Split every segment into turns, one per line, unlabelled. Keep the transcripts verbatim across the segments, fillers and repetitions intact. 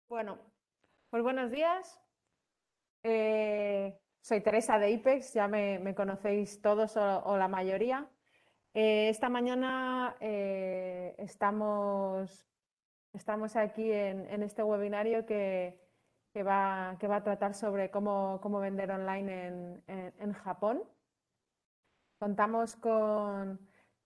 Bueno, pues buenos días. Eh, soy Teresa de IPEX, ya me, me conocéis todos o, o la mayoría. Eh, esta mañana eh, estamos, estamos aquí en, en este webinario que, que va, que va a tratar sobre cómo, cómo vender online en, en- en Japón. Contamos con,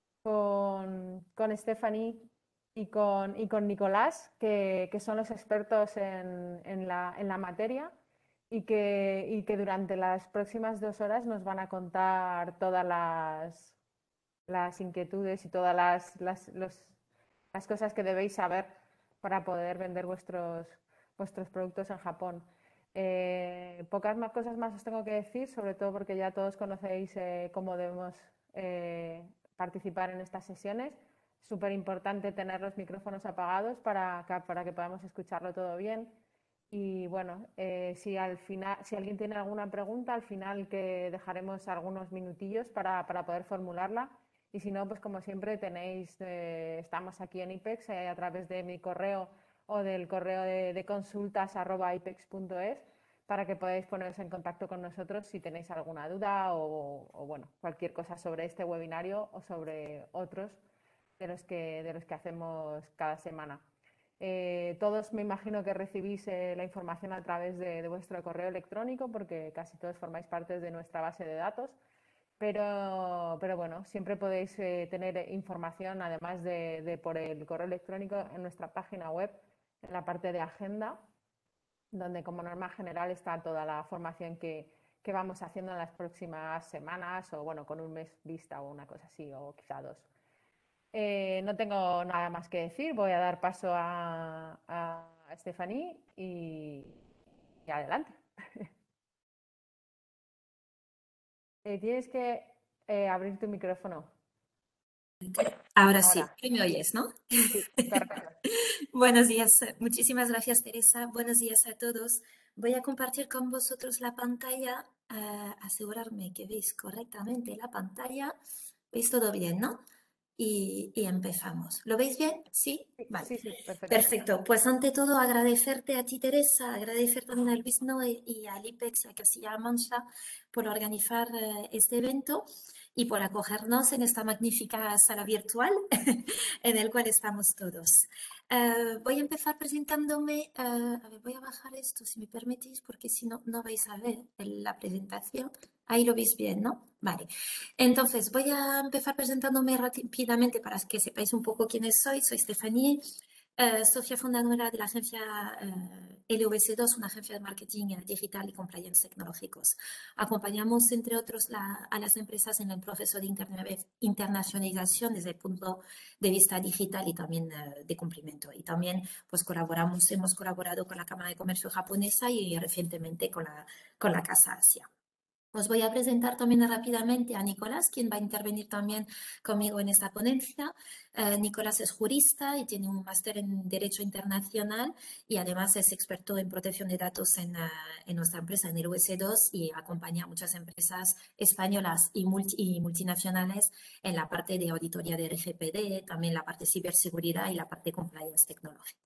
con, con Stephanie y con, y con Nicolás, que, que son los expertos en, en la, en la materia y que, y que durante las próximas dos horas nos van a contar todas las, las inquietudes y todas las, las, los- las cosas que debéis saber para poder vender vuestros, vuestros productos en Japón. Eh, pocas más cosas más os tengo que decir, sobre todo porque ya todos conocéis eh, cómo debemos eh, participar en estas sesiones. Súper importante tener los micrófonos apagados para que, para que podamos escucharlo todo bien. Y bueno, eh, si al final, si alguien tiene alguna pregunta, al final que dejaremos algunos minutillos para, para poder formularla. Y si no, pues como siempre tenéis, eh, estamos aquí en IPEX eh, a través de mi correo o del correo de, de consultas arroba ipex punto es para que podáis poneros en contacto con nosotros si tenéis alguna duda o, o, bueno, cualquier cosa sobre este webinario o sobre otros de los que, de los que hacemos cada semana. Eh, todos me imagino que recibís eh, la información a través de, de vuestro correo electrónico porque casi todos formáis parte de nuestra base de datos. Pero, pero bueno, siempre podéis eh, tener información, además de, de por el correo electrónico, en nuestra página web, en la parte de agenda, donde como norma general está toda la formación que, que vamos haciendo en las próximas semanas o bueno, con un mes vista o una cosa así, o quizá dos. Eh, no tengo nada más que decir, voy a dar paso a, a Stephanie y, y adelante. Eh, tienes que eh, abrir tu micrófono
Ahora sí,
ahora.
que me oyes, ¿no?
Sí, correcto.
Buenos días, muchísimas gracias, Teresa. Buenos días a todos. Voy a compartir con vosotros la pantalla, eh, asegurarme que veis correctamente la pantalla. ¿Veis todo bien, no? Y, y empezamos. ¿Lo veis bien? ¿Sí?
Sí,
Vale.
sí, sí, perfecto.
Perfecto. Pues ante todo agradecerte a ti, Teresa, agradecer también a Luis Noe y al IPEX, a Castilla-La Mancha, por organizar eh, este evento y por acogernos en esta magnífica sala virtual en el cual estamos todos. Eh, voy a empezar presentándome, eh, a ver, voy a bajar esto si me permitís, porque si no, no vais a ver el- la presentación. Ahí lo veis bien, ¿no? Vale. Entonces, voy a empezar presentándome rápidamente para que sepáis un poco quiénes soy. Soy Stephanie. Eh, Sofía, fundadora de la agencia eh, L V C dos, una agencia de marketing eh, digital y compliance tecnológicos. Acompañamos, entre otros, la, a las empresas en el proceso de internacionalización desde el punto de vista digital y también eh, de cumplimiento. Y también pues, colaboramos, hemos colaborado con la Cámara de Comercio japonesa y recientemente con la, con la Casa Asia. Os voy a presentar también rápidamente a Nicolás, quien va a intervenir también conmigo en esta ponencia. Eh, Nicolás es jurista y tiene un máster en Derecho Internacional y además es experto en protección de datos en, uh, en nuestra empresa, en el U S dos, y acompaña a muchas empresas españolas y, multi, y multinacionales en la parte de auditoría de R G P D, también la parte de ciberseguridad y la parte de compliance tecnológica.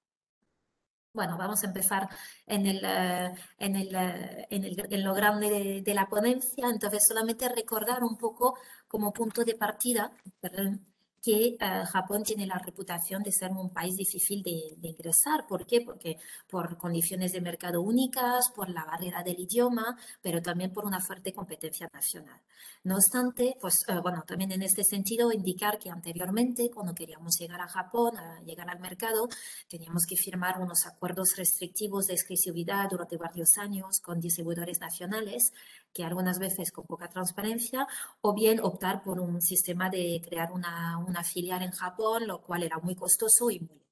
Bueno, vamos a empezar en, el, uh, en, el, uh, en, el, en, lo grande de, de, la ponencia. Entonces, solamente recordar un poco como punto de partida, perdón, que uh, Japón tiene la reputación de ser un país difícil de, de ingresar. ¿Por qué? Porque por condiciones de mercado únicas, por la barrera del idioma, pero también por una fuerte competencia nacional. No obstante, pues uh, bueno, también en este sentido indicar que anteriormente, cuando queríamos llegar a Japón, a llegar al mercado, teníamos que firmar unos acuerdos restrictivos de exclusividad durante varios años con distribuidores nacionales, que algunas veces con poca transparencia, o bien optar por un sistema de crear una, una filial en Japón, lo cual era muy costoso y muy lento.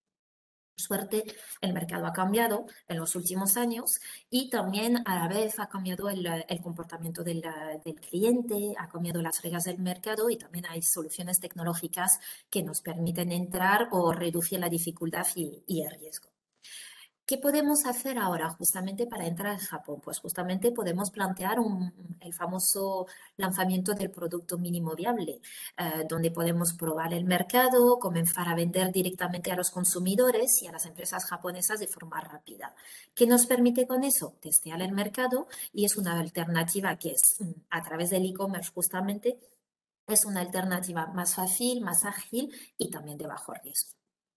Por suerte, el mercado ha cambiado en los últimos años y también a la vez ha cambiado el, el comportamiento del, del, cliente, ha cambiado las reglas del mercado y también hay soluciones tecnológicas que nos permiten entrar o reducir la dificultad y, y el riesgo. ¿Qué podemos hacer ahora justamente para entrar en Japón? Pues justamente podemos plantear un- el famoso lanzamiento del producto mínimo viable, eh, donde podemos probar el mercado, comenzar a vender directamente a los consumidores y a las empresas japonesas de forma rápida. ¿Qué nos permite con eso? Testear el mercado y es una alternativa que es mm, a través del e-commerce justamente, es una alternativa más fácil, más ágil y también de bajo riesgo.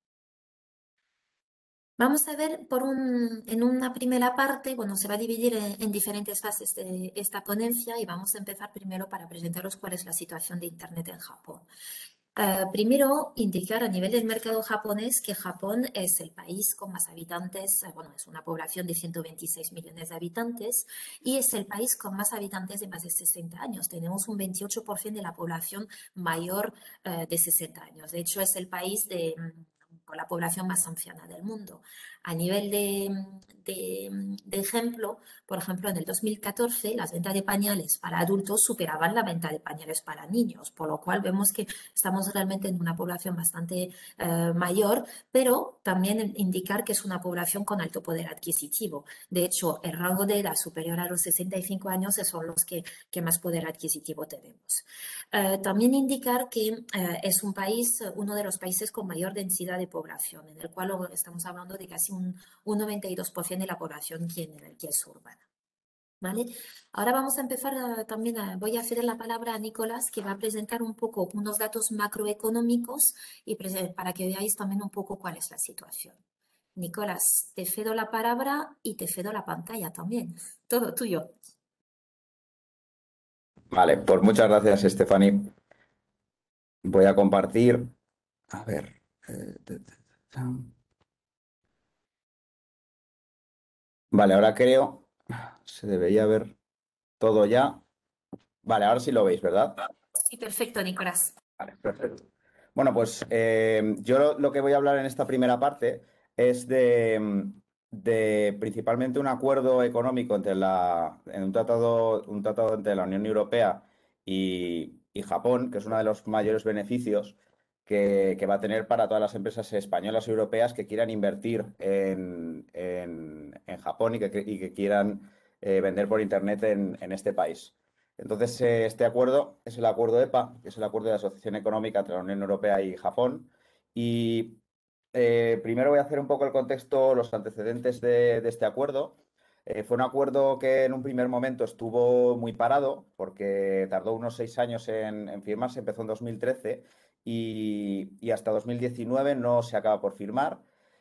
Vamos a ver por un, en una primera parte, bueno, se va a dividir en, en diferentes fases de esta ponencia y vamos a empezar primero para presentaros cuál es la situación de Internet en Japón. Uh, primero, indicar a nivel del mercado japonés que Japón es el país con más habitantes, uh, bueno, es una población de ciento veintiséis millones de habitantes y es el país con más habitantes de más de sesenta años. Tenemos un veintiocho por ciento de la población mayor uh, de sesenta años. De hecho, es el país de, con la población más anciana del mundo. A nivel de, de, de ejemplo, por ejemplo, en el dos mil catorce las ventas de pañales para adultos superaban la venta de pañales para niños, por lo cual vemos que estamos realmente en una población bastante eh, mayor, pero también indicar que es una población con alto poder adquisitivo. De hecho, el rango de edad superior a los sesenta y cinco años son los que, que más poder adquisitivo tenemos. Eh, también indicar que eh, es un país, uno de los países con mayor densidad de población, en el cual estamos hablando de casi un, un noventa y dos por ciento de la población que, que es urbana. ¿Vale? Ahora vamos a empezar a, también, a, voy a ceder la palabra a Nicolás, que va a presentar un poco unos datos macroeconómicos y para que veáis también un poco cuál es la situación. Nicolás, te cedo la palabra y te cedo la pantalla también. Todo tuyo.
Vale, pues muchas gracias, Stephanie. Voy a compartir. A ver. eh, ta, ta, ta. Vale, ahora creo. Se debería ver todo ya. Vale, ahora sí lo veis, ¿verdad?
Sí, perfecto, Nicolás.
Vale, perfecto. Bueno, pues eh, yo lo, lo que voy a hablar en esta primera parte es de, de principalmente un acuerdo económico entre la, en un tratado, un tratado entre la Unión Europea y, y Japón, que es uno de los mayores beneficios que, que va a tener para todas las empresas españolas y europeas que quieran invertir en, en- en Japón y que, y que quieran eh, vender por Internet en en este país. Entonces, eh, este acuerdo es el acuerdo E P A, que es el acuerdo de asociación económica entre la Unión Europea y Japón. Y eh, primero voy a hacer un poco el contexto, los antecedentes de, de este acuerdo. Eh, fue un acuerdo que en un primer momento estuvo muy parado porque tardó unos seis años en, en firmarse, empezó en dos mil trece y, y hasta dos mil diecinueve no se acaba por firmar.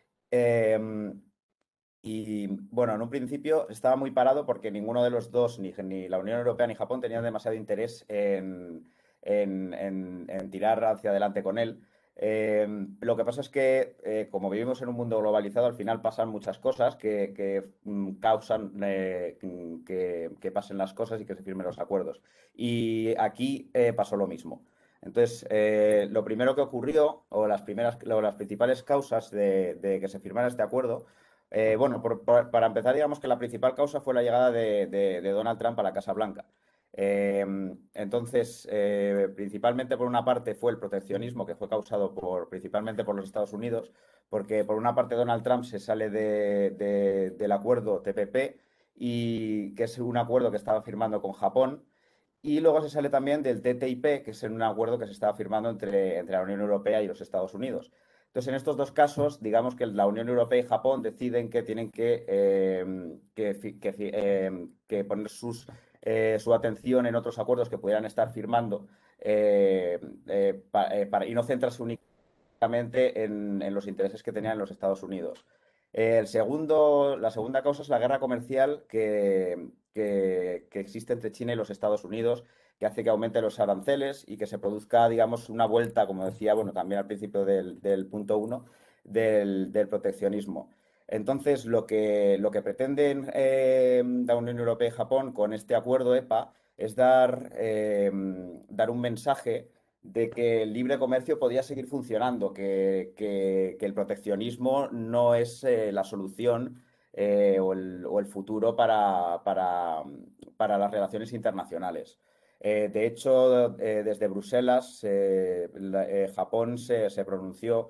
Em, y bueno, en un principio estaba muy parado porque ninguno de los dos, ni, ni la Unión Europea ni Japón, tenían demasiado interés en, en- en- en tirar hacia adelante con él. Eh, lo que pasa es que, eh, como vivimos en un mundo globalizado, al final pasan muchas cosas que, que, mm, causan eh, mm, que, que pasen las cosas y que se firmen los acuerdos. Y aquí eh, pasó lo mismo. Entonces, eh, lo primero que ocurrió, o las primeras, o las principales causas de de que se firmara este acuerdo, eh, bueno, por- por- para empezar, digamos que la principal causa fue la llegada de, de- de Donald Trump a la Casa Blanca. Eh, entonces, eh, principalmente por una parte fue el proteccionismo que fue causado por, principalmente por los Estados Unidos, porque por una parte Donald Trump se sale de- de- del acuerdo T P P, y que es un acuerdo que estaba firmando con Japón. Y luego se sale también del T T I P, que es un acuerdo que se estaba firmando entre, entre la Unión Europea y los Estados Unidos. Entonces, en estos dos casos, digamos que la Unión Europea y Japón deciden que tienen que, eh, que, fi- que fi- eh, que poner sus, eh, su atención en otros acuerdos que pudieran estar firmando, eh, eh, pa- eh, para, y no centrarse únicamente en, en los intereses que tenían los Estados Unidos. El segundo, la segunda causa es la guerra comercial que, que- que existe entre China y los Estados Unidos, que hace que aumenten los aranceles y que se produzca, digamos, una vuelta, como decía, bueno, también al principio del, del punto uno, del, del proteccionismo. Entonces, lo que, lo que pretenden eh, la Unión Europea y Japón con este acuerdo E P A es dar, eh, dar un mensaje de que el libre comercio podía seguir funcionando, que, que- que el proteccionismo no es eh, la solución eh, o el, o el futuro para, para- para las relaciones internacionales. Eh, de hecho, eh, desde Bruselas, eh, la- eh, Japón se, se pronunció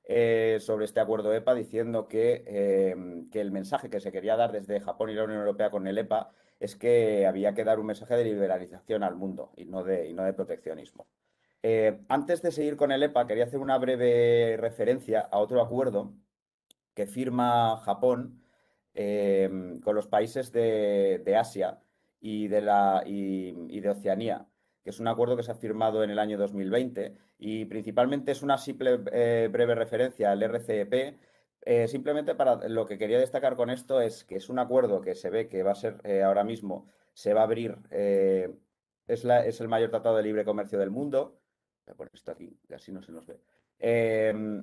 eh, sobre este acuerdo E P A diciendo que, eh, que el mensaje que se quería dar desde Japón y la Unión Europea con el E P A es que había que dar un mensaje de liberalización al mundo y no de, y no de proteccionismo. Eh, antes de seguir con el E P A, quería hacer una breve referencia a otro acuerdo que firma Japón eh, con los países de, de Asia y de, la, y, y de Oceanía, que es un acuerdo que se ha firmado en el año dos mil veinte y principalmente es una simple eh, breve referencia al R C E P. Eh, simplemente para lo que quería destacar con esto es que es un acuerdo que se ve que va a ser eh, ahora mismo, se va a abrir, eh, es, la, es el mayor tratado de libre comercio del mundo. Voy a poner esto aquí, que así no se nos ve. Eh,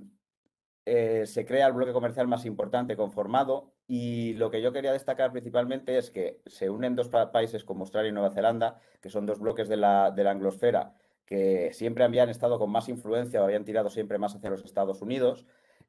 eh, se crea el bloque comercial más importante conformado y lo que yo quería destacar principalmente es que se unen dos pa países como Australia y Nueva Zelanda, que son dos bloques de la, de la anglosfera que siempre habían estado con más influencia o habían tirado siempre más hacia los Estados Unidos.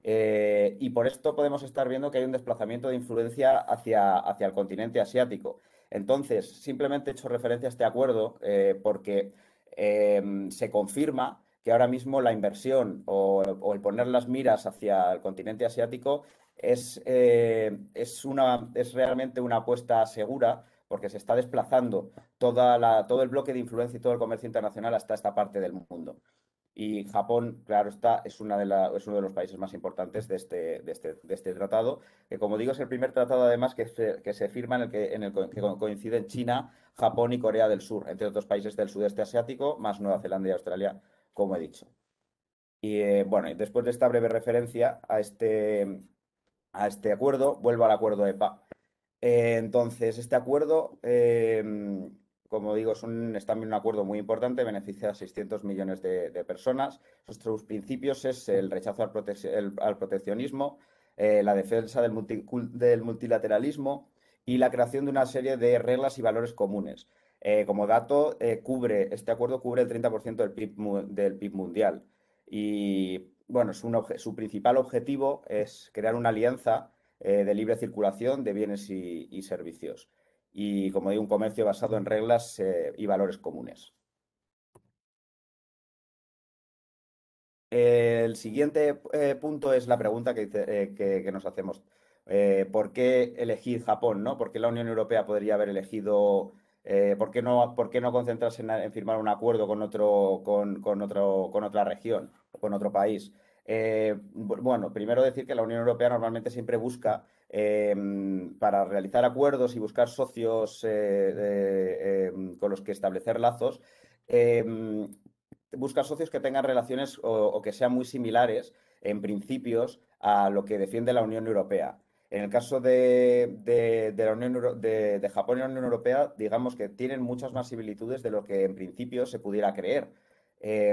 Eh, y por esto podemos estar viendo que hay un desplazamiento de influencia hacia, hacia el continente asiático. Entonces, simplemente he hecho referencia a este acuerdo eh, porque eh, se confirma que ahora mismo la inversión o, o el poner las miras hacia el continente asiático es, eh, es, una, es realmente una apuesta segura porque se está desplazando toda la, todo el bloque de influencia y todo el comercio internacional hasta esta parte del mundo. Y Japón, claro está, es, una de la, es uno de los países más importantes de este, de este, de este tratado, que como digo es el primer tratado además que se, que se firma en el que, en el que coinciden China, Japón y Corea del Sur, entre otros países del sudeste asiático, más Nueva Zelanda y Australia, como he dicho. Y eh, bueno, y después de esta breve referencia a este, a este acuerdo, vuelvo al acuerdo E P A. Eh, entonces, este acuerdo, eh, como digo, es, un, es, también un acuerdo muy importante, beneficia a seiscientos millones de, de personas. Sus principios es el rechazo al, prote el, al proteccionismo, eh, la defensa del, multi del multilateralismo y la creación de una serie de reglas y valores comunes. Eh, como dato, eh, cubre, este acuerdo cubre el treinta por ciento del P I B, del P I B mundial. Y bueno, su, su principal objetivo es crear una alianza eh, de libre circulación de bienes y, y, servicios. Y, como digo, un comercio basado en reglas eh, y valores comunes. Eh, el siguiente eh, punto es la pregunta que, eh, que, que nos hacemos. Eh, ¿por qué elegir Japón, ¿no? ¿Por qué la Unión Europea podría haber elegido, eh, ¿por qué no, por qué no concentrarse en, en firmar un acuerdo con, otro, con, con, otro, con otra región, con otro país? Eh, bueno, primero decir que la Unión Europea normalmente siempre busca, eh, para realizar acuerdos y buscar socios eh, eh, eh, con los que establecer lazos, eh, busca socios que tengan relaciones o, o, que sean muy similares en principios a lo que defiende la Unión Europea. En el caso de, de, de la Unión Euro, de, de Japón y la Unión Europea, digamos que tienen muchas más similitudes de lo que en principio se pudiera creer. Eh,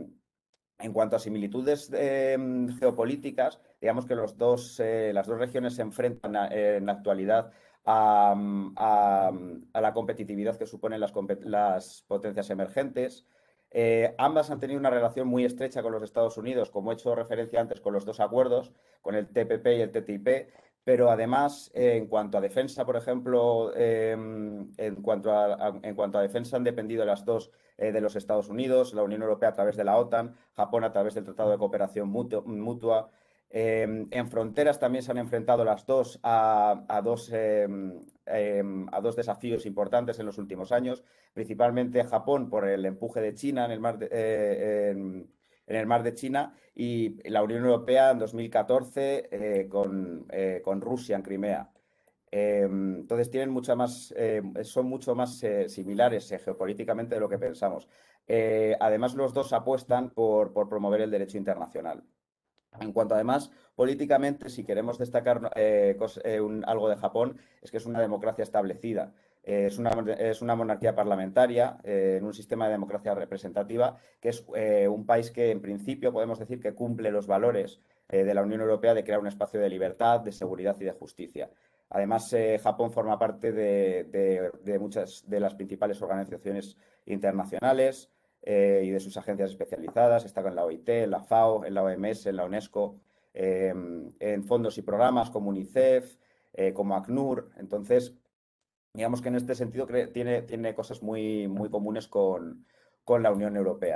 en cuanto a similitudes eh, geopolíticas, digamos que los dos, eh, las dos regiones se enfrentan a, en la actualidad a, a, a, la competitividad que suponen las, las potencias emergentes. Eh, ambas han tenido una relación muy estrecha con los Estados Unidos, como he hecho referencia antes con los dos acuerdos, con el T P P y el T T I P, pero además, eh, en cuanto a defensa, por ejemplo, eh, en, cuanto a, a, en cuanto a defensa han dependido las dos eh, de los Estados Unidos, la Unión Europea a través de la OTAN, Japón a través del Tratado de Cooperación Mutua. mutua. Eh, en fronteras también se han enfrentado las dos a, a, dos, eh, eh, a dos desafíos importantes en los últimos años, principalmente Japón por el empuje de China en el mar de, eh, en, en el mar de China y la Unión Europea en dos mil catorce eh, con, eh, con Rusia en Crimea. Eh, entonces tienen mucha más, eh, son mucho más eh, similares eh, geopolíticamente de lo que pensamos. Eh, además, los dos apuestan por, por promover el derecho internacional. En cuanto además, políticamente, si queremos destacar eh, eh, un, algo de Japón, es que es una democracia establecida. Eh, es, una, es, una, monarquía parlamentaria eh, en un sistema de democracia representativa, que es eh, un país que en principio podemos decir que cumple los valores eh, de la Unión Europea de crear un espacio de libertad, de seguridad y de justicia. Además, eh, Japón forma parte de, de, de muchas de las principales organizaciones internacionales eh, y de sus agencias especializadas. Está en la O I T, en la FAO, en la O M S, en la UNESCO, eh, en fondos y programas como UNICEF, eh, como ACNUR. Entonces, digamos que en este sentido tiene, tiene cosas muy, muy comunes con, con la Unión Europea.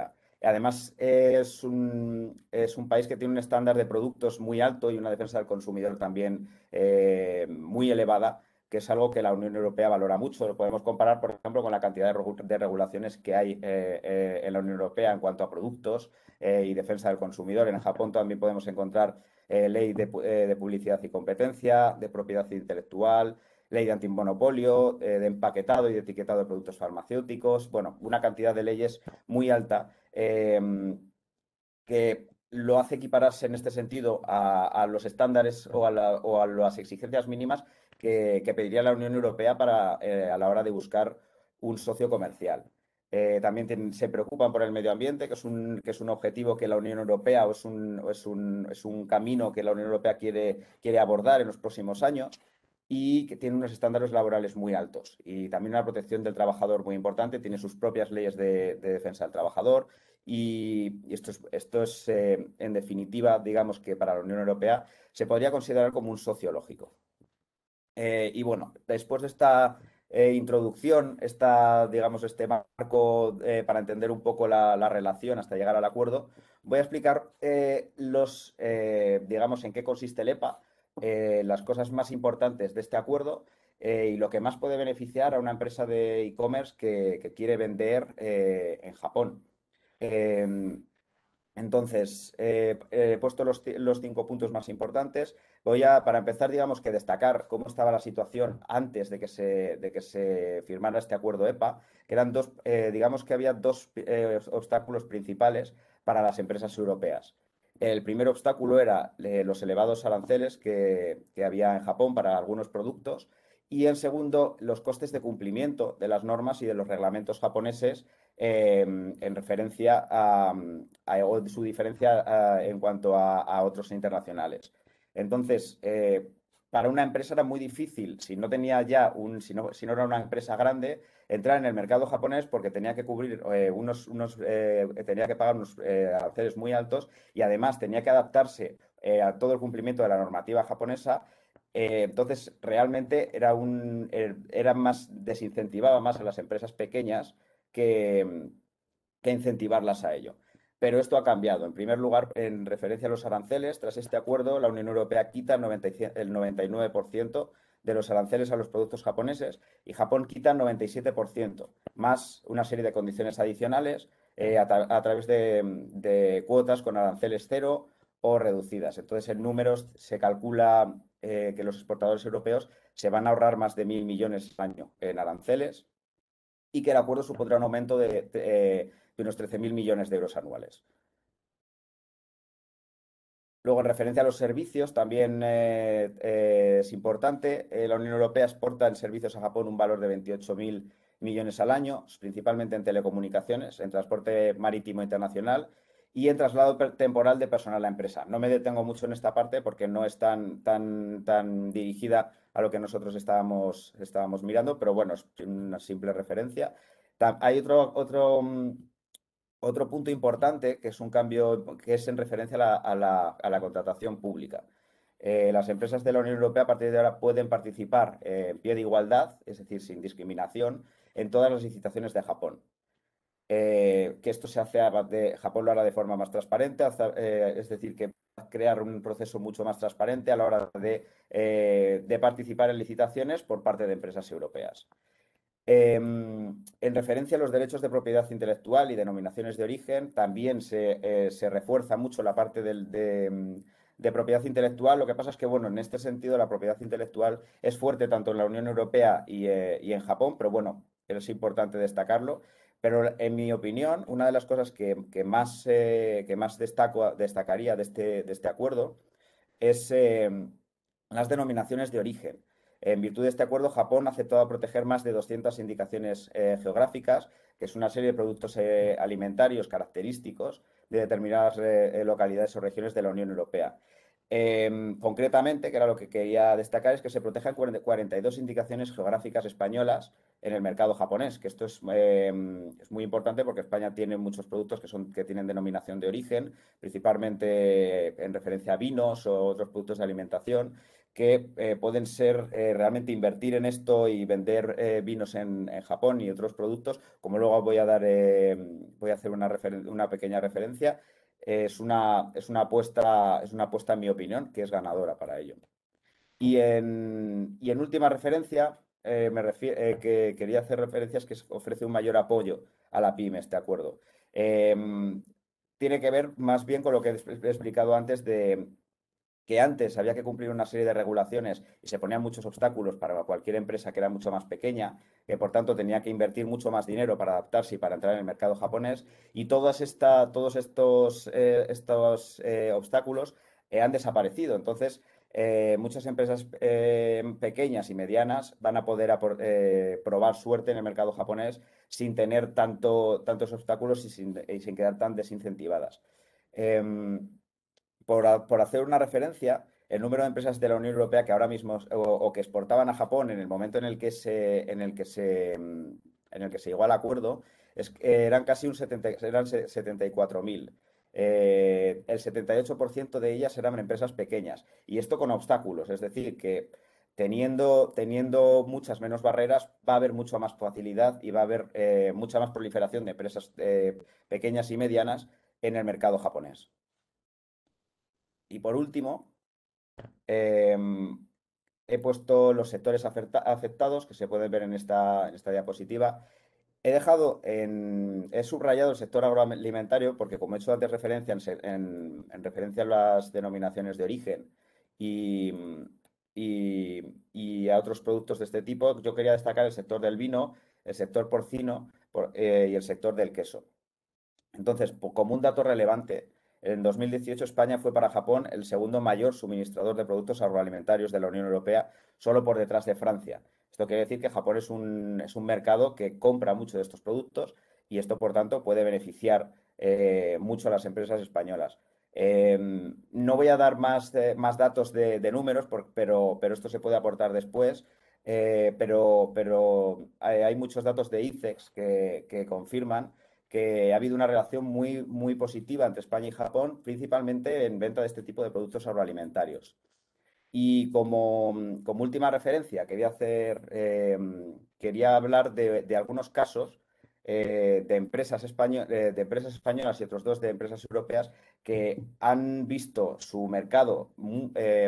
Además, eh, es un, es un país que tiene un estándar de productos muy alto y una defensa del consumidor también eh, muy elevada, que es algo que la Unión Europea valora mucho. Lo podemos comparar, por ejemplo, con la cantidad de, regu- de regulaciones que hay eh, eh, en la Unión Europea en cuanto a productos eh, y defensa del consumidor. En Japón también podemos encontrar eh, ley de, pu- eh, de publicidad y competencia, de propiedad intelectual, ley de antimonopolio, eh, de empaquetado y de etiquetado de productos farmacéuticos. Bueno, una cantidad de leyes muy alta eh, que lo hace equipararse en este sentido a, a los estándares o a, la, o a, las exigencias mínimas que, que, pediría la Unión Europea para, eh, a la hora de buscar un socio comercial. Eh, también ten, se preocupan por el medio ambiente, que es un, que es un objetivo que la Unión Europea o es un, o es un, es un camino que la Unión Europea quiere, quiere abordar en los próximos años y que tiene unos estándares laborales muy altos y también una protección del trabajador muy importante, tiene sus propias leyes de, de defensa del trabajador y, y esto es, esto es eh, en definitiva, digamos que para la Unión Europea se podría considerar como un socio lógico. Eh, y bueno, después de esta eh, introducción, esta, digamos, este marco eh, para entender un poco la, la, relación hasta llegar al acuerdo, voy a explicar eh, los, eh, digamos, en qué consiste el EPA, eh, las cosas más importantes de este acuerdo eh, y lo que más puede beneficiar a una empresa de e-commerce que, que, quiere vender eh, en Japón. Eh, entonces, eh, he puesto los, los, cinco puntos más importantes. Voy a, para empezar, digamos que destacar cómo estaba la situación antes de que se, de que se firmara este acuerdo EPA, que eran dos, eh, digamos que había dos eh, obstáculos principales para las empresas europeas. El primer obstáculo era eh, los elevados aranceles que, que había en Japón para algunos productos y el segundo, los costes de cumplimiento de las normas y de los reglamentos japoneses eh, en referencia a, a, a su diferencia a, en cuanto a, a, otros internacionales. Entonces, eh, para una empresa era muy difícil, si no tenía ya un, si no, si no era una empresa grande, entrar en el mercado japonés porque tenía que cubrir eh, unos, unos eh, tenía que pagar unos eh, aranceles muy altos y además tenía que adaptarse eh, a todo el cumplimiento de la normativa japonesa. Eh, entonces, realmente era un, era más, desincentivaba más a las empresas pequeñas que, que incentivarlas a ello. Pero esto ha cambiado. En primer lugar, en referencia a los aranceles, tras este acuerdo, la Unión Europea quita el noventa y nueve por ciento de los aranceles a los productos japoneses y Japón quita el noventa y siete por ciento, más una serie de condiciones adicionales eh, a, a, través de, de cuotas con aranceles cero o reducidas. Entonces, en números se calcula eh, que los exportadores europeos se van a ahorrar más de mil millones al año en aranceles y que el acuerdo supondrá un aumento de, de, de unos trece mil millones de euros anuales. Luego, en referencia a los servicios, también eh, eh, es importante. Eh, la Unión Europea exporta en servicios a Japón un valor de veintiocho mil millones al año, principalmente en telecomunicaciones, en transporte marítimo internacional y en traslado temporal de personal a la empresa. No me detengo mucho en esta parte porque no es tan, tan, tan dirigida a lo que nosotros estábamos, estábamos mirando, pero bueno, es una simple referencia. Hay otro, otro, otro punto importante que es un cambio que es en referencia a la, a la, a la contratación pública. Eh, las empresas de la Unión Europea a partir de ahora pueden participar eh, en pie de igualdad, es decir, sin discriminación, en todas las licitaciones de Japón. Eh, que esto se hace, de, Japón lo hará de forma más transparente, eh, es decir, que va a crear un proceso mucho más transparente a la hora de, eh, de participar en licitaciones por parte de empresas europeas. Eh, en referencia a los derechos de propiedad intelectual y denominaciones de origen, también se, eh, se refuerza mucho la parte del, de, de, propiedad intelectual. Lo que pasa es que, bueno, en este sentido la propiedad intelectual es fuerte tanto en la Unión Europea y, eh, y en Japón, pero bueno, es importante destacarlo. Pero en mi opinión, una de las cosas que, que más, eh, que más destaco, destacaría de este, de este acuerdo es eh, las denominaciones de origen. En virtud de este acuerdo, Japón ha aceptado proteger más de doscientas indicaciones eh, geográficas, que es una serie de productos eh, alimentarios característicos de determinadas eh, localidades o regiones de la Unión Europea. Em, concretamente, que era lo que quería destacar, es que se protejan cuarenta y dos indicaciones geográficas españolas en el mercado japonés, que esto es, em, es muy importante porque España tiene muchos productos que, son, que tienen denominación de origen, principalmente en referencia a vinos o otros productos de alimentación, que eh, pueden ser eh, realmente invertir en esto y vender eh, vinos en, en Japón y otros productos, como luego voy a dar, eh, voy a hacer una, referen- una pequeña referencia. Es una, es una apuesta, es una apuesta, en mi opinión, que es ganadora para ello. Y en, y en última referencia, eh, me refi- eh, que quería hacer referencias que ofrece un mayor apoyo a la pyme este acuerdo. Em, tiene que ver más bien con lo que he he explicado antes de que antes había que cumplir una serie de regulaciones y se ponían muchos obstáculos para cualquier empresa que era mucho más pequeña, que por tanto tenía que invertir mucho más dinero para adaptarse y para entrar en el mercado japonés. Y todas esta, todos estos, eh, estos eh, obstáculos eh, han desaparecido. Entonces, eh, muchas empresas eh, pequeñas y medianas van a poder apor- eh, probar suerte en el mercado japonés sin tener tanto, tantos obstáculos y sin, y sin quedar tan desincentivadas. Em, por, a- por hacer una referencia, el número de empresas de la Unión Europea que ahora mismo o, o que exportaban a Japón en el momento en el que se, en el que se, mm, en el que se llegó al acuerdo es, que eran casi un setenta, eran se- setenta y cuatro mil. Eh, el setenta y ocho por ciento de ellas eran empresas pequeñas y esto con obstáculos, es decir, que teniendo, teniendo muchas menos barreras va a haber mucha más facilidad y va a haber eh, mucha más proliferación de empresas eh, pequeñas y medianas en el mercado japonés. Y por último, em, he puesto los sectores afecta- afectados que se pueden ver en esta, en esta diapositiva. He dejado en, he subrayado el sector agroalimentario porque, como he hecho antes referencia en, se- en- en referencia a las denominaciones de origen y, y- y a otros productos de este tipo, yo quería destacar el sector del vino, el sector porcino por- eh, y el sector del queso. Entonces, po- como un dato relevante, en dos mil dieciocho España fue para Japón el segundo mayor suministrador de productos agroalimentarios de la Unión Europea, solo por detrás de Francia. Esto quiere decir que Japón es un, es un mercado que compra mucho de estos productos y esto, por tanto, puede beneficiar eh, mucho a las empresas españolas. Eh, no voy a dar más, eh, más datos de, de números, por- pero, pero esto se puede aportar después. Eh, pero pero hay, hay muchos datos de ICEX que, que confirman que ha habido una relación muy, muy positiva entre España y Japón, principalmente en venta de este tipo de productos agroalimentarios. Y como, como última referencia, quería hacer, eh, quería hablar de, de algunos casos eh, de, empresas español- eh, de empresas españolas y otros dos de empresas europeas que han visto su mercado mu- eh,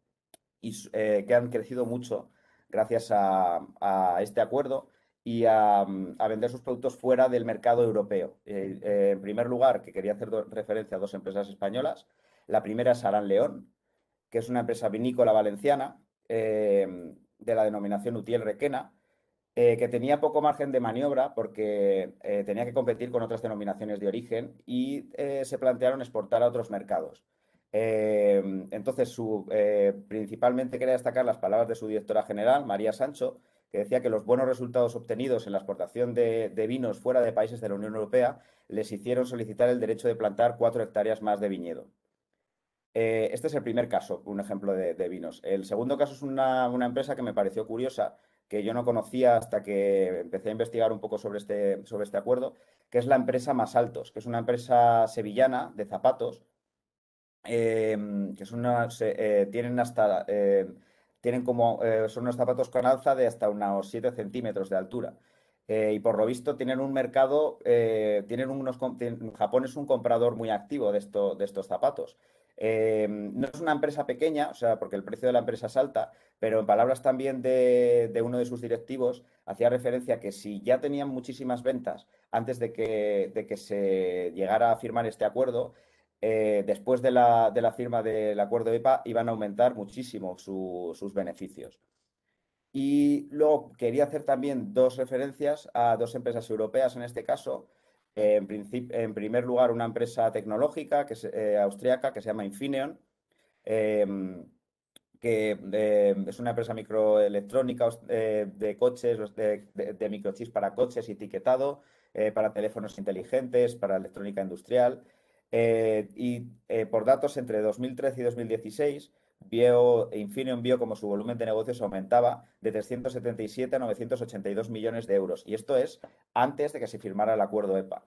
y s- eh, que han crecido mucho gracias a, a este acuerdo y a, mm, a vender sus productos fuera del mercado europeo. Eh, eh, en primer lugar, que quería hacer do- referencia a dos empresas españolas. La primera es Aran León, que es una empresa vinícola valenciana eh, de la denominación Utiel Requena, eh, que tenía poco margen de maniobra porque eh, tenía que competir con otras denominaciones de origen y eh, se plantearon exportar a otros mercados. Eh, entonces, su, eh, principalmente quería destacar las palabras de su directora general, María Sancho, que decía que los buenos resultados obtenidos en la exportación de, de vinos fuera de países de la Unión Europea les hicieron solicitar el derecho de plantar cuatro hectáreas más de viñedo. Eh, este es el primer caso, un ejemplo de, de vinos. El segundo caso es una, una empresa que me pareció curiosa, que yo no conocía hasta que empecé a investigar un poco sobre este, sobre este acuerdo, que es la empresa Más Altos, que es una empresa sevillana de zapatos, eh, que son una- se- eh, tienen hasta, eh, tienen como, eh, son unos zapatos con alza de hasta unos siete centímetros de altura. Eh, y por lo visto tienen un mercado, eh, tienen unos, com- tien- Japón es un comprador muy activo de, esto, de estos zapatos. Eh, no es una empresa pequeña, o sea, porque el precio de la empresa es alta, pero en palabras también de, de uno de sus directivos, hacía referencia a que si ya tenían muchísimas ventas antes de que, de que se llegara a firmar este acuerdo, eh, después de la, de la firma del acuerdo E P A iban a aumentar muchísimo su- sus beneficios. Y luego quería hacer también dos referencias a dos empresas europeas en este caso. Eh, en, princip- en primer lugar, una empresa tecnológica que es eh, austriaca que se llama Infineon, eh, que eh, es una empresa microelectrónica eh, de coches, de, de- de microchips para coches y etiquetado, eh, para teléfonos inteligentes, para electrónica industrial. Eh, y eh, por datos entre dos mil trece y dos mil dieciséis, vio, Infineon vio como su volumen de negocios aumentaba de trescientos setenta y siete a novecientos ochenta y dos millones de euros. Y esto es antes de que se firmara el acuerdo EPA.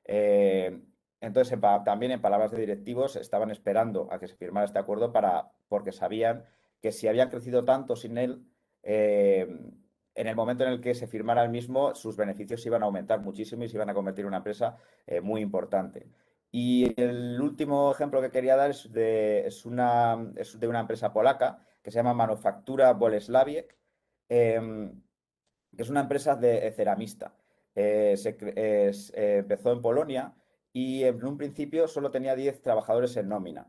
Eh, entonces, en pa- también en palabras de directivos, estaban esperando a que se firmara este acuerdo para, porque sabían que si habían crecido tanto sin él, eh, en el momento en el que se firmara el mismo, sus beneficios iban a aumentar muchísimo y se iban a convertir en una empresa eh, muy importante. Y el último ejemplo que quería dar es de, es una, es de una empresa polaca que se llama Manufactura Boleslaviec, eh, que es una empresa de eh, ceramista. Eh, se cre- es- eh, empezó en Polonia y en un principio solo tenía diez trabajadores en nómina.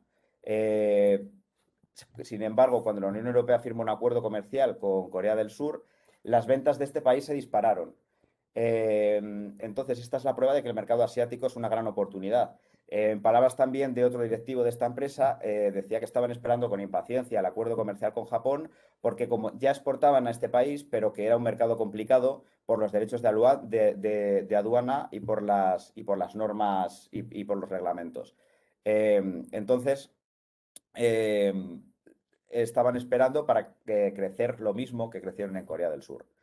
Eh, Sin embargo, cuando la Unión Europea firmó un acuerdo comercial con Corea del Sur, las ventas de este país se dispararon. Eh, entonces, esta es la prueba de que el mercado asiático es una gran oportunidad. Eh, en palabras también de otro directivo de esta empresa, eh, decía que estaban esperando con impaciencia el acuerdo comercial con Japón, porque como ya exportaban a este país, pero que era un mercado complicado por los derechos de, alua- de- de- de aduana y por las, y por las normas y, y por los reglamentos. Eh, entonces, eh, estaban esperando para que crecer lo mismo que crecieron en Corea del Sur.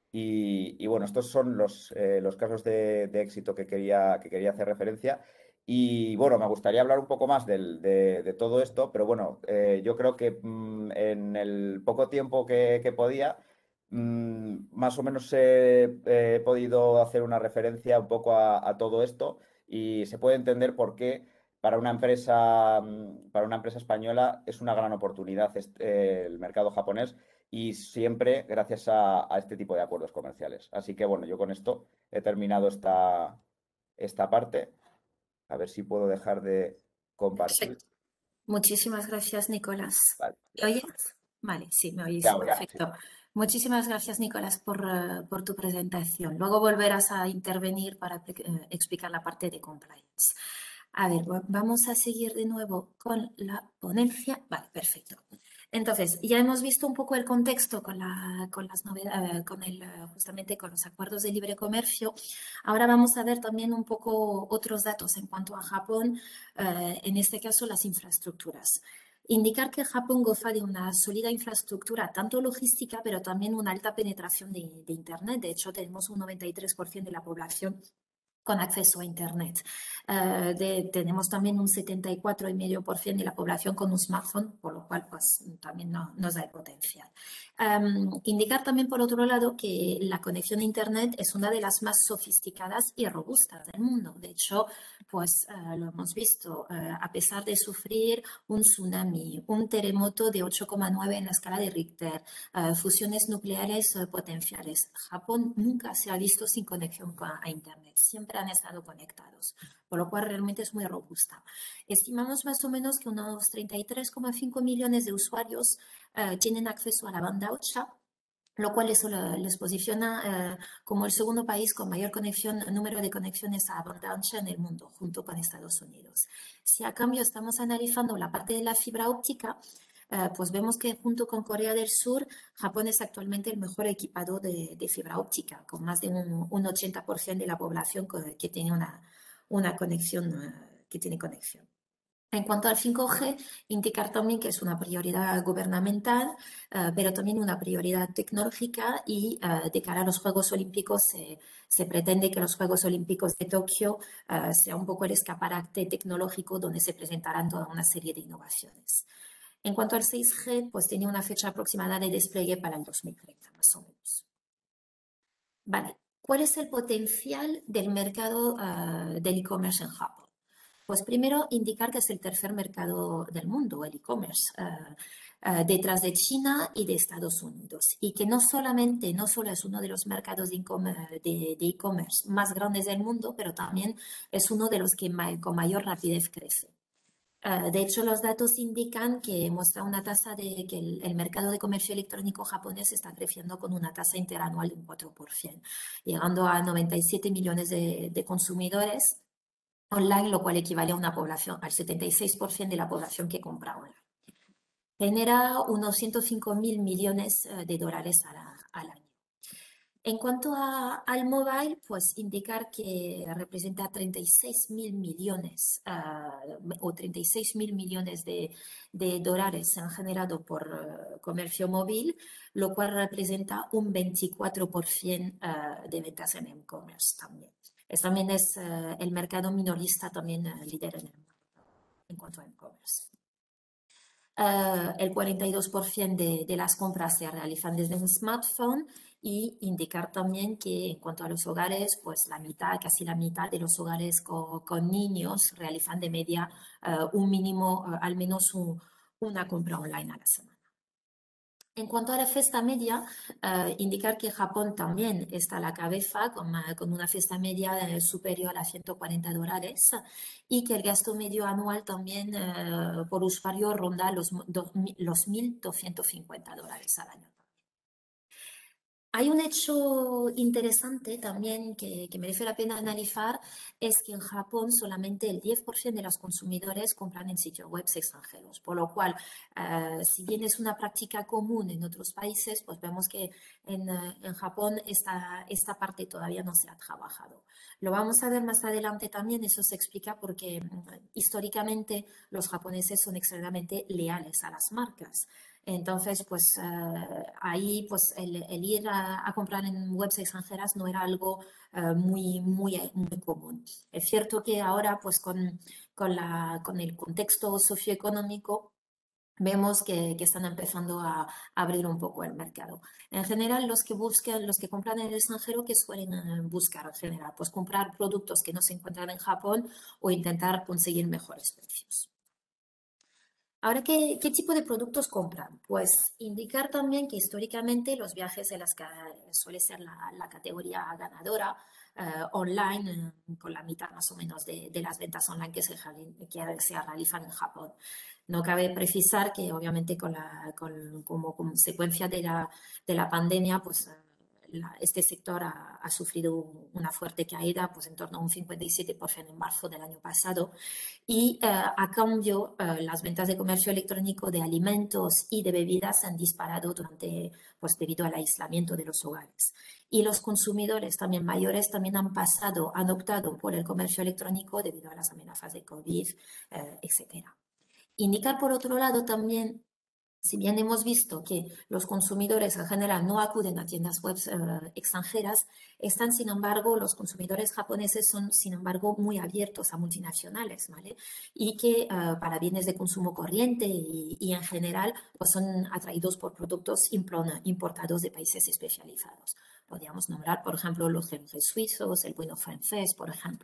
Y, y bueno, estos son los, eh, los casos de, de éxito que quería, que quería hacer referencia. Y bueno, me gustaría hablar un poco más del- de, de todo esto, pero bueno, eh, yo creo que mm, en el poco tiempo que, que podía, mm, más o menos he, he podido hacer una referencia un poco a, a todo esto y se puede entender por qué para una empresa, mm, para una empresa española es una gran oportunidad este- el mercado japonés y siempre gracias a, a este tipo de acuerdos comerciales. Así que bueno, yo con esto he terminado esta, esta parte. A ver si puedo dejar de compartir.
Perfecto. Muchísimas gracias, Nicolás.
Vale,
¿Me
ya está.
oyes? Vale, sí, me oyes.
Ya, ya, sí.
Perfecto. Muchísimas gracias, Nicolás, por, eh, por tu presentación. Luego volverás a intervenir para eh, explicar la parte de compliance. A ver, va- vamos a seguir de nuevo con la ponencia. Vale, perfecto. Entonces, ya hemos visto un poco el contexto con, la, con las novedades, con el, eh, justamente con los acuerdos de libre comercio. Ahora vamos a ver también un poco otros datos en cuanto a Japón, eh, en este caso las infraestructuras. Indicar que Japón goza de una sólida infraestructura, tanto logística, pero también una alta penetración de, de Internet. De hecho, tenemos un noventa y tres por ciento de la población con acceso a Internet. Uh, de, tenemos también un setenta y cuatro coma cinco por ciento de la población con un smartphone, por lo cual pues, también no, nos da el potencial. Um, indicar también, por otro lado, que la conexión a Internet es una de las más sofisticadas y robustas del mundo. De hecho, pues uh, lo hemos visto, uh, a pesar de sufrir un tsunami, un terremoto de ocho coma nueve en la escala de Richter, uh, fusiones nucleares uh, potenciales, Japón nunca se ha visto sin conexión a, a Internet. Siempre han estado conectados, por lo cual realmente es muy robusta. Estimamos más o menos que unos treinta y tres coma cinco millones de usuarios uh, tienen acceso a la banda ancha, lo cual eso les posiciona uh, como el segundo país con mayor conexión, número de conexiones a banda ancha en el mundo, junto con Estados Unidos. Si a cambio estamos analizando la parte de la fibra óptica, Uh, pues vemos que junto con Corea del Sur, Japón es actualmente el mejor equipado de, de fibra óptica, con más de un, un ochenta por ciento de la población que tiene una, una conexión, uh, que tiene conexión. En cuanto al cinco G, indicar también que es una prioridad gubernamental, uh, pero también una prioridad tecnológica y uh, de cara a los Juegos Olímpicos eh, se pretende que los Juegos Olímpicos de Tokio uh, sea un poco el escaparate tecnológico donde se presentarán toda una serie de innovaciones. En cuanto al seis G, pues tiene una fecha aproximada de despliegue para el dos mil treinta, más o menos. Vale, ¿cuál es el potencial del mercado uh, del e-commerce en Japón? Pues primero indicar que es el tercer mercado del mundo, el e-commerce, uh, uh, detrás de China y de Estados Unidos. Y que no solamente, no solo es uno de los mercados de e-commerce e más grandes del mundo, pero también es uno de los que ma con mayor rapidez crece. Uh, de hecho, los datos indican que muestra una tasa de que el, el mercado de comercio electrónico japonés está creciendo con una tasa interanual de un cuatro por ciento, llegando a noventa y siete millones de, de consumidores online, lo cual equivale a una población, al setenta y seis por ciento de la población que compra online. Genera unos ciento cinco mil millones de dólares al, al año. En cuanto a, al mobile, pues indicar que representa treinta y seis mil millones uh, o treinta y seis mil millones de, de dólares se han generado por uh, comercio móvil, lo cual representa un veinticuatro por ciento uh, de ventas en e-commerce también. Es, también es uh, el mercado minorista también uh, líder en, el, en cuanto a e-commerce. Uh, el cuarenta y dos por ciento de, de las compras se realizan desde un smartphone y indicar también que en cuanto a los hogares, pues la mitad, casi la mitad de los hogares con, con niños realizan de media uh, un mínimo, uh, al menos un, una compra online a la semana. En cuanto a la cesta media, uh, indicar que Japón también está a la cabeza con, con una cesta media uh, superior a ciento cuarenta dólares y que el gasto medio anual también uh, por usuario ronda los, do, los mil doscientos cincuenta dólares al año. Hay un hecho interesante también que, que merece la pena analizar, es que en Japón solamente el diez por ciento de los consumidores compran en sitios web extranjeros, por lo cual, uh, si bien es una práctica común en otros países, pues vemos que en, uh, en Japón esta, esta parte todavía no se ha trabajado. Lo vamos a ver más adelante también, eso se explica porque um, históricamente los japoneses son extremadamente leales a las marcas. Entonces, pues uh, ahí pues el, el ir a, a, comprar en webs extranjeras no era algo uh, muy, muy, muy común. Es cierto que ahora pues con, con, la, con el contexto socioeconómico vemos que, que están empezando a, a abrir un poco el mercado. En general, los que buscan, los que compran en el extranjero, ¿qué suelen buscar en general? Pues comprar productos que no se encuentran en Japón o intentar conseguir mejores precios. Ahora, ¿qué, ¿qué tipo de productos compran? Pues indicar también que históricamente los viajes de las que suele ser la, la categoría ganadora uh, online, uh, con la mitad más o menos de, de las ventas online que se, que se realizan en Japón. No cabe precisar que obviamente con la, con, como consecuencia de la, de la pandemia, pues uh, La, este sector ha, ha sufrido una fuerte caída, pues en torno a un cincuenta y siete por ciento en marzo del año pasado, y uh, a cambio uh, las ventas de comercio electrónico de alimentos y de bebidas se han disparado durante, pues debido al aislamiento de los hogares. Y los consumidores también mayores también han pasado, han optado por el comercio electrónico debido a las amenazas de COVID, uh, etcétera. Indicar por otro lado también, si bien hemos visto que los consumidores en general no acuden a tiendas web uh, extranjeras, están, sin embargo, los consumidores japoneses son, sin embargo, muy abiertos a multinacionales, ¿vale? Y que uh, para bienes de consumo corriente y, y en general, pues son atraídos por productos importados de países especializados. Podríamos nombrar, por ejemplo, los cervezas suizos, el vino francés, por ejemplo.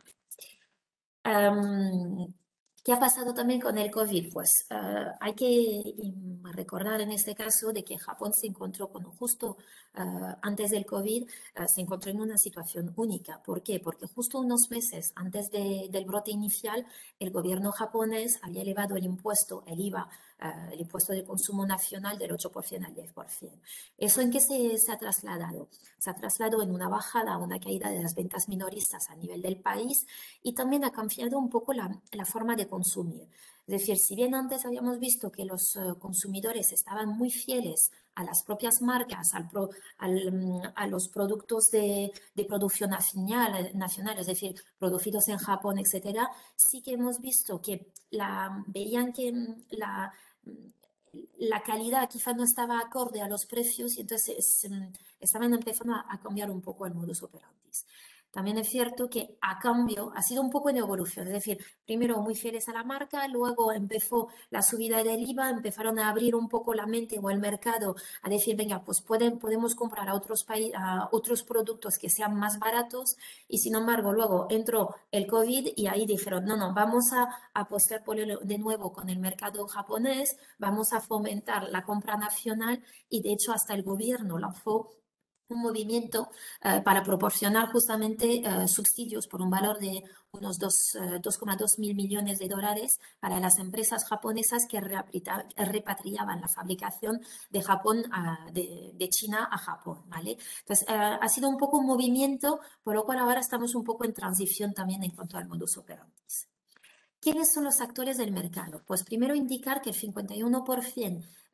Um, ¿Qué ha pasado también con el COVID? Pues uh, hay que recordar en este caso de que Japón se encontró con justo uh, antes del COVID, uh, se encontró en una situación única. ¿Por qué? Porque justo unos meses antes de, del brote inicial, el gobierno japonés había elevado el impuesto, el I V A, uh, el impuesto de consumo nacional del ocho por ciento al diez por ciento. ¿Eso en qué se, se ha trasladado? Se ha trasladado en una bajada, una caída de las ventas minoristas a nivel del país y también ha cambiado un poco la, la forma de consumir. Es decir, si bien antes habíamos visto que los uh, consumidores estaban muy fieles a las propias marcas, al pro, al, um, a los productos de, de producción nacional, nacional, es decir, producidos en Japón, etcétera, sí que hemos visto que la, veían que la, la calidad quizá no estaba acorde a los precios y entonces um, estaban empezando a, a cambiar un poco el modus operandi. También es cierto que a cambio ha sido un poco en evolución, es decir, primero muy fieles a la marca, luego empezó la subida del I V A, empezaron a abrir un poco la mente o el mercado a decir, venga, pues pueden, podemos comprar a otros, a otros productos que sean más baratos y sin embargo luego entró el COVID y ahí dijeron, no, no, vamos a apostar por el, de nuevo con el mercado japonés, vamos a fomentar la compra nacional y de hecho hasta el gobierno lanzó un movimiento uh, para proporcionar justamente uh, subsidios por un valor de unos dos coma dos mil millones de dólares para las empresas japonesas que repatriaban la fabricación de Japón a, de, de China a Japón, ¿vale? Entonces, uh, ha sido un poco un movimiento, por lo cual ahora estamos un poco en transición también en cuanto al modus operandi. ¿Quiénes son los actores del mercado? Pues primero indicar que el cincuenta y uno por ciento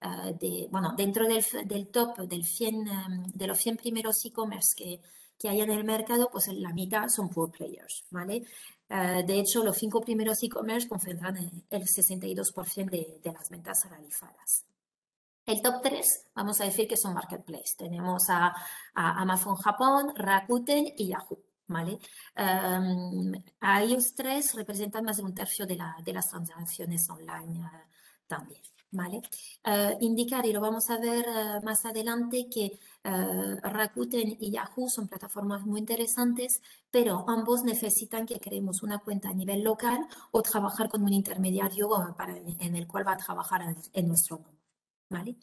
uh, de, bueno, dentro del, del top del cien, um, de los cien primeros e-commerce que, que hay en el mercado, pues la mitad son pure players, ¿vale? Uh, de hecho, los cinco primeros e-commerce concentran el sesenta y dos por ciento de, de las ventas realizadas. El top tres, vamos a decir que son marketplace. Tenemos a, a Amazon Japón, Rakuten y Yahoo, ¿vale? Um, a ellos tres representan más de un tercio de, la, de las transacciones online uh, también, ¿vale? Uh, indicar, y lo vamos a ver uh, más adelante, que uh, Rakuten y Yahoo son plataformas muy interesantes, pero ambos necesitan que creemos una cuenta a nivel local o trabajar con un intermediario uh, para, en el cual va a trabajar en, en nuestro nombre. ¿Vale?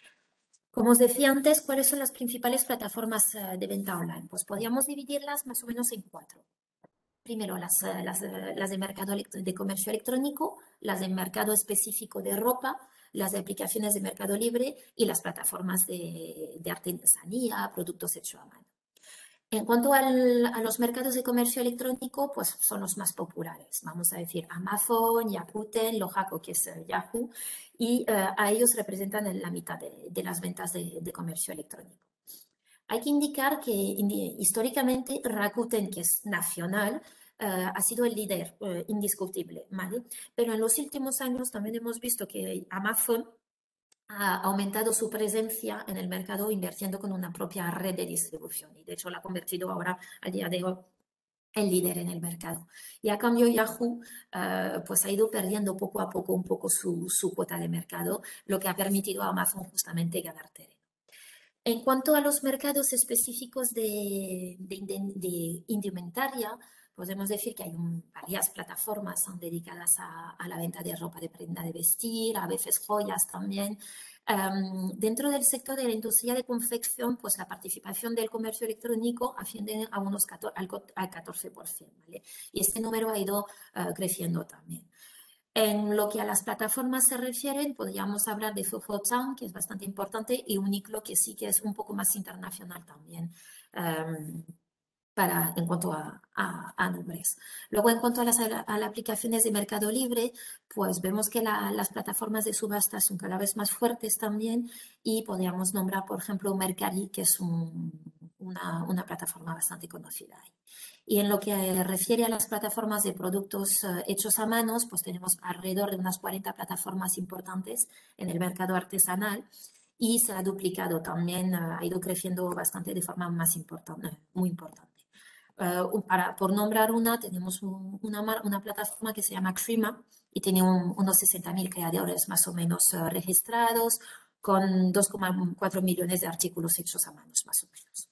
Como os decía antes, ¿cuáles son las principales plataformas uh, de venta online? Pues podríamos dividirlas más o menos en cuatro. Primero, las, uh, las, uh, las de mercado de comercio electrónico, las de mercado específico de ropa, las de aplicaciones de mercado libre y las plataformas de, de artesanía, productos hechos a mano. En cuanto al, a los mercados de comercio electrónico, pues son los más populares. Vamos a decir Amazon, Rakuten, Lojaco, que es uh, Yahoo, y uh, a ellos representan la mitad de, de las ventas de, de comercio electrónico. Hay que indicar que históricamente Rakuten, que es nacional, uh, ha sido el líder uh, indiscutible, ¿vale? Pero en los últimos años también hemos visto que Amazon ha aumentado su presencia en el mercado invirtiendo con una propia red de distribución y de hecho la ha convertido ahora al día de hoy en líder en el mercado. Y a cambio Yahoo uh, pues ha ido perdiendo poco a poco un poco su, su cuota de mercado, lo que ha permitido a Amazon justamente ganar terreno. En cuanto a los mercados específicos de, de, de, de indumentaria, podemos decir que hay un, varias plataformas son dedicadas a, a la venta de ropa de prenda de vestir, a veces joyas también. Um, dentro del sector de la industria de confección, pues la participación del comercio electrónico asciende a unos al catorce por ciento, ¿vale? Y este número ha ido uh, creciendo también. En lo que a las plataformas se refieren, podríamos hablar de Fofotown, que es bastante importante, y Uniqlo, que sí que es un poco más internacional también. Um, Para, en cuanto a, a, a nombres. Luego, en cuanto a las, a las aplicaciones de Mercado Libre, pues vemos que la, las plataformas de subasta son cada vez más fuertes también y podríamos nombrar, por ejemplo, Mercari, que es un, una, una plataforma bastante conocida ahí. Y en lo que refiere a las plataformas de productos uh, hechos a manos, pues tenemos alrededor de unas cuarenta plataformas importantes en el mercado artesanal y se ha duplicado también, uh, ha ido creciendo bastante de forma más importante, muy importante. Uh, para, por nombrar una, tenemos un, una, una plataforma que se llama Crema y tiene un, unos sesenta mil creadores más o menos uh, registrados con dos coma cuatro millones de artículos hechos a manos más o menos.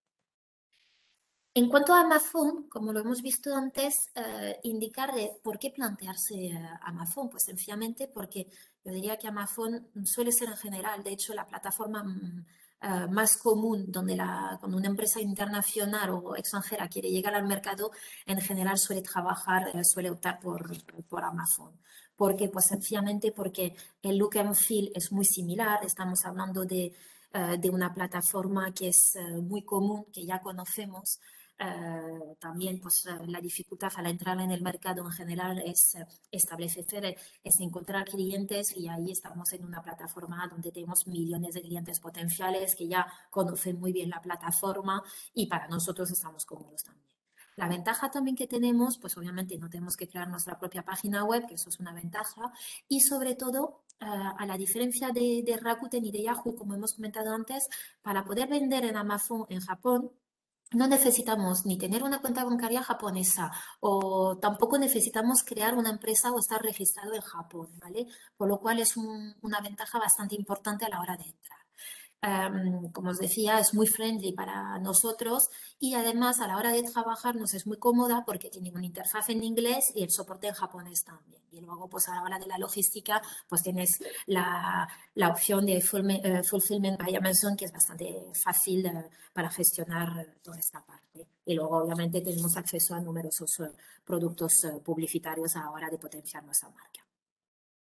En cuanto a Amazon, como lo hemos visto antes, uh, indicar de por qué plantearse uh, Amazon, pues sencillamente porque yo diría que Amazon suele ser en general, de hecho, la plataforma uh, más común donde la, cuando una empresa internacional o extranjera quiere llegar al mercado, en general suele trabajar, uh, suele optar por, por Amazon. ¿Por qué? Pues sencillamente porque el look and feel es muy similar, estamos hablando de, uh, de una plataforma que es uh, muy común, que ya conocemos. Uh, también pues uh, la dificultad al entrar en el mercado en general es uh, establecer, es encontrar clientes y ahí estamos en una plataforma donde tenemos millones de clientes potenciales que ya conocen muy bien la plataforma y para nosotros estamos cómodos también. La ventaja también que tenemos, pues obviamente no tenemos que crear nuestra propia página web, que eso es una ventaja, y sobre todo, uh, a la diferencia de, de Rakuten y de Yahoo, como hemos comentado antes, para poder vender en Amazon en Japón, no necesitamos ni tener una cuenta bancaria japonesa o tampoco necesitamos crear una empresa o estar registrado en Japón, ¿vale? Por lo cual es un, una ventaja bastante importante a la hora de entrar. Um, como os decía, es muy friendly para nosotros y además a la hora de trabajar nos es muy cómoda porque tiene una interfaz en inglés y el soporte en japonés también. Y luego, pues a la hora de la logística, pues tienes la, la opción de uh, Fulfillment by Amazon, que es bastante fácil uh, para gestionar toda esta parte. Y luego, obviamente, tenemos acceso a numerosos uh, productos uh, publicitarios a la hora de potenciar nuestra marca.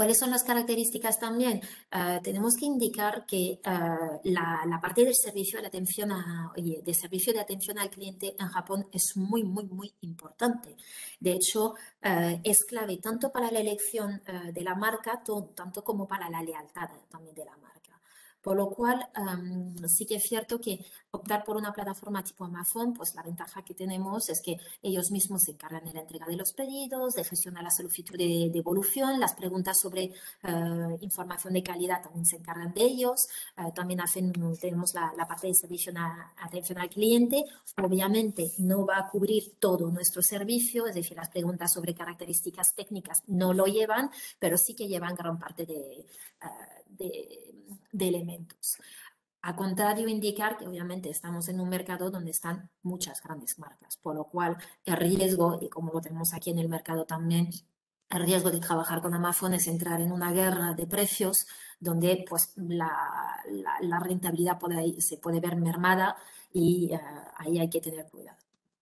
¿Cuáles son las características también? Uh, tenemos que indicar que uh, la, la parte del servicio de atención a, oye, de servicio de atención al cliente en Japón es muy, muy, muy importante. De hecho, uh, es clave tanto para la elección uh, de la marca, tanto como para la lealtad también de la marca. Por lo cual, um, sí que es cierto que optar por una plataforma tipo Amazon, pues la ventaja que tenemos es que ellos mismos se encargan de la entrega de los pedidos, de gestionar la solicitud de devolución, las preguntas sobre uh, información de calidad también se encargan de ellos, uh, también hacen, tenemos la, la parte de servicio a atención al cliente. Obviamente no va a cubrir todo nuestro servicio, es decir, las preguntas sobre características técnicas no lo llevan, pero sí que llevan gran parte de, uh, de de elementos. A contrario, indicar que obviamente estamos en un mercado donde están muchas grandes marcas, por lo cual el riesgo, y como lo tenemos aquí en el mercado también, el riesgo de trabajar con Amazon es entrar en una guerra de precios donde pues, la, la, la rentabilidad puede, se puede ver mermada y uh, ahí hay que tener cuidado.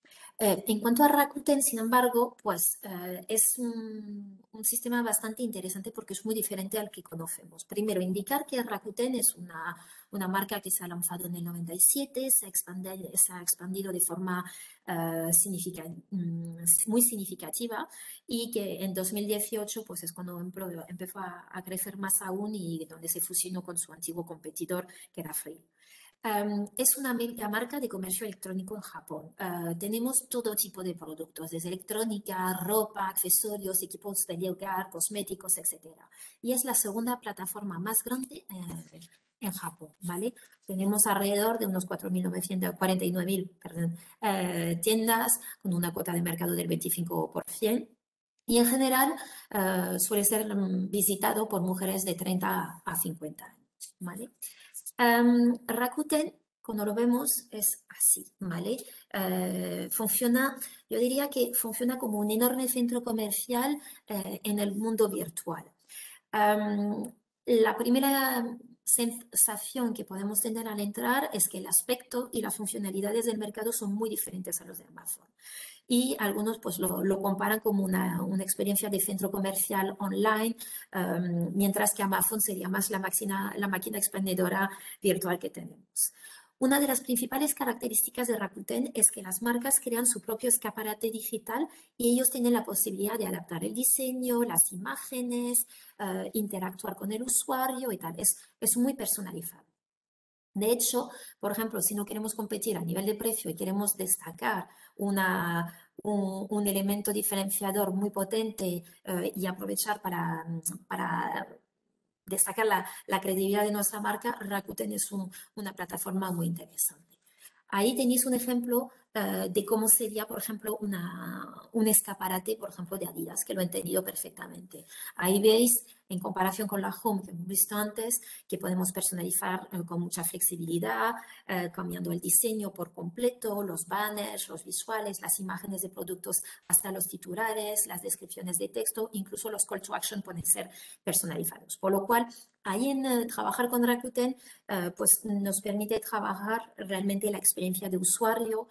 Eh, en cuanto a Rakuten, sin embargo, pues eh, es un, un sistema bastante interesante porque es muy diferente al que conocemos. Primero, indicar que Rakuten es una, una marca que se ha lanzado en el noventa y siete, se ha expandido, se ha expandido de forma uh, significa, muy significativa y que en dos mil dieciocho pues, es cuando empezó a, a crecer más aún y donde se fusionó con su antiguo competidor que era Free. Um, es una marca de comercio electrónico en Japón. Uh, tenemos todo tipo de productos, desde electrónica, ropa, accesorios, equipos de hogar, cosméticos, etcétera. Y es la segunda plataforma más grande eh, en Japón, ¿vale? Tenemos alrededor de unos cuatro mil novecientos cuarenta y nueve mil eh, tiendas con una cuota de mercado del veinticinco por ciento. Y en general uh, suele ser um, visitado por mujeres de treinta a cincuenta años, ¿vale? Um, Rakuten, cuando lo vemos, es así, ¿vale? Uh, funciona, yo diría que funciona como un enorme centro comercial uh, en el mundo virtual. Um, la primera sensación que podemos tener al entrar es que el aspecto y las funcionalidades del mercado son muy diferentes a los de Amazon. Y algunos pues lo, lo comparan como una, una experiencia de centro comercial online, um, mientras que Amazon sería más la máquina, la máquina expendedora virtual que tenemos. Una de las principales características de Rakuten es que las marcas crean su propio escaparate digital y ellos tienen la posibilidad de adaptar el diseño, las imágenes, uh, interactuar con el usuario y tal. Es, es muy personalizado. De hecho, por ejemplo, si no queremos competir a nivel de precio y queremos destacar una, un, un elemento diferenciador muy potente uh, y aprovechar para, para destacar la, la credibilidad de nuestra marca, Rakuten es un, una plataforma muy interesante. Ahí tenéis un ejemplo uh, de cómo sería, por ejemplo, una, un escaparate, por ejemplo, de Adidas, que lo he entendido perfectamente. Ahí veis, en comparación con la Home que hemos visto antes, que podemos personalizar uh, con mucha flexibilidad, uh, cambiando el diseño por completo, los banners, los visuales, las imágenes de productos, hasta los titulares, las descripciones de texto, incluso los call to action pueden ser personalizados. Por lo cual, ahí en uh, trabajar con Rakuten, uh, pues nos permite trabajar realmente la experiencia de usuario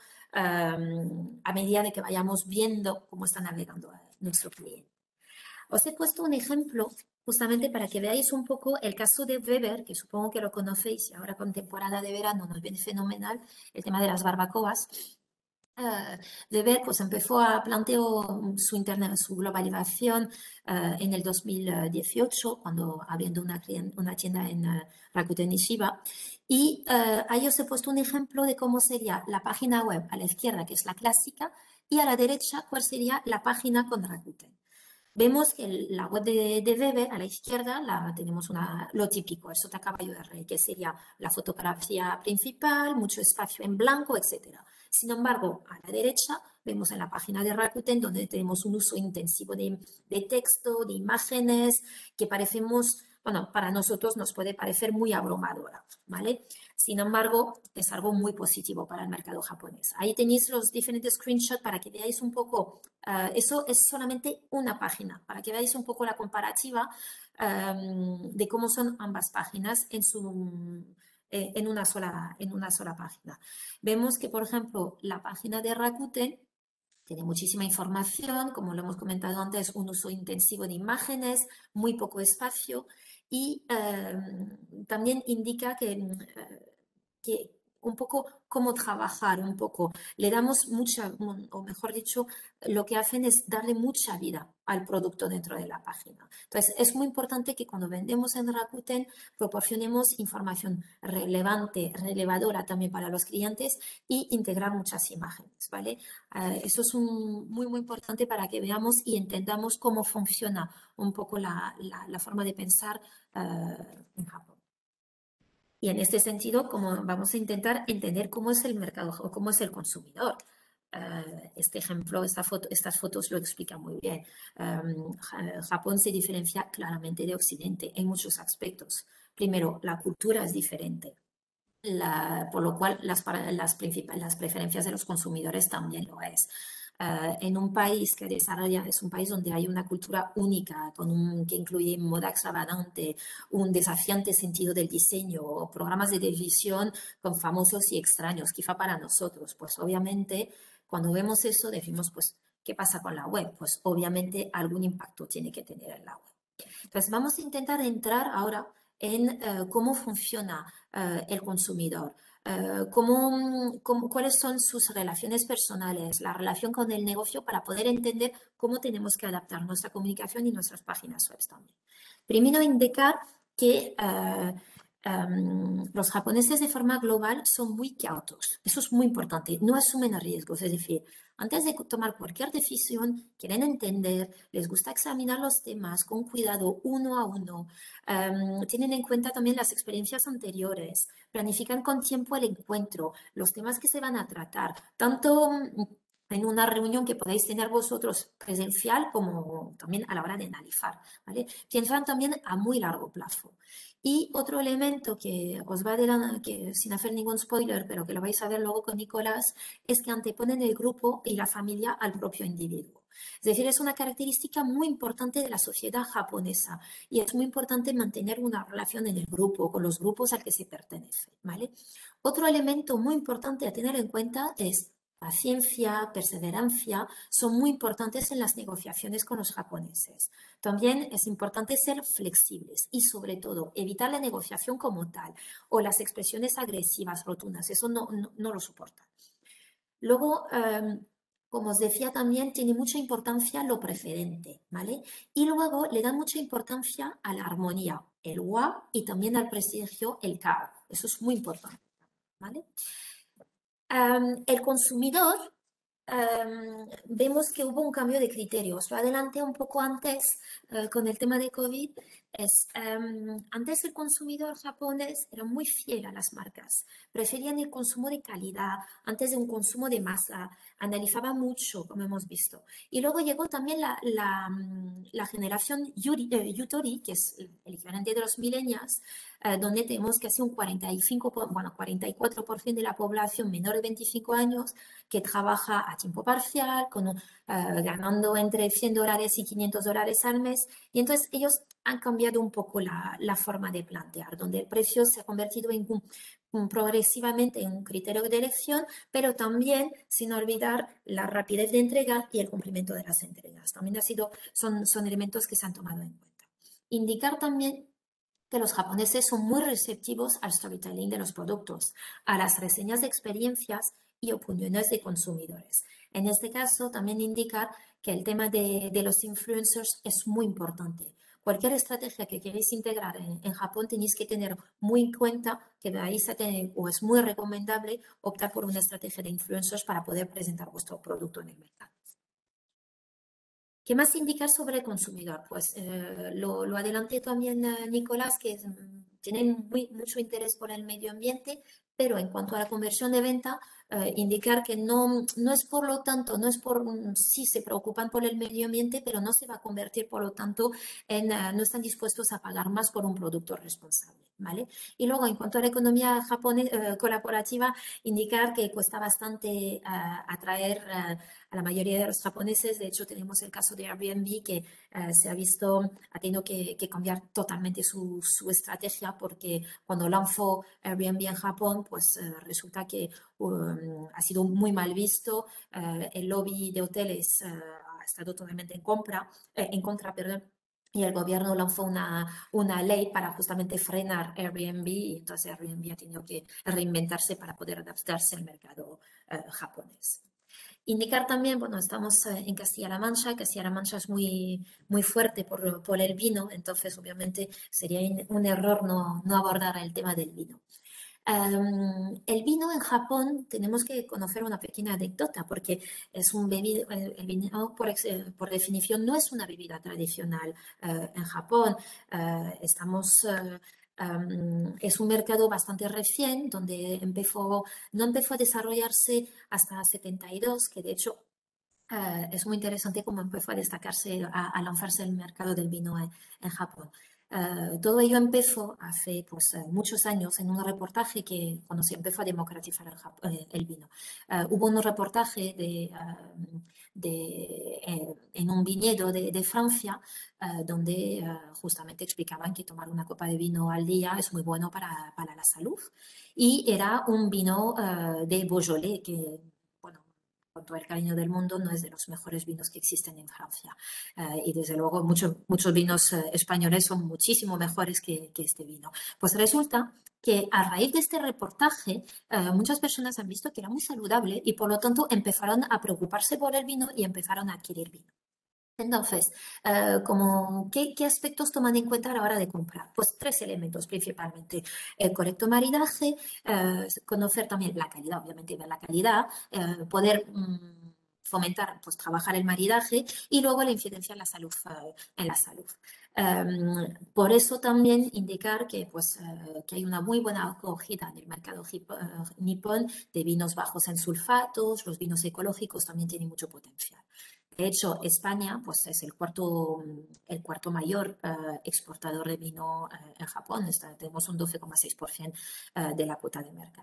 um, a medida de que vayamos viendo cómo está navegando nuestro cliente. Os he puesto un ejemplo justamente para que veáis un poco el caso de Weber, que supongo que lo conocéis y ahora con temporada de verano nos viene fenomenal el tema de las barbacoas. Uh, Weber pues empezó a plantear su, internet, su globalización uh, en el dos mil dieciocho, cuando abriendo una, una tienda en uh, Rakuten Shiba. Y uh, ahí os he puesto un ejemplo de cómo sería la página web a la izquierda, que es la clásica, y a la derecha, cuál sería la página con Rakuten. Vemos que la web de, de Weber, a la izquierda, la, tenemos una, lo típico, el sota caballo de rey, que sería la fotografía principal, mucho espacio en blanco, etcétera. Sin embargo, a la derecha vemos en la página de Rakuten donde tenemos un uso intensivo de, de texto, de imágenes, que parecemos, bueno, para nosotros nos puede parecer muy abrumadora, ¿vale? Sin embargo, es algo muy positivo para el mercado japonés. Ahí tenéis los diferentes screenshots para que veáis un poco, uh, eso es solamente una página, para que veáis un poco la comparativa um, de cómo son ambas páginas en su... En una, sola, en una sola página. Vemos que, por ejemplo, la página de Rakuten Tiene muchísima información, como lo hemos comentado antes, un uso intensivo de imágenes, muy poco espacio y eh, también indica que, eh, que un poco cómo trabajar, un poco. Le damos mucha, o mejor dicho, lo que hacen es darle mucha vida al producto dentro de la página. Entonces, es muy importante que cuando vendemos en Rakuten proporcionemos información relevante, relevadora también para los clientes y integrar muchas imágenes, ¿vale? Uh, eso es un, muy, muy importante para que veamos y entendamos cómo funciona un poco la, la, la forma de pensar uh, en Japón. Y en este sentido, como vamos a intentar entender cómo es el mercado o cómo es el consumidor. Uh, este ejemplo, esta foto, estas fotos lo explican muy bien. Um, Japón se diferencia claramente de Occidente en muchos aspectos. Primero, la cultura es diferente. La, por lo cual las, las, las preferencias de los consumidores también lo es. Uh, en un país que desarrolla, es un país donde hay una cultura única, con un, que incluye moda extravagante, un desafiante sentido del diseño, programas de televisión con famosos y extraños, quizá para nosotros, pues obviamente cuando vemos eso decimos, pues, ¿qué pasa con la web? Pues obviamente algún impacto tiene que tener en la web. Entonces vamos a intentar entrar ahora en uh, cómo funciona uh, el consumidor, uh, cómo, cómo, cuáles son sus relaciones personales, la relación con el negocio para poder entender cómo tenemos que adaptar nuestra comunicación y nuestras páginas web también. Primero, indicar que uh, um, los japoneses de forma global son muy cautos. Eso es muy importante. No asumen riesgos, es decir, antes de tomar cualquier decisión, quieren entender, les gusta examinar los temas con cuidado uno a uno, um, tienen en cuenta también las experiencias anteriores, planifican con tiempo el encuentro, los temas que se van a tratar, tanto en una reunión que podáis tener vosotros presencial como también a la hora de analizar, ¿vale? Piensan también a muy largo plazo. Y otro elemento que os va a adelantar, que sin hacer ningún spoiler, pero que lo vais a ver luego con Nicolás, es que anteponen el grupo y la familia al propio individuo. Es decir, es una característica muy importante de la sociedad japonesa y es muy importante mantener una relación en el grupo, con los grupos al que se pertenece, ¿vale? Otro elemento muy importante a tener en cuenta es paciencia, perseverancia, son muy importantes en las negociaciones con los japoneses. También es importante ser flexibles y, sobre todo, evitar la negociación como tal o las expresiones agresivas, rotundas. Eso no, no, no lo soportan. Luego, um, como os decía, también tiene mucha importancia lo precedente, ¿vale? Y luego le dan mucha importancia a la armonía, el wa, y también al prestigio, el kao. Eso es muy importante, ¿vale? Um, el consumidor, um, vemos que hubo un cambio de criterios. Lo adelanté un poco antes uh, con el tema de COVID. Es, um, antes el consumidor japonés era muy fiel a las marcas. Preferían el consumo de calidad antes de un consumo de masa. Analizaba mucho, como hemos visto. Y luego llegó también la, la, la generación Yuri, eh, Yutori, que es el equivalente de los millennials, Uh, donde tenemos casi un cuarenta y cinco, bueno, cuarenta y cuatro por ciento de la población menor de veinticinco años que trabaja a tiempo parcial, con, uh, ganando entre cien dólares y quinientos dólares al mes. Y entonces ellos han cambiado un poco la, la forma de plantear, donde el precio se ha convertido en un, un, progresivamente en un criterio de elección, pero también sin olvidar la rapidez de entrega y el cumplimiento de las entregas. También ha sido, son, son elementos que se han tomado en cuenta. Indicar también que los japoneses son muy receptivos al storytelling de los productos, a las reseñas de experiencias y opiniones de consumidores. En este caso, también indicar que el tema de, de los influencers es muy importante. Cualquier estrategia que queréis integrar en, en Japón tenéis que tener muy en cuenta que vais a tener, o es muy recomendable optar por una estrategia de influencers para poder presentar vuestro producto en el mercado. ¿Qué más indicar sobre el consumidor? Pues eh, lo, lo adelanté también eh, Nicolás, que es, tienen muy, mucho interés por el medio ambiente, pero en cuanto a la conversión de venta, eh, indicar que no, no es por lo tanto, no es por, sí se preocupan por el medio ambiente, pero no se va a convertir por lo tanto en, uh, no están dispuestos a pagar más por un producto responsable, ¿vale? Y luego en cuanto a la economía japonesa, uh, colaborativa, indicar que cuesta bastante uh, atraer uh, a la mayoría de los japoneses. De hecho, tenemos el caso de Airbnb que uh, se ha visto, ha tenido que, que cambiar totalmente su, su estrategia porque cuando lanzó Airbnb en Japón, pues eh, resulta que um, ha sido muy mal visto. Eh, el lobby de hoteles eh, ha estado totalmente en contra, eh, en contra, perdón, y el gobierno lanzó una, una ley para justamente frenar Airbnb, y entonces Airbnb ha tenido que reinventarse para poder adaptarse al mercado eh, japonés. Indicar también, bueno, estamos eh, en Castilla-La Mancha. Castilla-La Mancha es muy, muy fuerte por, por el vino, entonces obviamente sería un error no, no abordar el tema del vino. Um, el vino en Japón, tenemos que conocer una pequeña anécdota, porque es un bebido, el, el vino por, por, definición no es una bebida tradicional uh, en Japón. Uh, estamos... Uh, Um, es un mercado bastante recién, donde empezó, no empezó a desarrollarse hasta setenta y dos, que de hecho uh, es muy interesante cómo empezó a destacarse, a, a lanzarse el mercado del vino en, en Japón. Uh, todo ello empezó hace pues, uh, muchos años en un reportaje que cuando se empezó a democratizar el, uh, el vino. Uh, hubo un reportaje de, uh, de, eh, en un viñedo de, de Francia uh, donde uh, justamente explicaban que tomar una copa de vino al día es muy bueno para, para la salud. Y era un vino uh, de Beaujolais que, bueno, con todo el cariño del mundo, no es de los mejores vinos que existen en Francia. Uh, y desde luego muchos, muchos vinos uh, españoles son muchísimo mejores que, que este vino. Pues resulta que a raíz de este reportaje uh, muchas personas han visto que era muy saludable y por lo tanto empezaron a preocuparse por el vino y empezaron a adquirir vino. Entonces, uh, como, ¿qué, ¿qué aspectos toman en cuenta a la hora de comprar? Pues tres elementos principalmente. El correcto maridaje, uh, conocer también la calidad, obviamente ver la calidad, uh, poder um, fomentar, pues trabajar el maridaje y luego la incidencia en la salud. Uh, en la salud. Um, por eso también indicar que, pues, uh, que hay una muy buena acogida en el mercado hip, uh, nipón de vinos bajos en sulfatos, los vinos ecológicos también tienen mucho potencial. De hecho, España pues, es el cuarto, el cuarto mayor uh, exportador de vino uh, en Japón. Está, tenemos un doce coma seis por ciento uh, de la cuota de mercado.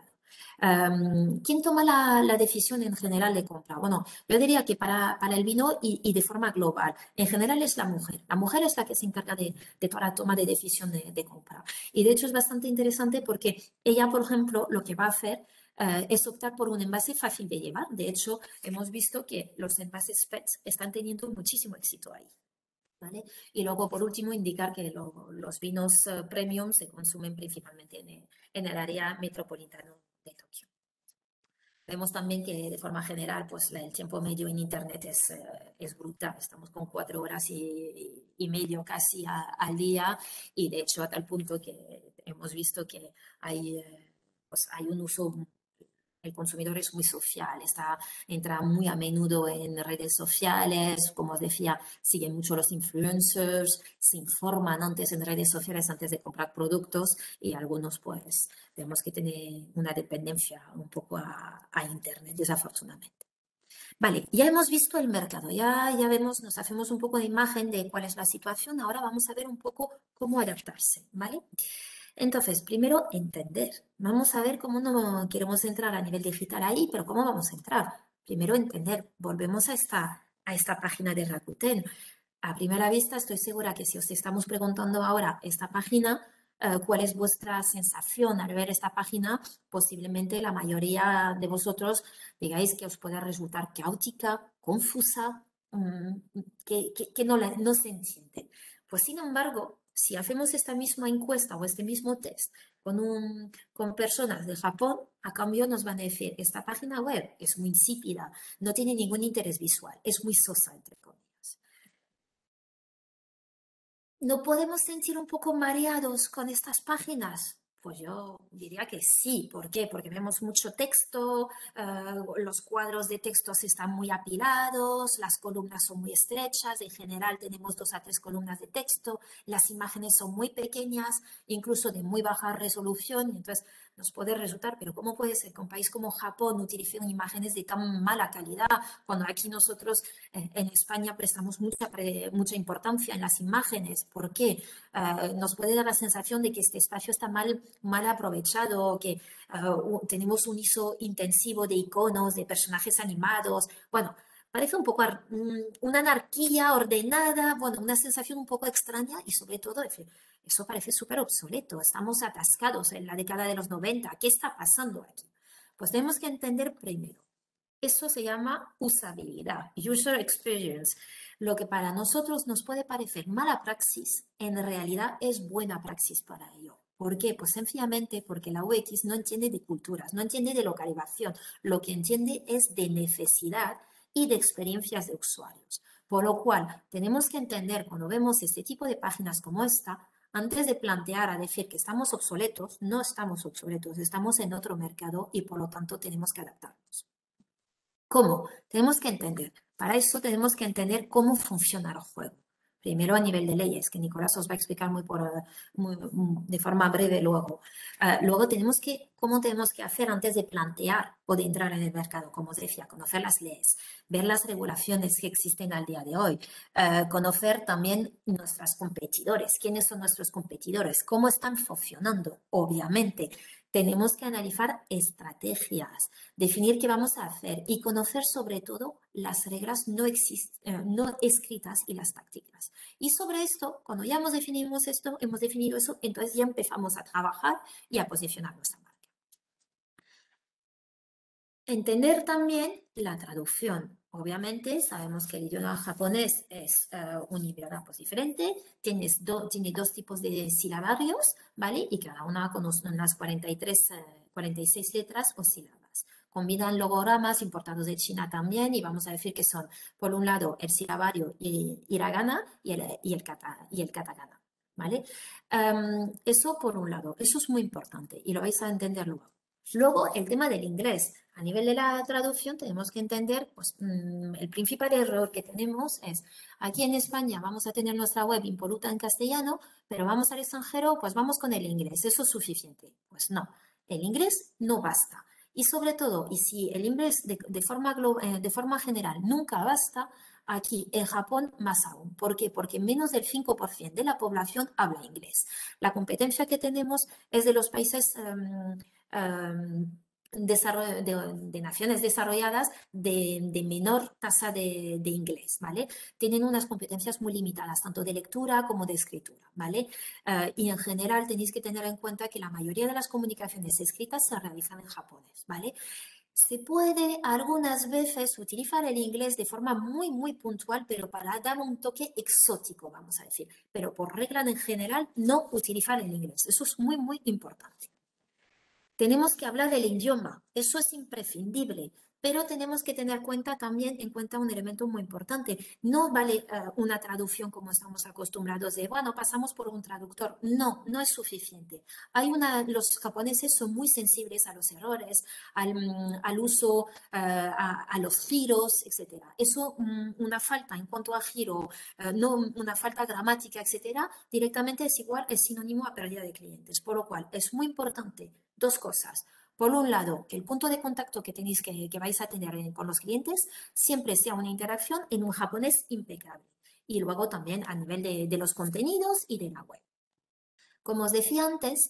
Um, ¿Quién toma la, la decisión en general de compra? Bueno, yo diría que para, para el vino y, y de forma global, en general es la mujer. La mujer es la que se encarga de, de toda la toma de decisión de, de compra. Y de hecho es bastante interesante porque ella, por ejemplo, lo que va a hacer Uh, es optar por un envase fácil de llevar. De hecho, hemos visto que los envases P E T están teniendo muchísimo éxito ahí. ¿Vale? Y luego, por último, indicar que lo, los vinos uh, premium se consumen principalmente en el, en el área metropolitana de Tokio. Vemos también que, de forma general, pues el tiempo medio en Internet es, uh, es brutal. Estamos con cuatro horas y, y medio casi a, al día y, de hecho, a tal punto que hemos visto que hay, uh, pues, hay un uso. El consumidor es muy social, está, entra muy a menudo en redes sociales, como os decía, siguen mucho los influencers, se informan antes en redes sociales antes de comprar productos y algunos pues vemos que tienen una dependencia un poco a, a Internet, desafortunadamente. Vale, ya hemos visto el mercado, ya, ya vemos, nos hacemos un poco de imagen de cuál es la situación, ahora vamos a ver un poco cómo adaptarse, ¿vale? Entonces, primero, entender. Vamos a ver cómo no queremos entrar a nivel digital ahí, pero ¿cómo vamos a entrar? Primero, entender. Volvemos a esta, a esta página de Rakuten. A primera vista, estoy segura que si os estamos preguntando ahora esta página, uh, cuál es vuestra sensación al ver esta página, posiblemente la mayoría de vosotros digáis que os puede resultar caótica, confusa, um, que, que, que no, la, no se entiende. Pues, sin embargo, si hacemos esta misma encuesta o este mismo test con, un, con personas de Japón, a cambio nos van a decir, esta página web es muy insípida, no tiene ningún interés visual, es muy sosa, entre comillas. ¿No podemos sentir un poco mareados con estas páginas? Pues yo diría que sí. ¿Por qué? Porque vemos mucho texto, uh, los cuadros de textos están muy apilados, las columnas son muy estrechas, en general tenemos dos a tres columnas de texto, las imágenes son muy pequeñas, incluso de muy baja resolución, y entonces nos puede resultar, pero ¿cómo puede ser que un país como Japón utilice imágenes de tan mala calidad cuando aquí nosotros eh, en España prestamos mucha, pre, mucha importancia en las imágenes? ¿Por qué? Uh, nos puede dar la sensación de que este espacio está mal, mal aprovechado, que uh, tenemos un uso intensivo de iconos, de personajes animados. Bueno, parece un poco una anarquía ordenada, bueno, una sensación un poco extraña y sobre todo eso parece súper obsoleto. Estamos atascados en la década de los noventa. ¿Qué está pasando aquí? Pues tenemos que entender primero. Eso se llama usabilidad, user experience. Lo que para nosotros nos puede parecer mala praxis, en realidad es buena praxis para ello. ¿Por qué? Pues sencillamente porque la U X no entiende de culturas, no entiende de localización. Lo que entiende es de necesidad y de experiencias de usuarios. Por lo cual, tenemos que entender cuando vemos este tipo de páginas como esta, antes de plantear a decir que estamos obsoletos, no estamos obsoletos, estamos en otro mercado y por lo tanto tenemos que adaptarnos. ¿Cómo? Tenemos que entender. Para eso tenemos que entender cómo funciona el juego. Primero a nivel de leyes, que Nicolás os va a explicar muy por, muy, de forma breve luego. Uh, luego tenemos que, ¿cómo tenemos que hacer antes de plantear o de entrar en el mercado? Como os decía, conocer las leyes, ver las regulaciones que existen al día de hoy, uh, conocer también nuestros competidores, quiénes son nuestros competidores, cómo están funcionando, obviamente. Tenemos que analizar estrategias, definir qué vamos a hacer y conocer sobre todo las reglas no, exist eh, no escritas y las tácticas. Y sobre esto, cuando ya hemos definido esto, hemos definido eso, entonces ya empezamos a trabajar y a posicionar nuestra marca. Entender también la traducción. Obviamente sabemos que el idioma japonés es uh, un idioma pues, diferente, Tienes do, tiene dos tipos de silabarios, ¿vale? Y cada una con unas cuarenta y tres, cuarenta y seis letras o sílabas. Combinan logogramas importados de China también y vamos a decir que son, por un lado, el silabario hiragana y el, y el, kata, y el katakana, ¿vale? Um, eso por un lado, eso es muy importante y lo vais a entender luego. Luego, el tema del inglés. A nivel de la traducción tenemos que entender, pues mmm, el principal error que tenemos es, aquí en España vamos a tener nuestra web impoluta en castellano, pero vamos al extranjero, pues vamos con el inglés, ¿eso es suficiente? Pues no, el inglés no basta. Y sobre todo, y si el inglés de, de, forma, eh, de forma general nunca basta, aquí en Japón más aún. ¿Por qué? Porque menos del cinco por ciento de la población habla inglés. La competencia que tenemos es de los países... Um, um, Desarrollo, de, de naciones desarrolladas de, de menor tasa de, de inglés, ¿vale? Tienen unas competencias muy limitadas, tanto de lectura como de escritura, ¿vale? Uh, y en general tenéis que tener en cuenta que la mayoría de las comunicaciones escritas se realizan en japonés, ¿vale? Se puede algunas veces utilizar el inglés de forma muy, muy puntual, pero para dar un toque exótico, vamos a decir. Pero por regla en general, no utilizar el inglés. Eso es muy, muy importante. Tenemos que hablar del idioma, eso es imprescindible, pero tenemos que tener cuenta también en cuenta un elemento muy importante. No vale uh, una traducción como estamos acostumbrados de, bueno, pasamos por un traductor. No, no es suficiente. Hay una, los japoneses son muy sensibles a los errores, al, al uso, uh, a, a los giros, etcétera. Eso, um, una falta en cuanto a giro, uh, no una falta gramática, etcétera, directamente es igual, es sinónimo a pérdida de clientes. Por lo cual, es muy importante dos cosas. Por un lado, que el punto de contacto que tenéis que, que vais a tener con los clientes siempre sea una interacción en un japonés impecable. Y luego también a nivel de, de los contenidos y de la web. Como os decía antes,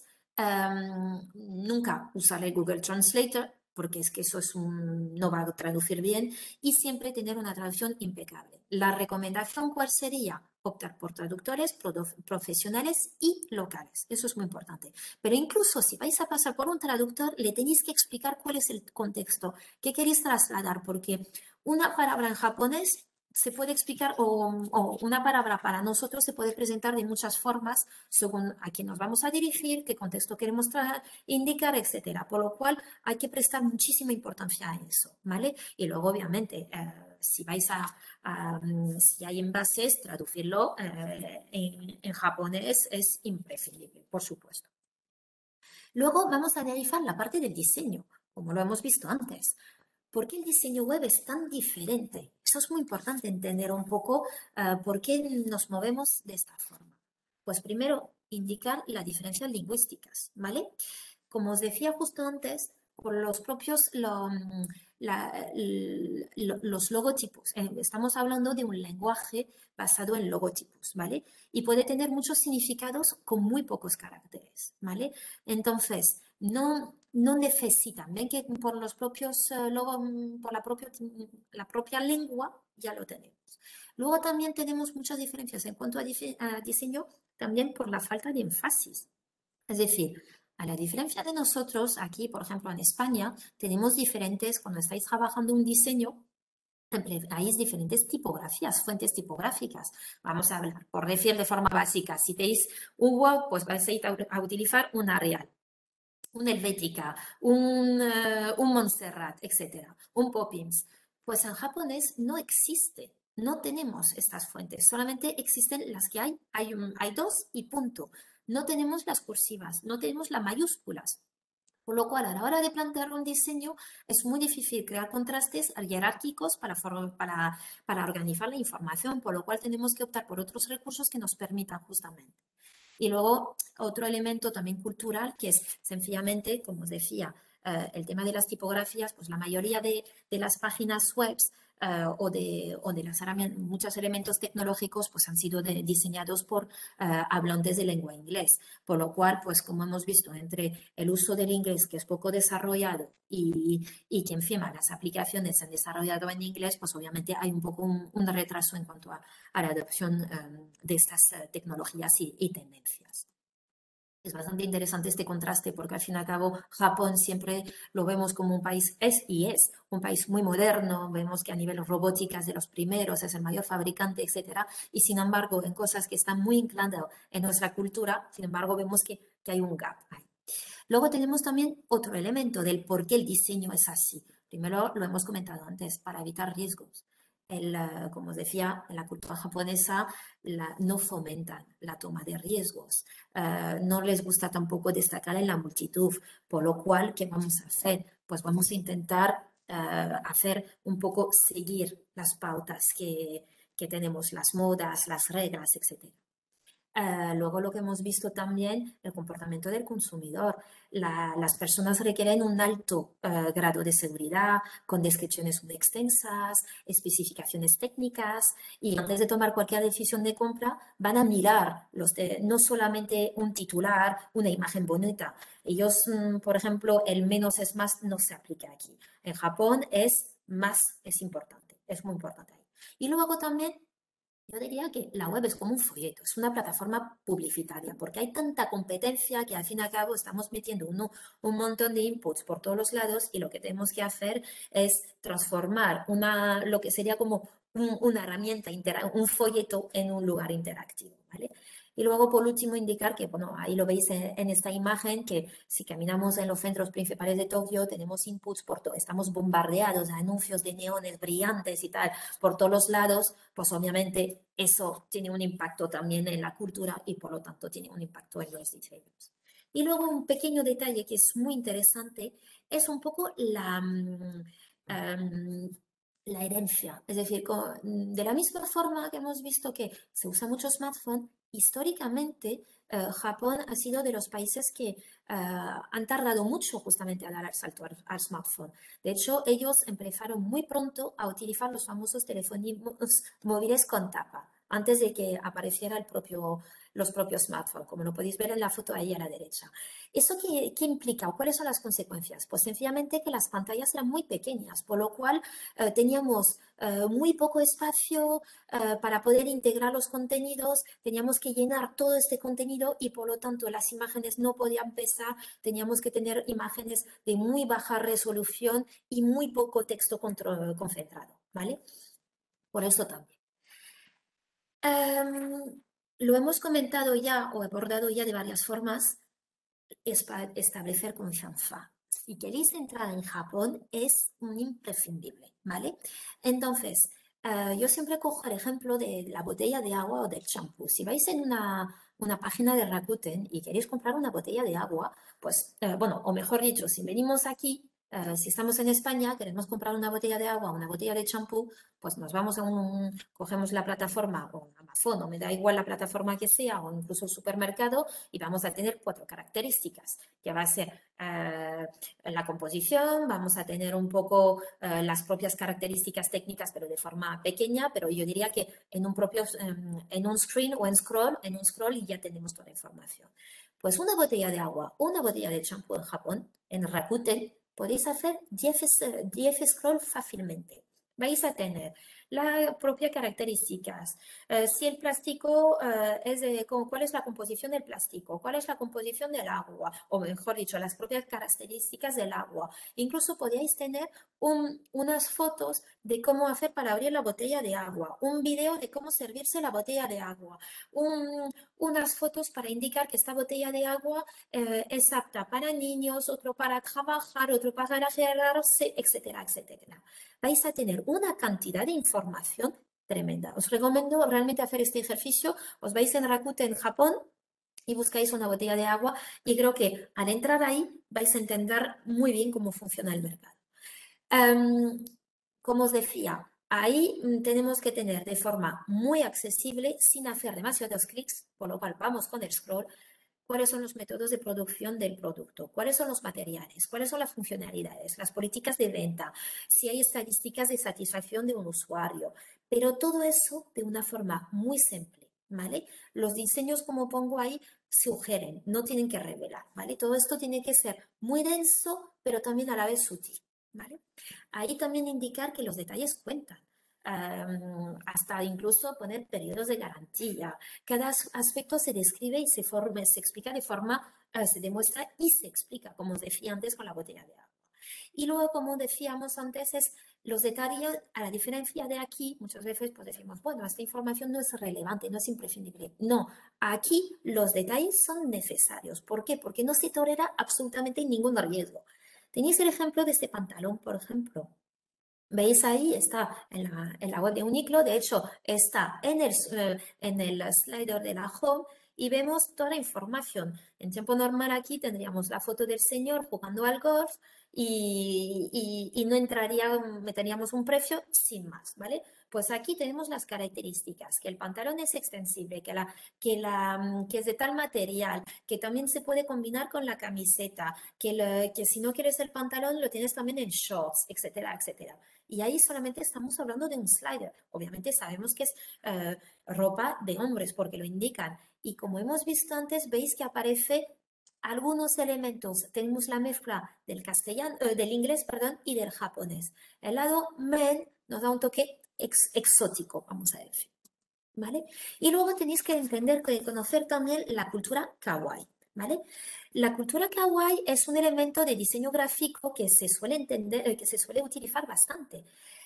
um, nunca usaré Google Translator porque es que eso es un, no va a traducir bien y siempre tener una traducción impecable. La recomendación, ¿cuál sería? Optar por traductores profesionales y locales. Eso es muy importante. Pero incluso si vais a pasar por un traductor, le tenéis que explicar cuál es el contexto, qué queréis trasladar, porque una palabra en japonés se puede explicar o, o una palabra para nosotros se puede presentar de muchas formas según a quién nos vamos a dirigir, qué contexto queremos indicar, etcétera. Por lo cual hay que prestar muchísima importancia a eso, ¿vale? Y luego, obviamente, eh, si vais a, a, si hay envases, traducirlo eh, en, en japonés es imprescindible, por supuesto. Luego vamos a analizar la parte del diseño, como lo hemos visto antes. ¿Por qué el diseño web es tan diferente? Eso es muy importante entender un poco uh, por qué nos movemos de esta forma. Pues primero, indicar las diferencias lingüísticas, ¿vale? Como os decía justo antes, por los propios lo, la, lo, los logotipos. Estamos hablando de un lenguaje basado en logotipos, ¿vale? Y puede tener muchos significados con muy pocos caracteres, ¿vale? Entonces, no, no necesitan, ven que por los propios uh, logo, por la propia, la propia lengua ya lo tenemos. Luego también tenemos muchas diferencias en cuanto a, a diseño, también por la falta de énfasis. Es decir, a la diferencia de nosotros, aquí, por ejemplo, en España, tenemos diferentes, cuando estáis trabajando un diseño, hay diferentes tipografías, fuentes tipográficas. Vamos a hablar, por decir de forma básica, si tenéis un Word, pues vais a ir a utilizar un Arial, un Helvética, un, uh, un Montserrat, etcétera, un Poppins. Pues en japonés no existe, no tenemos estas fuentes, solamente existen las que hay, hay, un, hay dos y punto. No tenemos las cursivas, no tenemos las mayúsculas. Por lo cual, a la hora de plantear un diseño, es muy difícil crear contrastes jerárquicos para, para, para organizar la información, por lo cual tenemos que optar por otros recursos que nos permitan justamente. Y luego, otro elemento también cultural, que es sencillamente, como os decía, eh, el tema de las tipografías, pues la mayoría de, de las páginas web Uh, o de, o de las muchos elementos tecnológicos pues han sido de, diseñados por uh, hablantes de lengua inglés, por lo cual pues como hemos visto entre el uso del inglés que es poco desarrollado y, y que encima las aplicaciones se han desarrollado en inglés, pues obviamente hay un poco un, un retraso en cuanto a, a la adopción um, de estas uh, tecnologías y, y tendencias. Es bastante interesante este contraste porque al fin y al cabo Japón siempre lo vemos como un país, es y es un país muy moderno, vemos que a nivel robótica es de los primeros, es el mayor fabricante, etcétera. Y sin embargo, en cosas que están muy inclinadas en nuestra cultura, sin embargo, vemos que, que hay un gap ahí. Luego tenemos también otro elemento del por qué el diseño es así. Primero, lo hemos comentado antes, para evitar riesgos. El, uh, como os decía, en la cultura japonesa la, no fomentan la toma de riesgos, uh, no les gusta tampoco destacar en la multitud, por lo cual, ¿qué vamos a hacer? Pues vamos a intentar uh, hacer un poco seguir las pautas que, que tenemos, las modas, las reglas, etcétera. Uh, luego lo que hemos visto también, el comportamiento del consumidor. La, las personas requieren un alto uh, grado de seguridad, con descripciones muy extensas, especificaciones técnicas, y antes de tomar cualquier decisión de compra van a mirar los de, no solamente un titular, una imagen bonita. Ellos, mm, por ejemplo, el menos es más no se aplica aquí. En Japón es más, es importante, es muy importante ahí. Y luego también yo diría que la web es como un folleto, es una plataforma publicitaria, porque hay tanta competencia que al fin y al cabo estamos metiendo uno, un montón de inputs por todos los lados y lo que tenemos que hacer es transformar una, lo que sería como un, una herramienta, un folleto en un lugar interactivo, ¿vale? Y luego, por último, indicar que, bueno, ahí lo veis en, en esta imagen, que si caminamos en los centros principales de Tokio, tenemos inputs por todo, estamos bombardeados de anuncios de neones brillantes y tal, por todos los lados, pues obviamente eso tiene un impacto también en la cultura y por lo tanto tiene un impacto en los diseños. Y luego un pequeño detalle que es muy interesante es un poco la... Um, la herencia, es decir, de la misma forma que hemos visto que se usa mucho smartphone, históricamente uh, Japón ha sido de los países que uh, han tardado mucho justamente a dar el salto al, al smartphone. De hecho, ellos empezaron muy pronto a utilizar los famosos teléfonos móviles con tapa, antes de que apareciera el propio, los propios smartphones, como lo podéis ver en la foto ahí a la derecha. ¿Eso qué, qué implica o cuáles son las consecuencias? Pues sencillamente que las pantallas eran muy pequeñas, por lo cual uh, teníamos uh, muy poco espacio uh, para poder integrar los contenidos, teníamos que llenar todo este contenido y por lo tanto las imágenes no podían pesar, teníamos que tener imágenes de muy baja resolución y muy poco texto concentrado, ¿vale? Por eso también. Um, lo hemos comentado ya o abordado ya de varias formas, es para establecer confianza. Si queréis entrar en Japón es un imprescindible, ¿vale? Entonces, uh, yo siempre cojo el ejemplo de la botella de agua o del champú. Si vais en una, una página de Rakuten y queréis comprar una botella de agua, pues, uh, bueno, o mejor dicho, si venimos aquí, Uh, si estamos en España, queremos comprar una botella de agua, una botella de champú, pues nos vamos a un, cogemos la plataforma o Amazon, o me da igual la plataforma que sea, o incluso el supermercado, y vamos a tener cuatro características, que va a ser uh, la composición, vamos a tener un poco uh, las propias características técnicas, pero de forma pequeña, pero yo diría que en un propio, um, en un screen o en scroll, en un scroll y ya tenemos toda la información. Pues una botella de agua, una botella de champú en Japón, en Rakuten, podéis hacer diez scrolls fácilmente. Vais a tener las propias características, uh, si el plástico uh, es de, cuál es la composición del plástico, cuál es la composición del agua, o mejor dicho, las propias características del agua. Incluso podéis tener un, unas fotos de cómo hacer para abrir la botella de agua, un video de cómo servirse la botella de agua, un, unas fotos para indicar que esta botella de agua eh, es apta para niños, otro para trabajar, otro para arreglarse, etcétera, etcétera. Vais a tener una cantidad de información tremenda. Os recomiendo realmente hacer este ejercicio. Os vais en Rakuten, en Japón, y buscáis una botella de agua y creo que al entrar ahí vais a entender muy bien cómo funciona el mercado. Um, como os decía, ahí tenemos que tener de forma muy accesible, sin hacer demasiados clics, por lo cual vamos con el scroll, cuáles son los métodos de producción del producto, cuáles son los materiales, cuáles son las funcionalidades, las políticas de venta, si hay estadísticas de satisfacción de un usuario, pero todo eso de una forma muy simple, ¿vale? Los diseños, como pongo ahí, sugieren, no tienen que revelar, ¿vale? Todo esto tiene que ser muy denso, pero también a la vez sutil, ¿vale? Ahí también indicar que los detalles cuentan. Um, hasta incluso poner periodos de garantía. Cada aspecto se describe y se, forma, se explica de forma, uh, se demuestra y se explica, como os decía antes con la botella de agua. Y luego, como decíamos antes, es los detalles, a la diferencia de aquí, muchas veces pues decimos, bueno, esta información no es relevante, no es imprescindible. No, aquí los detalles son necesarios. ¿Por qué? Porque no se tolera absolutamente ningún riesgo. Tenéis el ejemplo de este pantalón, por ejemplo. ¿Veis ahí? Está en la, en la web de Uniqlo, de hecho está en el, eh, en el slider de la home y vemos toda la información. En tiempo normal aquí tendríamos la foto del señor jugando al golf y, y, y no entraría, meteríamos un precio sin más, ¿vale? Pues aquí tenemos las características, que el pantalón es extensible, que, la, que, la, que es de tal material, que también se puede combinar con la camiseta, que, lo, que si no quieres el pantalón lo tienes también en shorts, etcétera, etcétera. Y ahí solamente estamos hablando de un slider. Obviamente sabemos que es uh, ropa de hombres porque lo indican. Y como hemos visto antes, veis que aparece algunos elementos. Tenemos la mezcla del castellano, uh, del inglés, perdón, y del japonés. El lado men nos da un toque ex exótico, vamos a decir. ¿Vale? Y luego tenéis que entender, que conocer también la cultura kawaii. ¿Vale? La cultura kawaii es un elemento de diseño gráfico que se suele entender, que se suele utilizar bastante.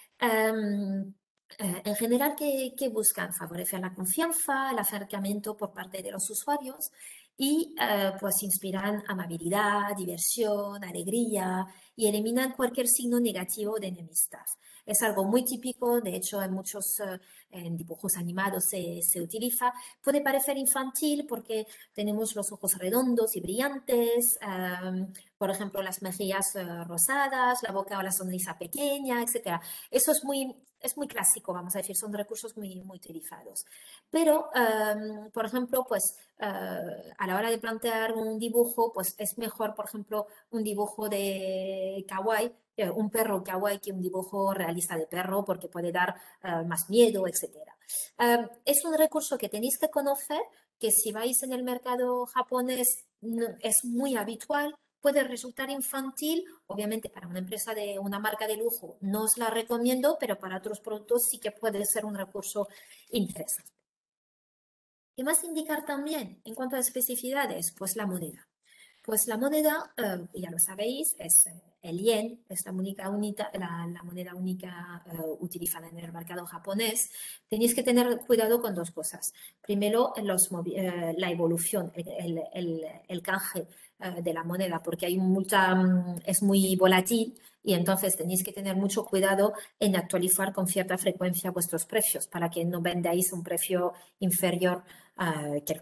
Um, eh, en general, ¿qué, qué buscan? Favorecer la confianza, el acercamiento por parte de los usuarios y uh, pues inspiran amabilidad, diversión, alegría y eliminan cualquier signo negativo de enemistad. Es algo muy típico, de hecho en muchos uh, en dibujos animados se, se utiliza. Puede parecer infantil porque tenemos los ojos redondos y brillantes, um, por ejemplo, las mejillas uh, rosadas, la boca o la sonrisa pequeña, etcétera. Eso es muy, es muy clásico, vamos a decir, son recursos muy, muy utilizados. Pero, um, por ejemplo, pues uh, a la hora de plantear un dibujo, pues es mejor, por ejemplo, un dibujo de kawaii, un perro kawaii que un dibujo realista de perro porque puede dar uh, más miedo, etcétera. Uh, es un recurso que tenéis que conocer, que si vais en el mercado japonés no, es muy habitual, puede resultar infantil, obviamente para una empresa de una marca de lujo no os la recomiendo, pero para otros productos sí que puede ser un recurso interesante. ¿Qué más indicar también en cuanto a especificidades? Pues la moneda. Pues la moneda, uh, ya lo sabéis, es el yen, es la, única, unita, la, la moneda única uh, utilizada en el mercado japonés. Tenéis que tener cuidado con dos cosas. Primero, los, uh, la evolución, el, el, el canje uh, de la moneda, porque hay mucha, um, es muy volátil y entonces tenéis que tener mucho cuidado en actualizar con cierta frecuencia vuestros precios para que no vendáis un precio inferior uh, que el coste.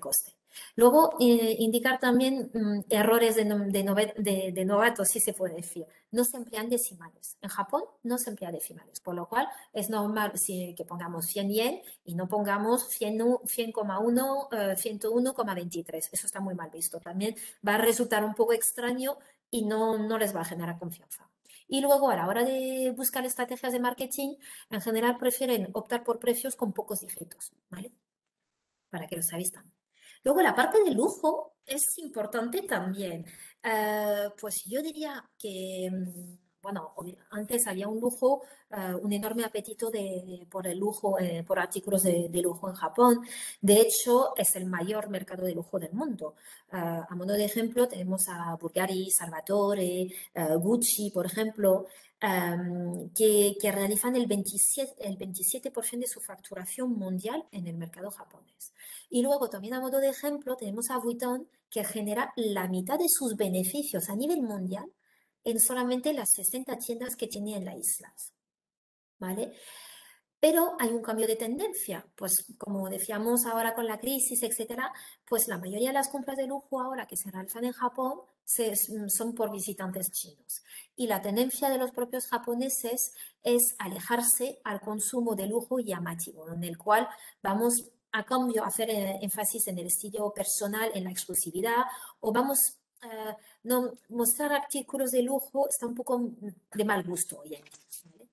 Luego, eh, indicar también mm, errores de, no- de, nove- de- de novatos, si se puede decir. No se emplean decimales. En Japón no se emplean decimales, por lo cual es normal si- que pongamos cien yen y no pongamos cien, u- cien coma uno, eh, ciento uno coma veintitrés. Eso está muy mal visto. También va a resultar un poco extraño y no, no les va a generar confianza. Y luego, a la hora de buscar estrategias de marketing, en general prefieren optar por precios con pocos dígitos, ¿vale? Para que los avistan. Luego, la parte de lujo es importante también. Eh, pues yo diría que, mm, bueno, obvi- antes había un lujo, eh, un enorme apetito de, por el lujo, eh, por artículos de, de lujo en Japón. De hecho, es el mayor mercado de lujo del mundo. Eh, a modo de ejemplo, tenemos a Bulgari, Salvatore, eh, Gucci, por ejemplo, em, que, que realizan el veintisiete, el veintisiete por ciento de su facturación mundial en el mercado japonés. Y luego también a modo de ejemplo tenemos a Vuitton que genera la mitad de sus beneficios a nivel mundial en solamente las sesenta tiendas que tenía en las islas, ¿vale? Pero hay un cambio de tendencia, pues como decíamos ahora con la crisis, etcétera, pues la mayoría de las compras de lujo ahora que se realizan en Japón se, son por visitantes chinos. Y la tendencia de los propios japoneses es alejarse al consumo de lujo llamativo, en el cual vamos a cambio a hacer eh, énfasis en el estilo personal, en la exclusividad, o vamos a eh, no, mostrar artículos de lujo está un poco de mal gusto hoy en día, ¿vale?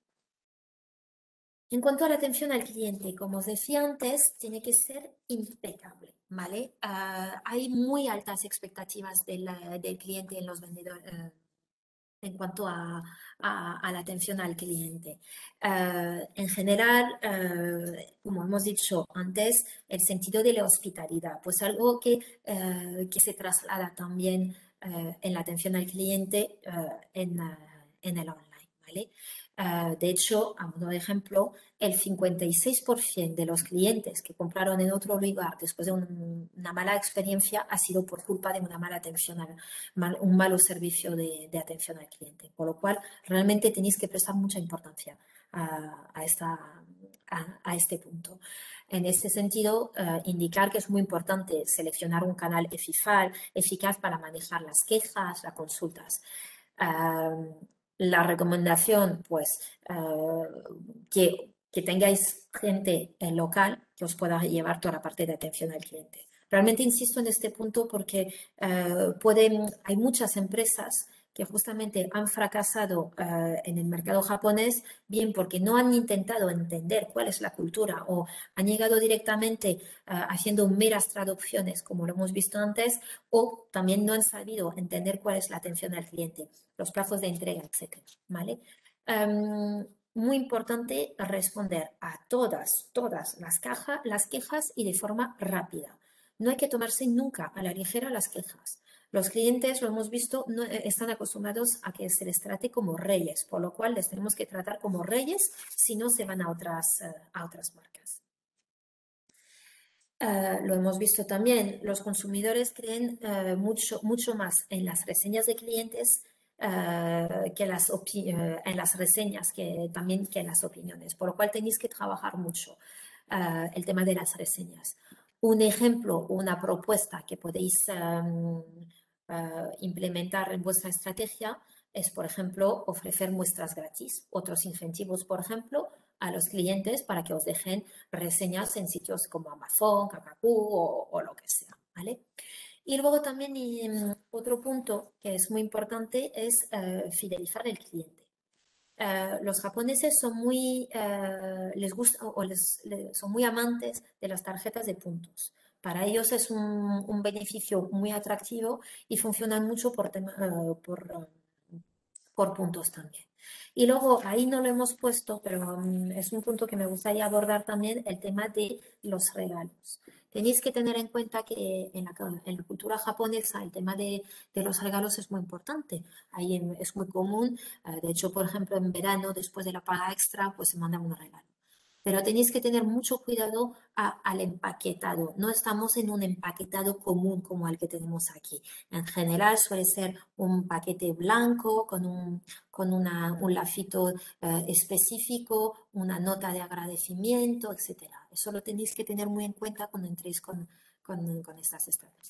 En cuanto a la atención al cliente, como os decía antes, tiene que ser impecable, ¿vale? Ah, hay muy altas expectativas del, eh, del cliente en los vendedores, eh, en cuanto a, a- a la atención al cliente. Ah, en general, ah, como hemos dicho antes, el sentido de la hospitalidad, pues algo que, eh, que se traslada también eh, en la atención al cliente eh, en, ah, en el online, ¿vale? Ah, de hecho, a modo de ejemplo, el cincuenta y seis por ciento de los clientes que compraron en otro lugar después de un- una mala experiencia ha sido por culpa de una mala atención, al, mal- un malo servicio de, de atención al cliente. Por lo cual, realmente tenéis que prestar mucha importancia a, a esta, a, a este punto. En este sentido, eh, indicar que es muy importante seleccionar un canal eficaz, eficaz para manejar las quejas, las consultas. Um, la recomendación, pues, uh, que, que tengáis gente eh, local que os pueda llevar toda la parte de atención al cliente. Realmente insisto en este punto porque uh, pueden, hay muchas empresas que justamente han fracasado uh, en el mercado japonés, bien porque no han intentado entender cuál es la cultura o han llegado directamente uh, haciendo meras traducciones, como lo hemos visto antes, o también no han sabido entender cuál es la atención al cliente, los plazos de entrega, etcétera, ¿vale? Um, muy importante responder a todas, todas las, cajas, las quejas y de forma rápida. No hay que tomarse nunca a la ligera las quejas. Los clientes, lo hemos visto, no, están acostumbrados a que se les trate como reyes, por lo cual les tenemos que tratar como reyes si no se van a otras, a otras marcas. Uh, lo hemos visto también, los consumidores creen uh, mucho, mucho más en las reseñas de clientes uh, que las uh, en las reseñas que también que en las opiniones, por lo cual tenéis que trabajar mucho uh, el tema de las reseñas. Un ejemplo, una propuesta que podéis um, uh, implementar en vuestra estrategia es, por ejemplo, ofrecer muestras gratis, otros incentivos, por ejemplo, a los clientes para que os dejen reseñas en sitios como Amazon, Kakaku o, o lo que sea, ¿vale? Y luego también y, um, otro punto que es muy importante es uh, fidelizar al cliente. Uh, los japoneses son muy, uh, les gusta o les, les, son muy amantes de las tarjetas de puntos. Para ellos es un, un beneficio muy atractivo y funcionan mucho por, tema, uh, por, uh, por puntos también. Y luego, ahí no lo hemos puesto, pero um, es un punto que me gustaría abordar también, el tema de los regalos. Tenéis que tener en cuenta que en la, en la cultura japonesa el tema de, de, los regalos es muy importante. Ahí es muy común, uh, de hecho, por ejemplo, en verano, después de la paga extra, pues se manda un regalo. Pero tenéis que tener mucho cuidado a, al empaquetado. No estamos en un empaquetado común como el que tenemos aquí. En general suele ser un paquete blanco con un, con una, un lacito eh, específico, una nota de agradecimiento, etcétera. Eso lo tenéis que tener muy en cuenta cuando entréis con, con, con estas estrategias.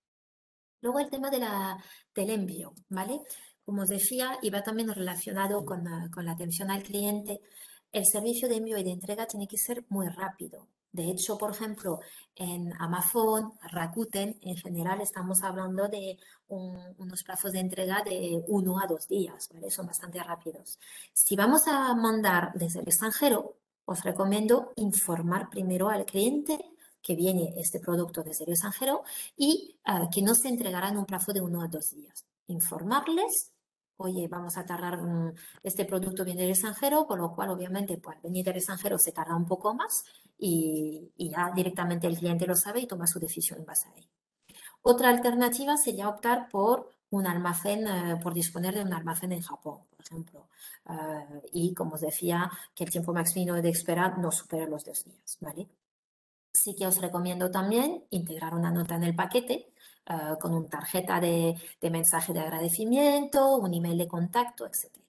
Luego el tema de la, del envío, ¿vale? Como os decía, y va también relacionado con, uh, con la atención al cliente, el servicio de envío y de entrega tiene que ser muy rápido. De hecho, por ejemplo, en Amazon, Rakuten, en general estamos hablando de un, unos plazos de entrega de uno a dos días, ¿vale? Son bastante rápidos. Si vamos a mandar desde el extranjero, os recomiendo informar primero al cliente que viene este producto desde el extranjero y uh, que no se entregará en un plazo de uno a dos días. Informarles, oye, vamos a tardar, um, este producto viene del extranjero, con lo cual obviamente pues venir del extranjero se tarda un poco más y, y ya directamente el cliente lo sabe y toma su decisión en base a ello. Otra alternativa sería optar por un almacén, uh, por disponer de un almacén en Japón, por ejemplo. Uh, y como os decía, que el tiempo máximo de espera no supera los dos días, ¿vale? Sí que os recomiendo también integrar una nota en el paquete uh, con una tarjeta de, de mensaje de agradecimiento, un email de contacto, etcétera.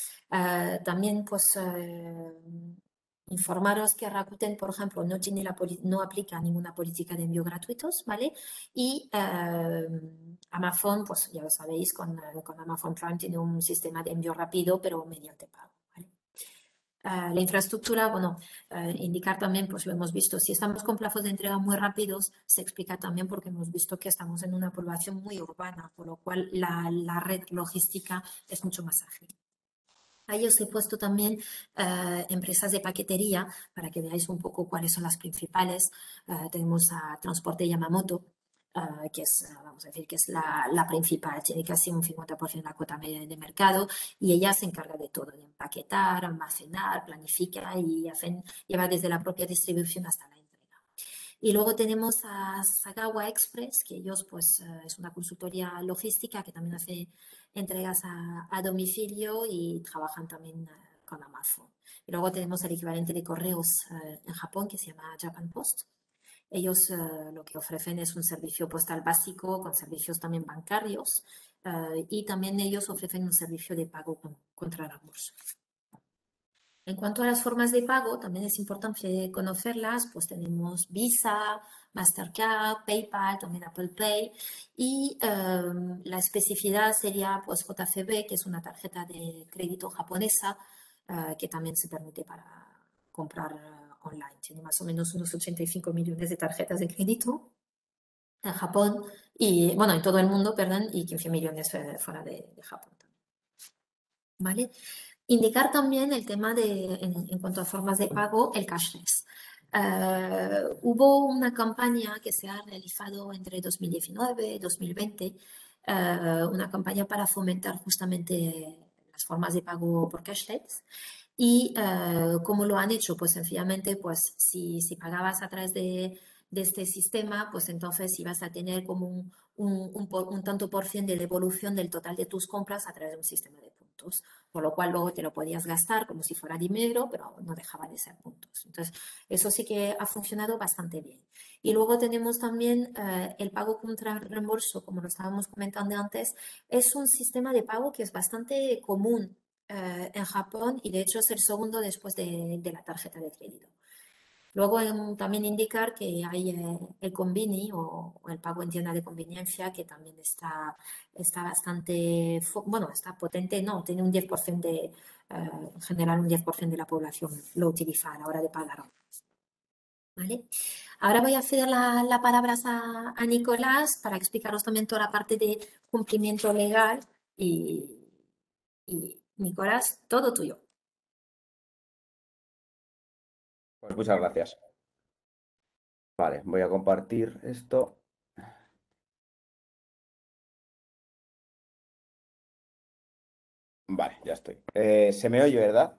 Uh, también, pues, uh, informaros que Rakuten, por ejemplo, no, tiene la no aplica ninguna política de envío gratuitos, ¿vale? Y uh, Amazon, pues ya lo sabéis, con, con Amazon Prime tiene un sistema de envío rápido, pero mediante pago, ¿vale? Uh, la infraestructura, bueno, uh, indicar también, pues lo hemos visto, si estamos con plazos de entrega muy rápidos, se explica también porque hemos visto que estamos en una población muy urbana, por lo cual la, la red logística es mucho más ágil. Ahí os he puesto también uh, empresas de paquetería para que veáis un poco cuáles son las principales. Uh, tenemos a Transporte Yamamoto, Uh, que es, uh, vamos a decir, que es la, la principal, tiene casi un cincuenta por ciento de la cuota media de mercado y ella se encarga de todo, de empaquetar, almacenar, planifica y hacen, lleva desde la propia distribución hasta la entrega. Y luego tenemos a Sagawa Express, que ellos, pues, uh, es una consultoría logística que también hace entregas a, a domicilio y trabajan también uh, con Amazon. Y luego tenemos el equivalente de correos uh, en Japón, que se llama Japan Post. Ellos uh, lo que ofrecen es un servicio postal básico con servicios también bancarios uh, y también ellos ofrecen un servicio de pago con, contra reembolso. En cuanto a las formas de pago, también es importante conocerlas, pues tenemos Visa, Mastercard, PayPal, también Apple Pay y um, la especificidad sería pues J C B, que es una tarjeta de crédito japonesa uh, que también se permite para comprar uh, online. Tiene más o menos unos ochenta y cinco millones de tarjetas de crédito en Japón y, bueno, en todo el mundo, perdón, y quince millones fuera de, de Japón también. ¿Vale? Indicar también el tema de, en, en cuanto a formas de pago, el cashless. Uh, hubo una campaña que se ha realizado entre dos mil diecinueve y dos mil veinte, uh, una campaña para fomentar justamente las formas de pago por cashless. Y uh, ¿cómo lo han hecho? Pues sencillamente, pues si, si pagabas a través de, de este sistema, pues entonces ibas a tener como un, un, un, por, un tanto por ciento de devolución del total de tus compras a través de un sistema de puntos, por lo cual luego te lo podías gastar como si fuera dinero, pero no dejaba de ser puntos. Entonces, eso sí que ha funcionado bastante bien. Y luego tenemos también uh, el pago contra reembolso, como lo estábamos comentando antes, es un sistema de pago que es bastante común Uh, en Japón y de hecho es el segundo después de, de la tarjeta de crédito. Luego um, también indicar que hay eh, el Konbini o, o el pago en tienda de conveniencia que también está, está bastante, bueno, está potente, no, tiene un diez por ciento de, uh, en general un diez por ciento de la población lo utiliza a la hora de pagar. ¿Vale? Ahora voy a ceder la, la palabra a, a Nicolás para explicaros también toda la parte de cumplimiento legal y, y Nicolás, todo tuyo.
Pues muchas gracias. Vale, voy a compartir esto. Vale, ya estoy. Eh, ¿se me oye, verdad?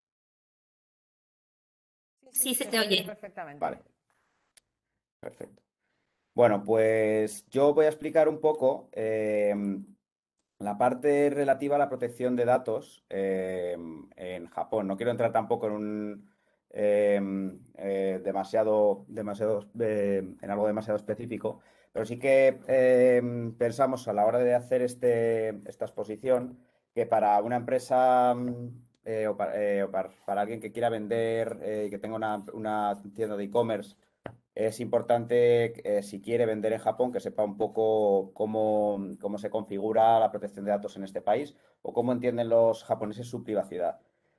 Sí, se te oye
perfectamente.
Vale, perfecto. Bueno, pues yo voy a explicar un poco eh, la parte relativa a la protección de datos eh, en Japón. No quiero entrar tampoco en un eh, eh, demasiado, demasiado eh, en algo demasiado específico, pero sí que eh, pensamos a la hora de hacer este, esta exposición que para una empresa eh, o, para, eh, o para, para alguien que quiera vender, eh, que tenga una, una tienda de e-commerce Es importante, eh, si quiere vender en Japón, que sepa un poco cómo, cómo se configura la protección de datos en este país o cómo entienden los japoneses su privacidad.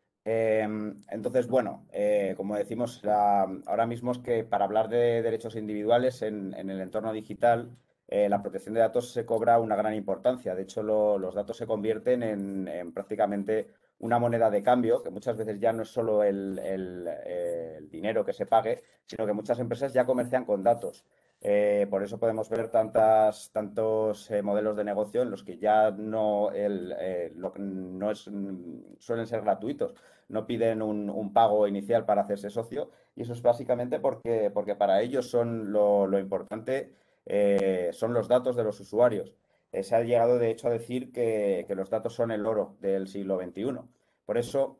Em, entonces, bueno, eh, como decimos, la- ahora mismo es que para hablar de derechos individuales en, en el entorno digital, eh, la protección de datos se cobra una gran importancia. De hecho, lo- los datos se convierten en, en prácticamente una moneda de cambio, que muchas veces ya no es solo el, el, eh, el dinero que se pague, sino que muchas empresas ya comercian con datos. Eh, por eso podemos ver tantas, tantos eh, modelos de negocio en los que ya no, el, eh, lo que no es, mm, suelen ser gratuitos, no piden un, un pago inicial para hacerse socio, y eso es básicamente porque, porque para ellos son lo, lo importante, eh, son los datos de los usuarios. Eh, se ha llegado de hecho a decir que, que los datos son el oro del siglo veintiuno. Por eso,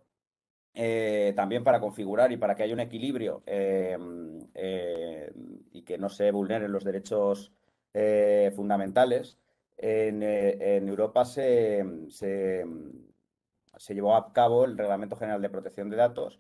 eh, también para configurar y para que haya un equilibrio, eh, eh, y que no se vulneren los derechos eh, fundamentales, en, eh, en Europa se, se, se llevó a cabo el Reglamento General de Protección de Datos,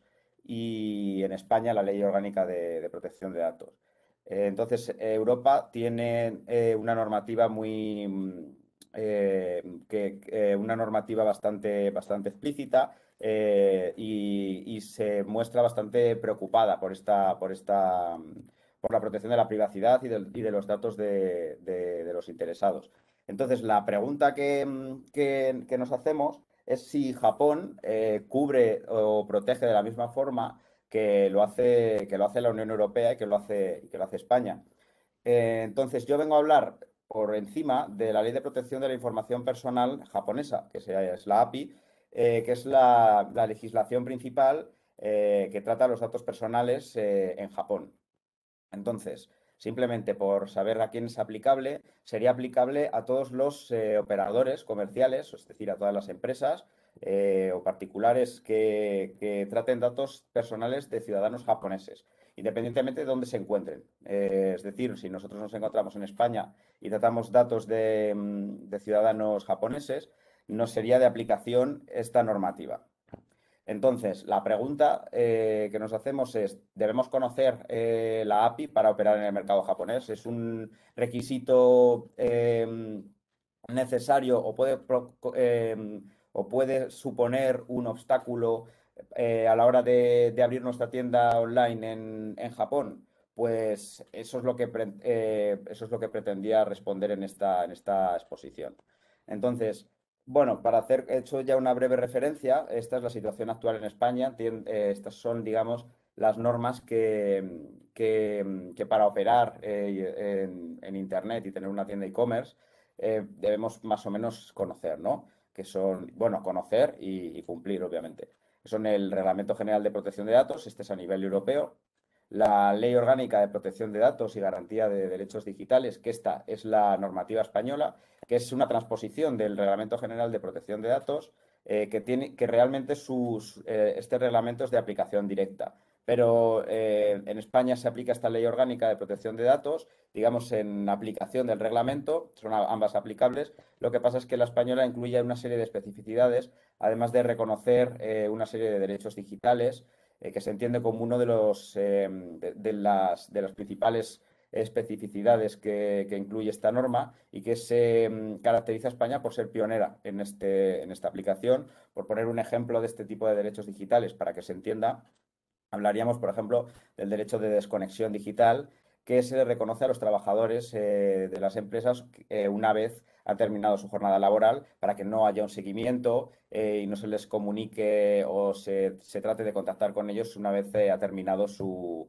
y en España la Ley Orgánica de, de Protección de Datos. Eh, entonces, eh, Europa tiene eh, una normativa muy, mm, eh, que, eh, una normativa bastante, bastante explícita, eh, y, y se muestra bastante preocupada por esta, por esta, mm, por la protección de la privacidad y de, y de los datos de, de- de los interesados. Entonces, la pregunta que, mm, que- que nos hacemos es si Japón eh, cubre o protege de la misma forma que lo hace, que lo hace la Unión Europea y que lo hace, que lo hace España. Eh, entonces, yo vengo a hablar por encima de la Ley de Protección de la Información Personal japonesa, que es la A P I, eh, que es la, la legislación principal eh, que trata los datos personales eh, en Japón. Entonces, simplemente por saber a quién es aplicable, sería aplicable a todos los eh, operadores comerciales, es decir, a todas las empresas eh, o particulares que, que traten datos personales de ciudadanos japoneses, independientemente de dónde se encuentren. Eh, es decir, si nosotros nos encontramos en España y tratamos datos de, mm, de ciudadanos japoneses, no sería de aplicación esta normativa. Entonces, la pregunta eh, que nos hacemos es, ¿debemos conocer eh, la A P I para operar en el mercado japonés? ¿Es un requisito eh, necesario o puede, pro- eh, o puede suponer un obstáculo eh, a la hora de, de abrir nuestra tienda online en, en Japón? Pues eso es lo que, pre- eh, eso es lo que pretendía responder en esta, en esta exposición. Entonces, bueno, para hacer, he hecho ya una breve referencia, esta es la situación actual en España. Tien- eh, estas son, digamos, las normas que, que- que para operar eh, en, en Internet y tener una tienda e-commerce eh, debemos más o menos conocer, ¿no? Que son, bueno, conocer y, y cumplir, obviamente. Son el Reglamento General de Protección de Datos, este es a nivel europeo, la Ley Orgánica de Protección de Datos y Garantía de Derechos Digitales, que esta es la normativa española, que es una transposición del Reglamento General de Protección de Datos, eh, que tiene, que realmente sus, eh, este reglamento es de aplicación directa. Pero eh, en España se aplica esta ley orgánica de protección de datos, digamos, en aplicación del reglamento, son a- ambas aplicables. Lo que pasa es que la española incluye una serie de especificidades, además de reconocer eh, una serie de derechos digitales, eh, que se entiende como uno de los eh, de, de las, de las principales especificidades que, que incluye esta norma, y que se mm, caracteriza a España por ser pionera en, este, en esta aplicación. Por poner un ejemplo de este tipo de derechos digitales para que se entienda, hablaríamos, por ejemplo, del derecho de desconexión digital, que se le reconoce a los trabajadores eh, de las empresas eh, una vez ha terminado su jornada laboral, para que no haya un seguimiento eh, y no se les comunique o se, se trate de contactar con ellos una vez eh, ha terminado su,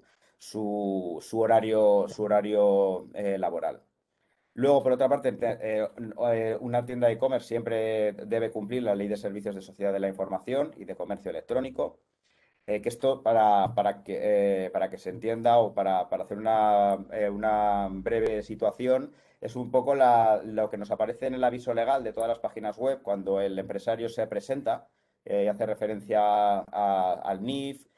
su, su horario, su horario eh, laboral. Luego, por otra parte, te- eh, eh, una tienda de e-commerce siempre debe cumplir la Ley de Servicios de Sociedad de la Información y de Comercio Electrónico. Eh, que esto, para, para que, eh, para que se entienda o para, para hacer una, eh, una breve situación, es un poco la- lo que nos aparece en el aviso legal de todas las páginas web cuando el empresario se presenta, eh, y hace referencia a- al N I F,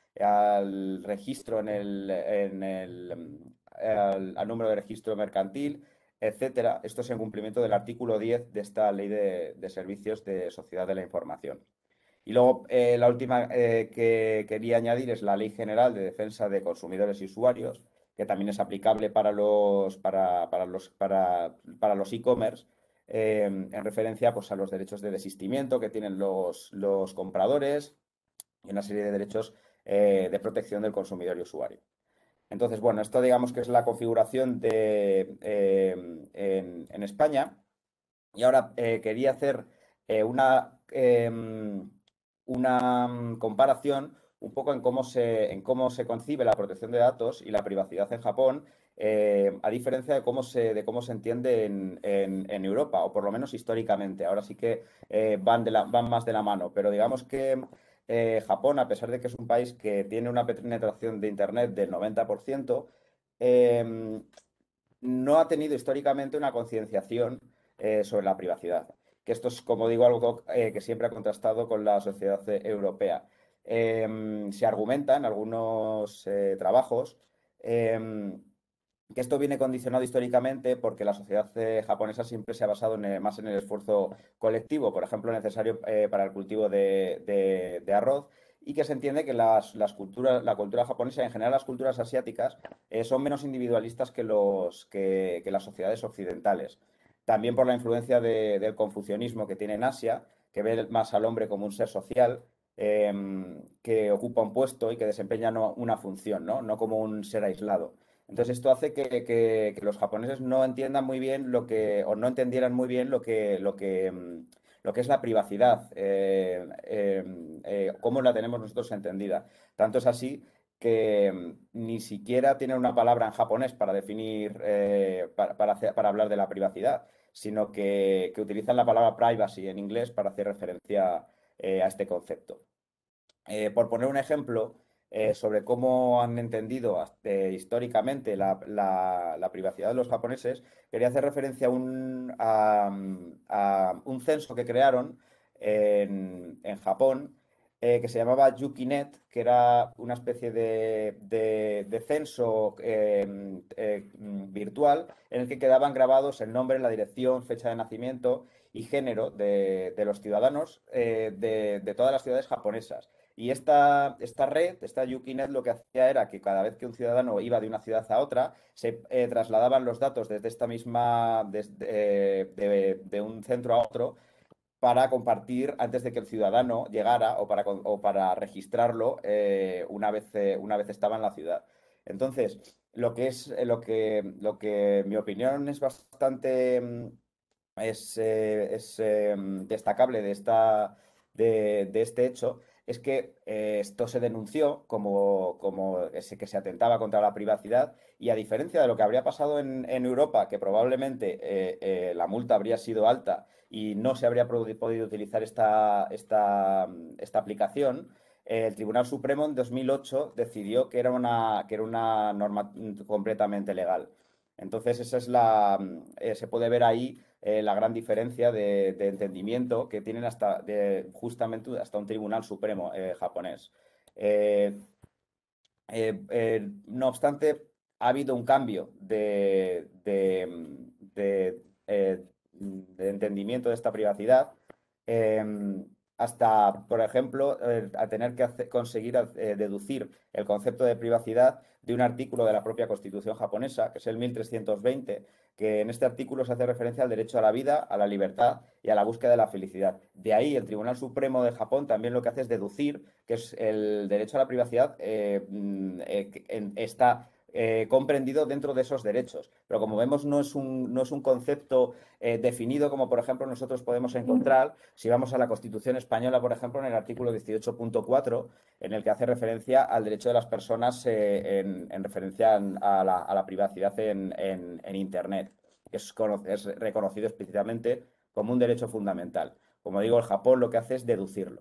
al registro en el, en el, mm, al, al número de registro mercantil, etcétera. Esto es en cumplimiento del artículo diez de esta Ley de, de Servicios de Sociedad de la Información. Y luego, eh, la última eh, que quería añadir es la Ley General de Defensa de Consumidores y Usuarios, que también es aplicable para los, para, para los, para, para los e-commerce, eh, en referencia pues, a los derechos de desistimiento que tienen los, los compradores y una serie de derechos eh, de protección del consumidor y usuario. Entonces, bueno, esto digamos que es la configuración de, eh, en, en España. Y ahora eh, quería hacer eh, una, em, una mm, comparación un poco en cómo se, en cómo se concibe la protección de datos y la privacidad en Japón, eh, a diferencia de cómo se, de cómo se entiende en, en- en Europa, o por lo menos históricamente. Ahora sí que eh, van, de la- van más de la mano, pero digamos que eh, Japón, a pesar de que es un país que tiene una penetración de Internet del noventa por ciento, em, no ha tenido históricamente una concienciación eh, sobre la privacidad. Que esto es, como digo, algo eh, que siempre ha contrastado con la sociedad eh, europea. Em, se argumenta en algunos eh, trabajos em, que esto viene condicionado históricamente porque la sociedad eh, japonesa siempre se ha basado en, eh, más en el esfuerzo colectivo, por ejemplo, necesario eh, para el cultivo de, de- de arroz, y que se entiende que las, las culturas, la cultura japonesa, en general las culturas asiáticas, eh, son menos individualistas que, los, que, que las sociedades occidentales. También por la influencia de- del confucianismo que tiene en Asia, que ve más al hombre como un ser social, em, que ocupa un puesto y que desempeña no- una función, ¿no? No como un ser aislado. Entonces esto hace que, que- que los japoneses no entiendan muy bien lo que, o no entendieran muy bien lo que, lo que, mm, lo que es la privacidad, eh, eh, eh, cómo la tenemos nosotros entendida. Tanto es así que mm, ni siquiera tienen una palabra en japonés para definir, eh, para, para hacer- para hablar de la privacidad, sino que, que utilizan la palabra privacy en inglés para hacer referencia, eh, a este concepto. Eh, por poner un ejemplo eh, sobre cómo han entendido eh, históricamente la, la- la privacidad de los japoneses, quería hacer referencia a un, a, a un censo que crearon en, en Japón, eh, que se llamaba Yukinet, que era una especie de, de- de censo eh, eh, virtual en el que quedaban grabados el nombre, la dirección, fecha de nacimiento y género de, de los ciudadanos eh, de de todas las ciudades japonesas. Y esta, esta red, esta Ukinet, lo que hacía era que cada vez que un ciudadano iba de una ciudad a otra, se eh, trasladaban los datos desde esta misma, desde, eh, de, de un centro a otro, para compartir antes de que el ciudadano llegara o para, con- o para registrarlo eh, una vez, eh, una vez estaba en la ciudad. Entonces, lo que es, eh, lo que, lo que en mi opinión es bastante mm, es, eh, es, eh, destacable de, esta, de, de este hecho es que eh, esto se denunció como, como ese que se atentaba contra la privacidad, y a diferencia de lo que habría pasado en, en Europa, que probablemente eh, eh, la multa habría sido alta y no se habría produ- podido utilizar esta, esta, esta aplicación, eh, el Tribunal Supremo en dos mil ocho decidió que era una, que era una norma completamente legal. Entonces, esa es la, eh, se puede ver ahí eh, la gran diferencia de, de entendimiento que tienen hasta de, justamente hasta un Tribunal Supremo eh, japonés. Eh, eh, eh, no obstante, ha habido un cambio de, de- de, eh, de entendimiento de esta privacidad, eh, hasta, por ejemplo, eh, a tener que hacer- conseguir eh, deducir el concepto de privacidad de un artículo de la propia Constitución japonesa, que es el mil trescientos veinte, que en este artículo se hace referencia al derecho a la vida, a la libertad y a la búsqueda de la felicidad. De ahí, el Tribunal Supremo de Japón también lo que hace es deducir que es el derecho a la privacidad, eh, mm, eh, que en- está eh, comprendido dentro de esos derechos. Pero como vemos, no es un, no es un concepto eh, definido como, por ejemplo, nosotros podemos encontrar si vamos a la Constitución española, por ejemplo, en el artículo dieciocho punto cuatro, en el que hace referencia al derecho de las personas eh, en, en referencia a la, a la privacidad en, en- en Internet. Es, cono- es reconocido explícitamente como un derecho fundamental. Como digo, el Japón lo que hace es deducirlo.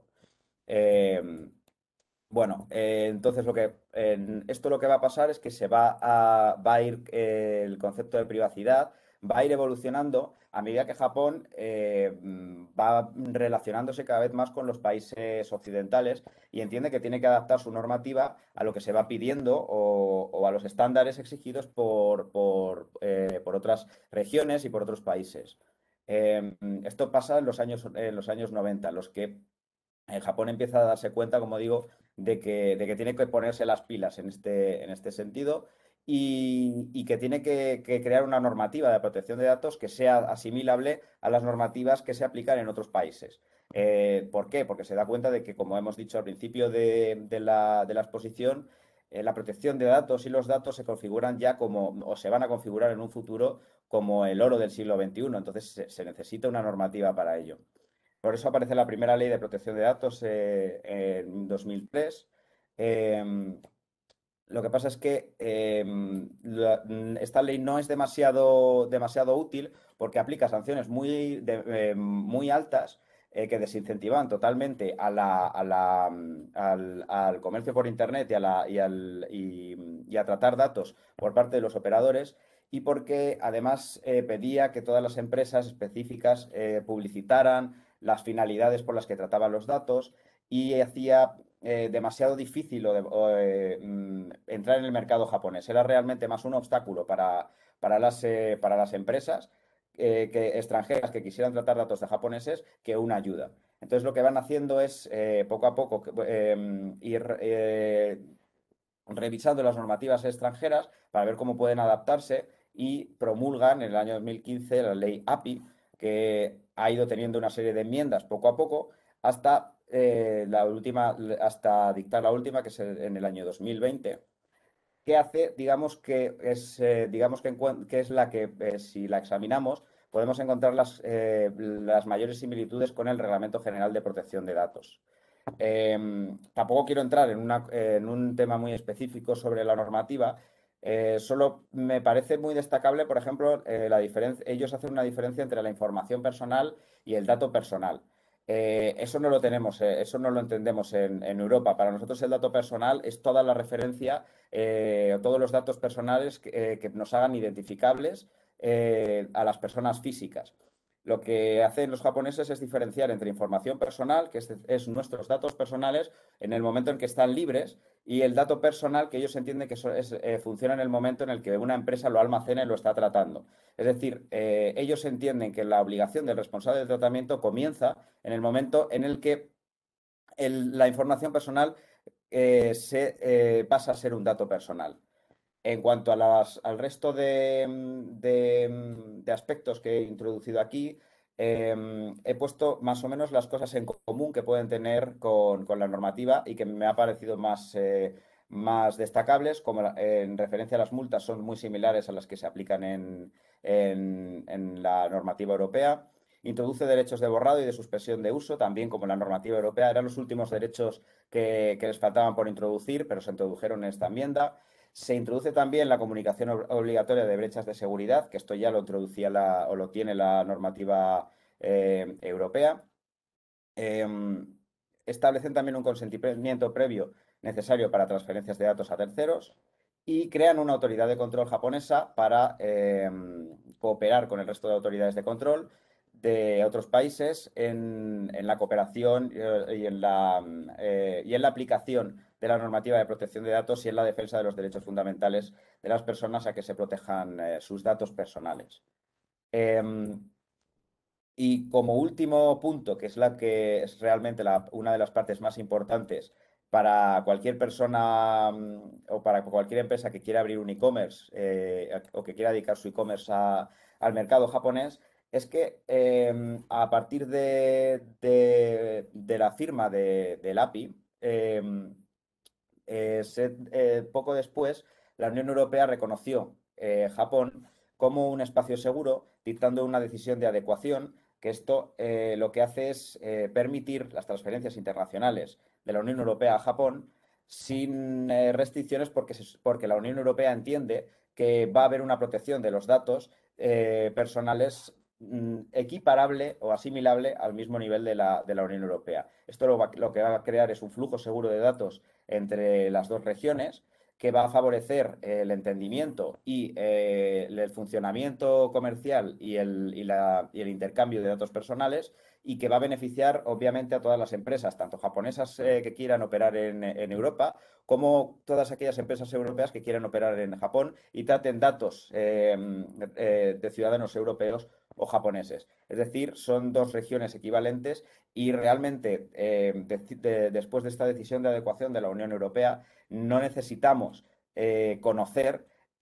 Eh, bueno, eh, entonces lo que en esto lo que va a pasar es que se va a, va a ir eh, el concepto de privacidad va a ir evolucionando a medida que Japón eh, mm, va relacionándose cada vez más con los países occidentales y entiende que tiene que adaptar su normativa a lo que se va pidiendo o, o a los estándares exigidos por, por, eh, por otras regiones y por otros países. Eh, esto pasa en los años, en los años noventa, los que en Japón empieza a darse cuenta, como digo, de que, de que tiene que ponerse las pilas en este, en este sentido y, y que tiene que, que crear una normativa de protección de datos que sea asimilable a las normativas que se aplican en otros países. Eh, ¿por qué? Porque se da cuenta de que, como hemos dicho al principio de, de la, de la exposición, eh, la protección de datos y los datos se configuran ya como, o se van a configurar en un futuro como el oro del siglo veintiuno. Entonces se, se necesita una normativa para ello. Por eso aparece la primera ley de protección de datos eh, en dos mil tres. Eh, lo que pasa es que eh, la- esta ley no es demasiado, demasiado útil porque aplica sanciones muy, de- eh, muy altas eh, que desincentivan totalmente a la, a la, mm, al, al comercio por Internet y a, la- y al- y- y a tratar datos por parte de los operadores, y porque además eh, pedía que todas las empresas específicas eh, publicitaran las finalidades por las que trataban los datos, y hacía eh, demasiado difícil o de- o, eh, mm, entrar en el mercado japonés. Era realmente más un obstáculo para, para las, eh, para las empresas eh, que, extranjeras que quisieran tratar datos de japoneses, que una ayuda. Entonces lo que van haciendo es eh, poco a poco eh, ir eh, revisando las normativas extranjeras para ver cómo pueden adaptarse, y promulgan en el año dos mil quince la ley A P I, que ha ido teniendo una serie de enmiendas poco a poco hasta, eh, la última, hasta dictar la última, que es en el año dos mil veinte, que hace, digamos que es, eh, digamos que, que es la que, eh, si la examinamos, podemos encontrar las, eh, las mayores similitudes con el Reglamento General de Protección de Datos. Eh, tampoco quiero entrar en, una, en, un tema muy específico sobre la normativa, eh, solo me parece muy destacable, por ejemplo, eh, la diferencia, ellos hacen una diferencia entre la información personal y el dato personal. Eh, eso no lo tenemos, eh, eso no lo entendemos en, en, Europa. Para nosotros el dato personal es toda la referencia, eh, todos los datos personales que, eh, que nos hagan identificables eh, a las personas físicas. Lo que hacen los japoneses es diferenciar entre información personal, que es, es, nuestros datos personales en el momento en que están libres, y el dato personal que ellos entienden que eso es, eh, funciona en el momento en el que una empresa lo almacena y lo está tratando. Es decir, eh, ellos entienden que la obligación del responsable del tratamiento comienza en el momento en el que el, la información personal eh, se eh, pasa a ser un dato personal. En cuanto a las, al resto de, de, de, aspectos que he introducido aquí, eh, he puesto más o menos las cosas en común que pueden tener con, con la normativa y que me ha parecido más, eh, más destacables, como la, en referencia a las multas son muy similares a las que se aplican en, en, en la normativa europea. Introduce derechos de borrado y de suspensión de uso, también como la normativa europea. Eran los últimos derechos que, que les faltaban por introducir, pero se introdujeron en esta enmienda. Se introduce también la comunicación obligatoria de brechas de seguridad, que esto ya lo introducía la, o lo tiene la normativa eh, europea. Eh, establecen también un consentimiento previo necesario para transferencias de datos a terceros, y crean una autoridad de control japonesa para eh, cooperar con el resto de autoridades de control de otros países en, en la cooperación eh, y, en la, eh, y en la aplicación de la normativa de protección de datos y en la defensa de los derechos fundamentales de las personas a que se protejan eh, sus datos personales. Eh, y como último punto, que es la que es realmente la, una de las partes más importantes para cualquier persona mm, o para cualquier empresa que quiera abrir un e-commerce eh, o que quiera dedicar su e-commerce al mercado japonés, es que eh, a partir de, de, de la firma de, del A P I, eh, eh, se, eh, poco después, la Unión Europea reconoció eh, Japón como un espacio seguro, dictando una decisión de adecuación, que esto eh, lo que hace es eh, permitir las transferencias internacionales de la Unión Europea a Japón sin eh, restricciones, porque, se, porque la Unión Europea entiende que va a haber una protección de los datos eh, personales mm, equiparable o asimilable al mismo nivel de la, de la Unión Europea. Esto lo, va, lo que va a crear es un flujo seguro de datos entre las dos regiones, que va a favorecer el entendimiento y eh, el funcionamiento comercial y el, y, la, y el, intercambio de datos personales, y que va a beneficiar obviamente a todas las empresas, tanto japonesas eh, que quieran operar en, en, Europa, como todas aquellas empresas europeas que quieran operar en Japón y traten datos eh, eh, de ciudadanos europeos o japoneses. Es decir, son dos regiones equivalentes, y realmente eh, de, de, después de esta decisión de adecuación de la Unión Europea no necesitamos eh, conocer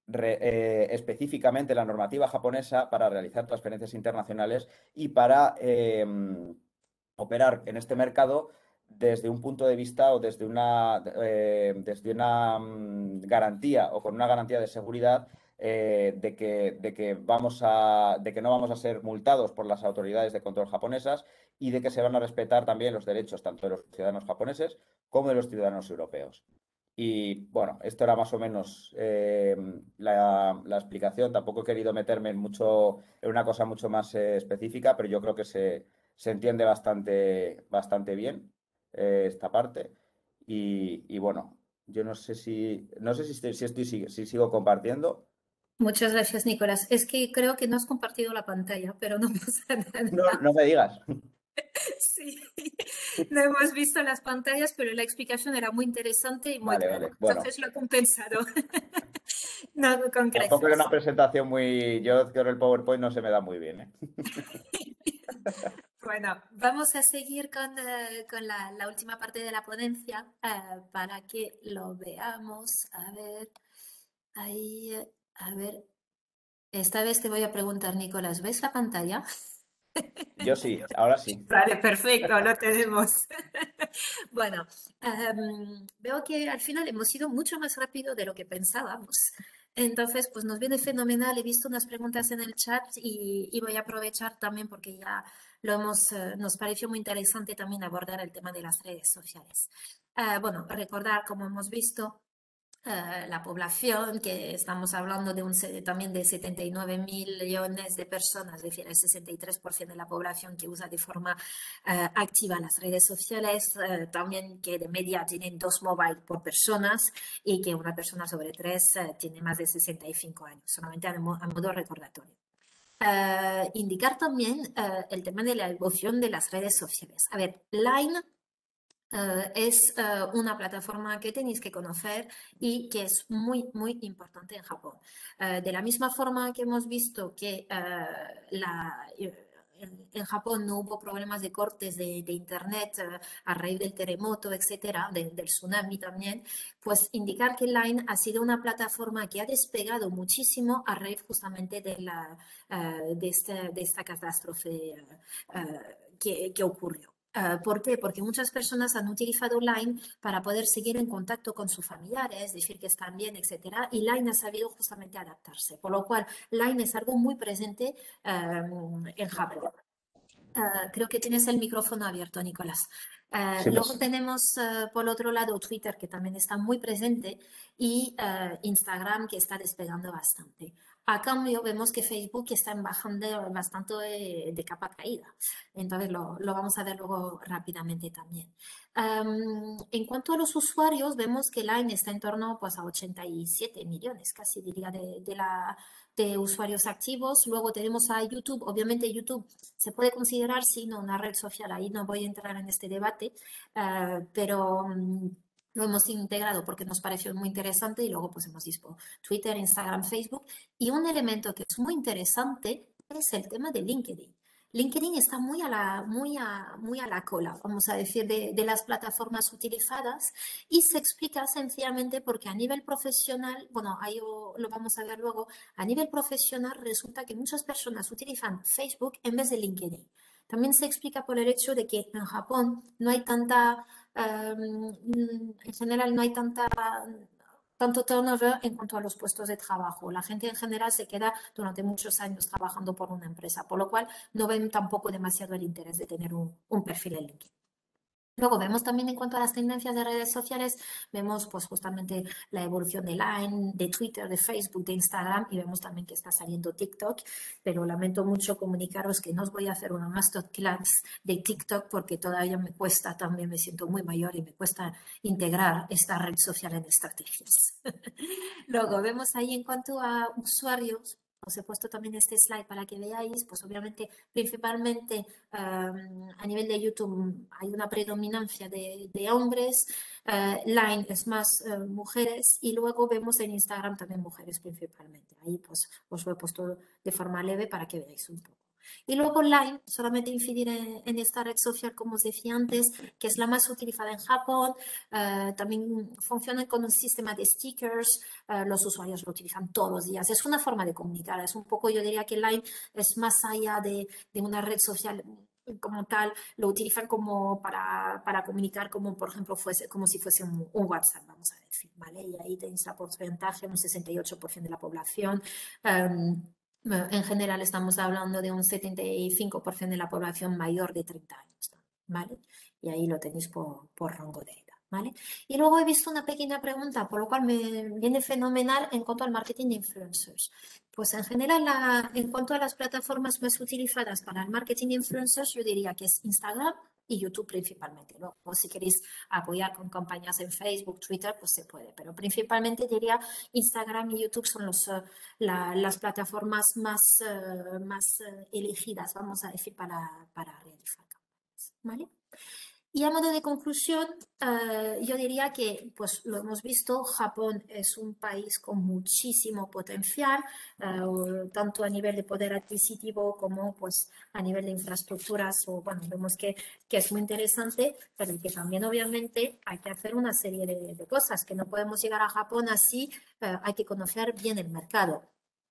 re- eh, específicamente la normativa japonesa para realizar transferencias internacionales y para eh, operar en este mercado desde un punto de vista o desde una, eh, desde una mm, garantía o con una garantía de seguridad eh, de que, de que vamos a, de que no vamos a ser multados por las autoridades de control japonesas y de que se van a respetar también los derechos tanto de los ciudadanos japoneses como de los ciudadanos europeos. Y bueno, esto era más o menos eh, la, la explicación. Tampoco he querido meterme en mucho, en una cosa mucho más eh, específica, pero yo creo que se, se entiende bastante, bastante bien eh, esta parte. Y, y bueno, yo no sé si, no sé si, estoy- si, estoy, si, si sigo compartiendo.
Muchas gracias, Nicolás. Es que creo que no has compartido la pantalla, pero no pasa
No,
nada.
no me digas.
Sí, no hemos visto las pantallas, pero la explicación era muy interesante y muy
Vale,
clara.
vale. Bueno,
Entonces lo he compensado. No, con
tampoco era
creces.
una presentación muy. Yo con el PowerPoint no se me da muy bien, ¿eh?
Bueno, vamos a seguir con, eh, con la, la última parte de la ponencia eh, para que lo veamos. A ver, ahí, eh, a ver. Esta vez te voy a preguntar, Nicolás, ¿ves la pantalla?
Yo sí, ahora sí.
Vale, perfecto, lo tenemos. Bueno, em, veo que al final hemos ido mucho más rápido de lo que pensábamos. Entonces, pues nos viene fenomenal. He visto unas preguntas en el chat y, y voy a aprovechar también porque ya lo hemos, eh, nos pareció muy interesante también abordar el tema de las redes sociales. Eh, bueno, recordar, como hemos visto, eh, la población, que estamos hablando de un, se- también de setenta y nueve mil millones de personas, es decir, el sesenta y tres por ciento de la población que usa de forma eh, activa las redes sociales, eh, también que de media tienen dos móviles por personas y que una persona sobre tres eh, tiene más de sesenta y cinco años, solamente a, mo- a modo recordatorio. Eh, indicar también eh, el tema de la evolución de las redes sociales. A ver, Line Uh, es uh, una plataforma que tenéis que conocer y que es muy, muy importante en Japón. Uh, de la misma forma que hemos visto que uh, la, en, en, Japón no hubo problemas de cortes de, de Internet uh, a raíz del terremoto, etcétera, de, del tsunami también, pues indicar que Line ha sido una plataforma que ha despegado muchísimo a raíz justamente de, la, uh, de, este, de esta catástrofe que, que ocurrió. Uh, ¿Por qué? Porque muchas personas han utilizado Line para poder seguir en contacto con sus familiares, decir que están bien, etcétera. Y Line ha sabido justamente adaptarse. Por lo cual, Line es algo muy presente um, en Japón. Uh, creo que tienes el micrófono abierto, Nicolás. Uh,
Sí,
luego
pues.
tenemos, uh, por otro lado, Twitter, que también está muy presente, y uh, Instagram, que está despegando bastante. A cambio, vemos que Facebook está bajando bastante de, de capa caída. Entonces, lo, lo, vamos a ver luego rápidamente también. Um, en cuanto a los usuarios, vemos que Line está en torno pues, a ochenta y siete millones, casi diría, de, de la de usuarios activos. Luego tenemos a YouTube. Obviamente YouTube se puede considerar, sí, no, una red social. Ahí no voy a entrar en este debate, uh, pero um, lo hemos integrado porque nos pareció muy interesante y luego pues hemos visto Twitter, Instagram, Facebook. Y un elemento que es muy interesante es el tema de LinkedIn. LinkedIn está muy a la, muy a, muy a la cola, vamos a decir, de, de las plataformas utilizadas y se explica sencillamente porque a nivel profesional, bueno, ahí lo, lo vamos a ver luego, a nivel profesional resulta que muchas personas utilizan Facebook en vez de LinkedIn. También se explica por el hecho de que en Japón no hay tanta, um, en general no hay tanta tanto turnover en cuanto a los puestos de trabajo. La gente en general se queda durante muchos años trabajando por una empresa, por lo cual no ven tampoco demasiado el interés de tener un, un perfil en LinkedIn. Luego vemos también en cuanto a las tendencias de redes sociales, vemos pues justamente la evolución de Line, de Twitter, de Facebook, de Instagram y vemos también que está saliendo TikTok, pero lamento mucho comunicaros que no os voy a hacer una masterclass de TikTok porque todavía me cuesta, también me siento muy mayor y me cuesta integrar esta red social en estrategias. Luego vemos ahí en cuanto a usuarios, os he puesto también este slide para que veáis, pues obviamente principalmente um, a nivel de YouTube hay una predominancia de, de hombres, uh, Line es más uh, mujeres y luego vemos en Instagram también mujeres principalmente. Ahí pues os lo he puesto de forma leve para que veáis un poco. Y luego Line, solamente incidir en, en esta red social, como os decía antes, que es la más utilizada en Japón. Uh, también funciona con un sistema de stickers. Uh, los usuarios lo utilizan todos los días. Es una forma de comunicar. Es un poco, yo diría que Line es más allá de, de una red social como tal, lo utilizan como para, para comunicar como, por ejemplo, fuese, como si fuese un, un WhatsApp, vamos a decir, ¿vale? Y ahí tenéis la porcentaje, un sesenta y ocho por ciento de la población. Um, en general estamos hablando de un setenta y cinco por ciento de la población mayor de treinta años, ¿vale? Y ahí lo tenéis por, por rango de edad, ¿vale? Y luego he visto una pequeña pregunta, por lo cual me viene fenomenal en cuanto al marketing de influencers. Pues en general, la, en cuanto a las plataformas más utilizadas para el marketing de influencers, yo diría que es Instagram y YouTube principalmente. Luego, si queréis apoyar con campañas en Facebook, Twitter, pues se puede. Pero principalmente diría Instagram y YouTube son los, uh, la, las plataformas más, uh, más uh, elegidas, vamos a decir, para, para realizar campañas, ¿vale? Y a modo de conclusión, uh, yo diría que, pues lo hemos visto, Japón es un país con muchísimo potencial, uh, tanto a nivel de poder adquisitivo como pues a nivel de infraestructuras, o bueno, vemos que, que es muy interesante, pero que también obviamente hay que hacer una serie de, de cosas, que no podemos llegar a Japón así, uh, hay que conocer bien el mercado.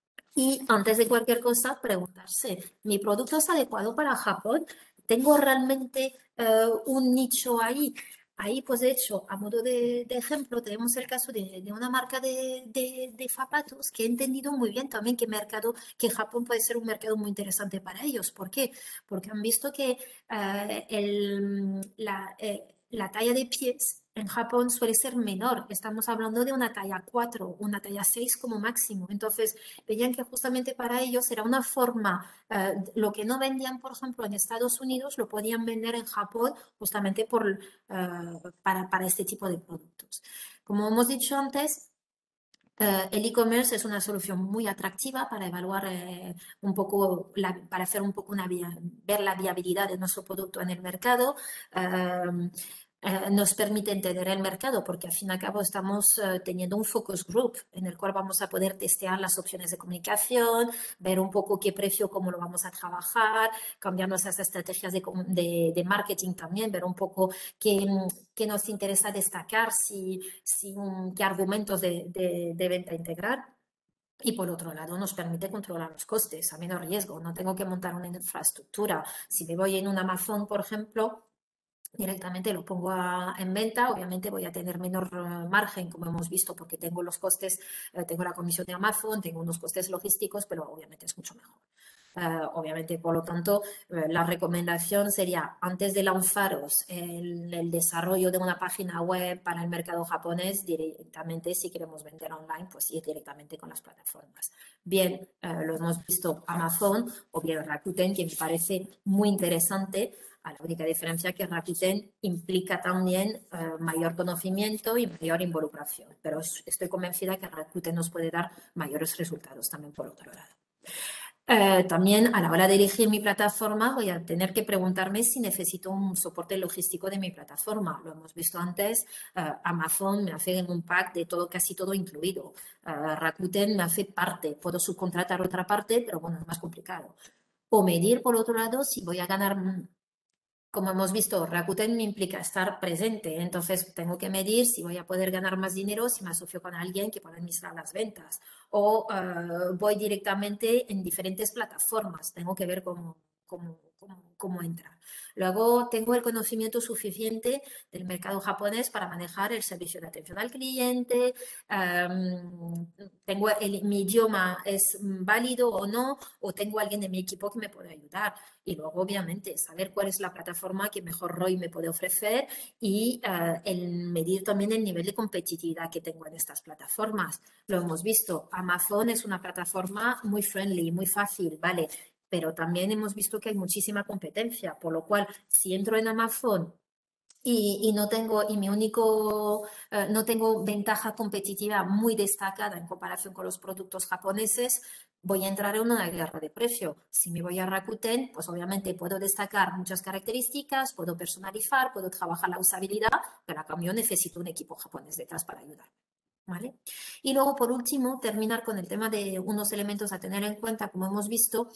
Y antes de cualquier cosa, preguntarse, ¿mi producto es adecuado para Japón? ¿Tengo realmente uh, un nicho ahí? Ahí, pues de hecho, a modo de, de ejemplo, tenemos el caso de, de una marca de, de, de zapatos que he entendido muy bien también que, mercado, que Japón puede ser un mercado muy interesante para ellos. ¿Por qué? Porque han visto que uh, el, la, eh, la talla de pies en Japón suele ser menor. Estamos hablando de una talla cuatro, una talla seis como máximo. Entonces, veían que justamente para ellos era una forma, uh, lo que no vendían, por ejemplo, en Estados Unidos, lo podían vender en Japón justamente por, uh, para, para este tipo de productos. Como hemos dicho antes, Uh, el e-commerce es una solución muy atractiva para evaluar eh, un poco, la, para hacer un poco una via, ver la viabilidad de nuestro producto en el mercado. Uh, uh, nos permite entender el mercado porque al fin y al cabo estamos uh, teniendo un focus group en el cual vamos a poder testear las opciones de comunicación, ver un poco qué precio, cómo lo vamos a trabajar, cambiar nuestras estrategias de, de, de marketing también, ver un poco qué, qué nos interesa destacar, si, si, qué argumentos de, de, de venta integrar. Y por otro lado, nos permite controlar los costes a menor riesgo. No tengo que montar una infraestructura. Si me voy en un Amazon, por ejemplo, directamente lo pongo a, en venta, obviamente voy a tener menor uh, margen, como hemos visto, porque tengo los costes, uh, tengo la comisión de Amazon, tengo unos costes logísticos, pero obviamente es mucho mejor. Uh, obviamente, por lo tanto, uh, la recomendación sería, antes de lanzaros el, el desarrollo de una página web para el mercado japonés, directamente, si queremos vender online, pues ir directamente con las plataformas. Bien, uh, lo hemos visto Amazon o bien Rakuten, que me parece muy interesante. A la única diferencia que Rakuten implica también uh, mayor conocimiento y mayor involucración, pero estoy convencida que Rakuten nos puede dar mayores resultados también por otro lado. Uh, también a la hora de elegir mi plataforma voy a tener que preguntarme si necesito un soporte logístico de mi plataforma. Lo hemos visto antes, uh, Amazon me hace un pack de todo, casi todo incluido. Uh, Rakuten me hace parte, puedo subcontratar otra parte, pero bueno, es más complicado. O medir, por otro lado, si voy a ganar. Como hemos visto, Rakuten me implica estar presente, entonces tengo que medir si voy a poder ganar más dinero si me asocio con alguien que pueda administrar las ventas. O uh, voy directamente en diferentes plataformas, tengo que ver cómo, cómo, cómo, cómo entrar. Luego tengo el conocimiento suficiente del mercado japonés para manejar el servicio de atención al cliente, um, tengo el, mi idioma es válido o no, o tengo alguien de mi equipo que me puede ayudar. Y luego, obviamente, saber cuál es la plataforma que mejor R O I me puede ofrecer y uh, el medir también el nivel de competitividad que tengo en estas plataformas. Lo hemos visto, Amazon es una plataforma muy friendly, muy fácil, ¿vale? Pero también hemos visto que hay muchísima competencia, por lo cual, si entro en Amazon Y, y no tengo, y mi único, uh, no tengo ventaja competitiva muy destacada en comparación con los productos japoneses, voy a entrar en una guerra de precio. Si me voy a Rakuten, pues obviamente puedo destacar muchas características, puedo personalizar, puedo trabajar la usabilidad, pero a cambio necesito un equipo japonés detrás para ayudar. ¿Vale? Y luego, por último, terminar con el tema de unos elementos a tener en cuenta, como hemos visto.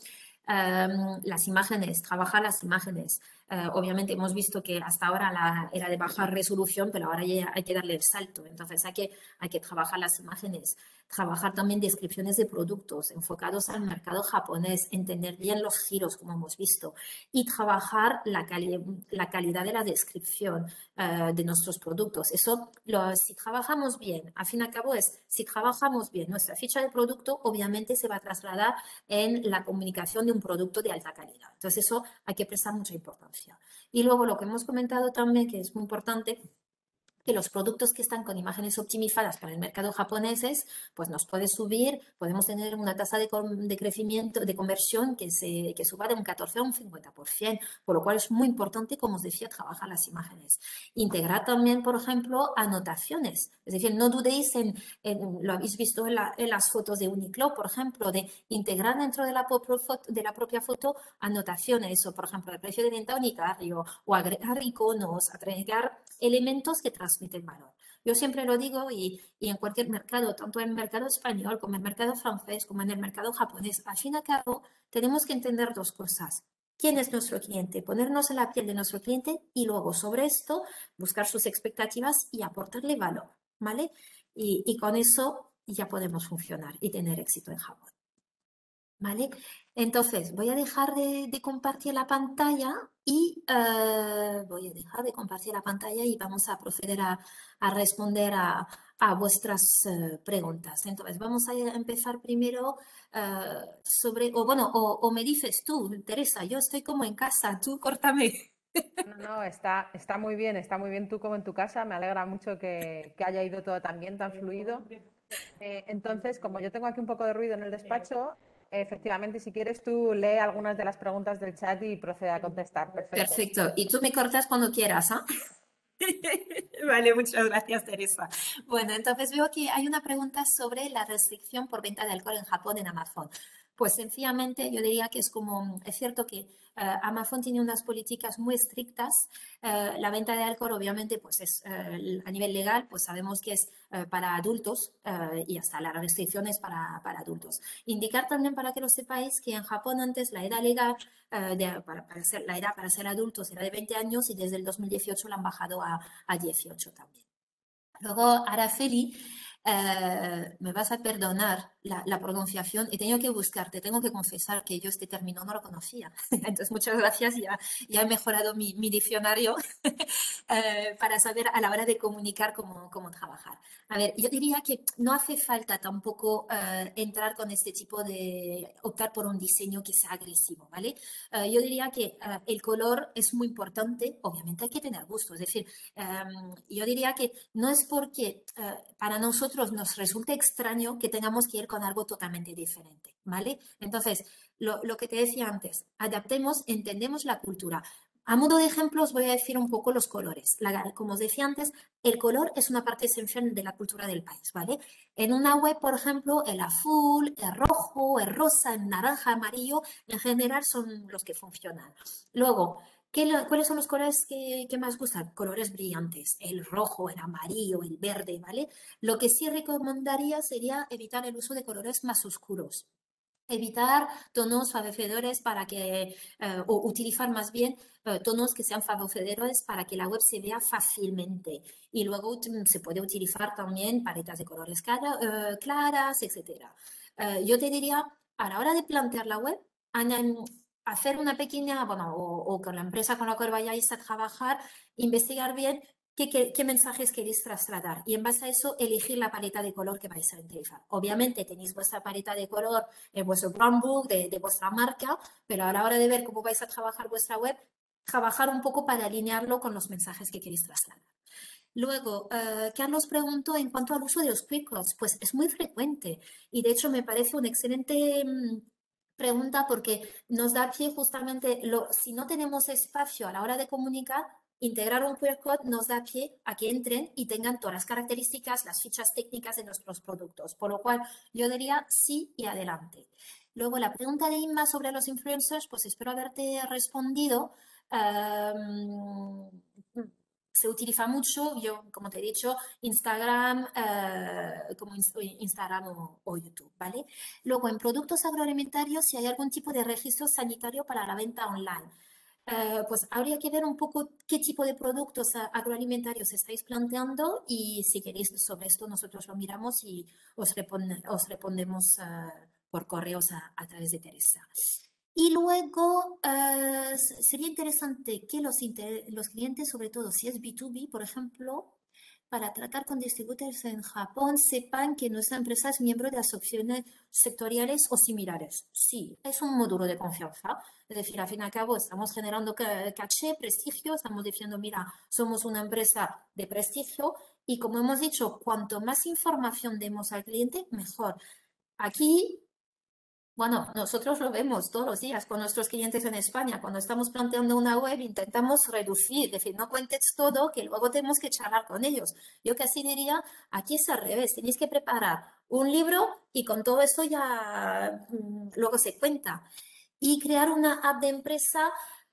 Um, las imágenes, trabajar las imágenes. Uh, obviamente hemos visto que hasta ahora la, era de baja resolución, pero ahora ya hay que darle el salto. Entonces hay que, hay que trabajar las imágenes. Trabajar también descripciones de productos enfocados al mercado japonés, entender bien los giros, como hemos visto, y trabajar la, cali la calidad de la descripción uh, de nuestros productos. Eso, lo, si trabajamos bien, al fin y al cabo es, si trabajamos bien nuestra ficha de producto, obviamente se va a trasladar en la comunicación de un producto de alta calidad. Entonces, eso hay que prestar mucha importancia. Y luego, lo que hemos comentado también, que es muy importante, que los productos que están con imágenes optimizadas para el mercado japonés, pues nos puede subir, podemos tener una tasa de, de crecimiento, de conversión que, se, que suba de un catorce a un cincuenta por ciento, por lo cual es muy importante, como os decía, trabajar las imágenes. Integrar también, por ejemplo, anotaciones. Es decir, no dudéis en, en lo habéis visto en, la, en las fotos de Uniqlo, por ejemplo, de integrar dentro de la, foto, de la propia foto anotaciones, o por ejemplo, el precio de venta unitario, o agregar iconos, agregar elementos que transmiten valor. Yo siempre lo digo y, y en cualquier mercado, tanto en el mercado español como en el mercado francés, como en el mercado japonés, al fin y al cabo tenemos que entender dos cosas. ¿Quién es nuestro cliente? Ponernos en la piel de nuestro cliente y luego sobre esto buscar sus expectativas y aportarle valor, ¿vale? Y, y con eso ya podemos funcionar y tener éxito en Japón. ¿Vale? Entonces, voy a dejar de, de compartir la pantalla y uh, voy a dejar de compartir la pantalla y vamos a proceder a, a responder a, a vuestras uh, preguntas. Entonces, vamos a empezar primero uh, sobre, o bueno, o, o me dices tú, Teresa, yo estoy como en casa, tú córtame.
No, no, está, está muy bien, está muy bien tú como en tu casa. Me alegra mucho que, que haya ido todo tan bien, tan fluido. Eh, entonces, como yo tengo aquí un poco de ruido en el despacho, efectivamente, si quieres tú lee algunas de las preguntas del chat y procede a contestar. Perfecto.
Perfecto. Y tú me cortas cuando quieras, ¿ah? ¿eh? Vale, muchas gracias, Teresa. Bueno, entonces veo que hay una pregunta sobre la restricción por venta de alcohol en Japón en Amazon. Pues sencillamente yo diría que es como, es cierto que uh, Amazon tiene unas políticas muy estrictas. Uh, la venta de alcohol obviamente pues es uh, a nivel legal, pues sabemos que es uh, para adultos uh, y hasta las restricciones para, para adultos. Indicar también para que lo sepáis que en Japón antes la edad legal, uh, de, para, para ser, la edad para ser adultos era de veinte años y desde el dos mil dieciocho la han bajado a, a dieciocho también. Luego, Araceli, eh, me vas a perdonar la, la pronunciación y tengo que buscarte, tengo que confesar que yo este término no lo conocía. Entonces, muchas gracias, ya, ya he mejorado mi, mi diccionario eh, para saber a la hora de comunicar cómo, cómo trabajar. A ver, yo diría que no hace falta tampoco eh, entrar con este tipo de, optar por un diseño que sea agresivo, ¿vale? Eh, yo diría que eh, el color es muy importante, obviamente hay que tener gusto, es decir, eh, yo diría que no es porque eh, para nosotros nos resulte extraño que tengamos que ir con algo totalmente diferente, ¿vale? Entonces, lo, lo que te decía antes, adaptemos, entendemos la cultura. A modo de ejemplo, os voy a decir un poco los colores. La, como os decía antes, el color es una parte esencial de la cultura del país, ¿vale? En una web, por ejemplo, el azul, el rojo, el rosa, el naranja, amarillo, en general son los que funcionan. Luego, ¿Qué, ¿cuáles son los colores que, que, más gustan? Colores brillantes, el rojo, el amarillo, el verde, ¿vale? Lo que sí recomendaría sería evitar el uso de colores más oscuros. Evitar tonos favorecedores para que, eh, o utilizar más bien eh, tonos que sean favorecedores para que la web se vea fácilmente. Y luego se puede utilizar también paletas de colores cara, eh, claras, etcétera. Eh, yo te diría, a la hora de plantear la web, hacer una pequeña, bueno, o, o con la empresa con la cual vayáis a trabajar, investigar bien qué, qué, qué mensajes queréis trasladar y en base a eso elegir la paleta de color que vais a utilizar. Obviamente tenéis vuestra paleta de color en vuestro brand book de, de vuestra marca, pero a la hora de ver cómo vais a trabajar vuestra web, trabajar un poco para alinearlo con los mensajes que queréis trasladar. Luego, uh, Carlos preguntó en cuanto al uso de los quick-outs, pues es muy frecuente y de hecho me parece un excelente um, pregunta porque nos da pie justamente, lo, si no tenemos espacio a la hora de comunicar, integrar un Q R code nos da pie a que entren y tengan todas las características, las fichas técnicas de nuestros productos, por lo cual yo diría sí y adelante. Luego la pregunta de Inma sobre los influencers, pues espero haberte respondido. Um, se utiliza mucho, yo, como te he dicho, Instagram, eh, como Instagram o, o YouTube, ¿vale? Luego, en productos agroalimentarios, si hay algún tipo de registro sanitario para la venta online. Uh, pues habría que ver un poco qué tipo de productos agroalimentarios estáis planteando y si queréis sobre esto nosotros lo miramos y os, repon os respondemos uh, por correos a, a través de Teresa. Y luego uh, sería interesante que los, los clientes, sobre todo si es B dos B, por ejemplo, para tratar con distribuidores en Japón, sepan que nuestra empresa es miembro de asociaciones sectoriales o similares. Sí, es un módulo de confianza. Es decir, al fin y al cabo, estamos generando caché, prestigio, estamos diciendo, mira, somos una empresa de prestigio y, como hemos dicho, cuanto más información demos al cliente, mejor. Aquí, bueno, nosotros lo vemos todos los días con nuestros clientes en España. Cuando estamos planteando una web, intentamos reducir, es decir, no cuentes todo, que luego tenemos que charlar con ellos. Yo casi diría, aquí es al revés, tenéis que preparar un libro y con todo esto ya mmm, luego se cuenta. Y crear una app de empresa,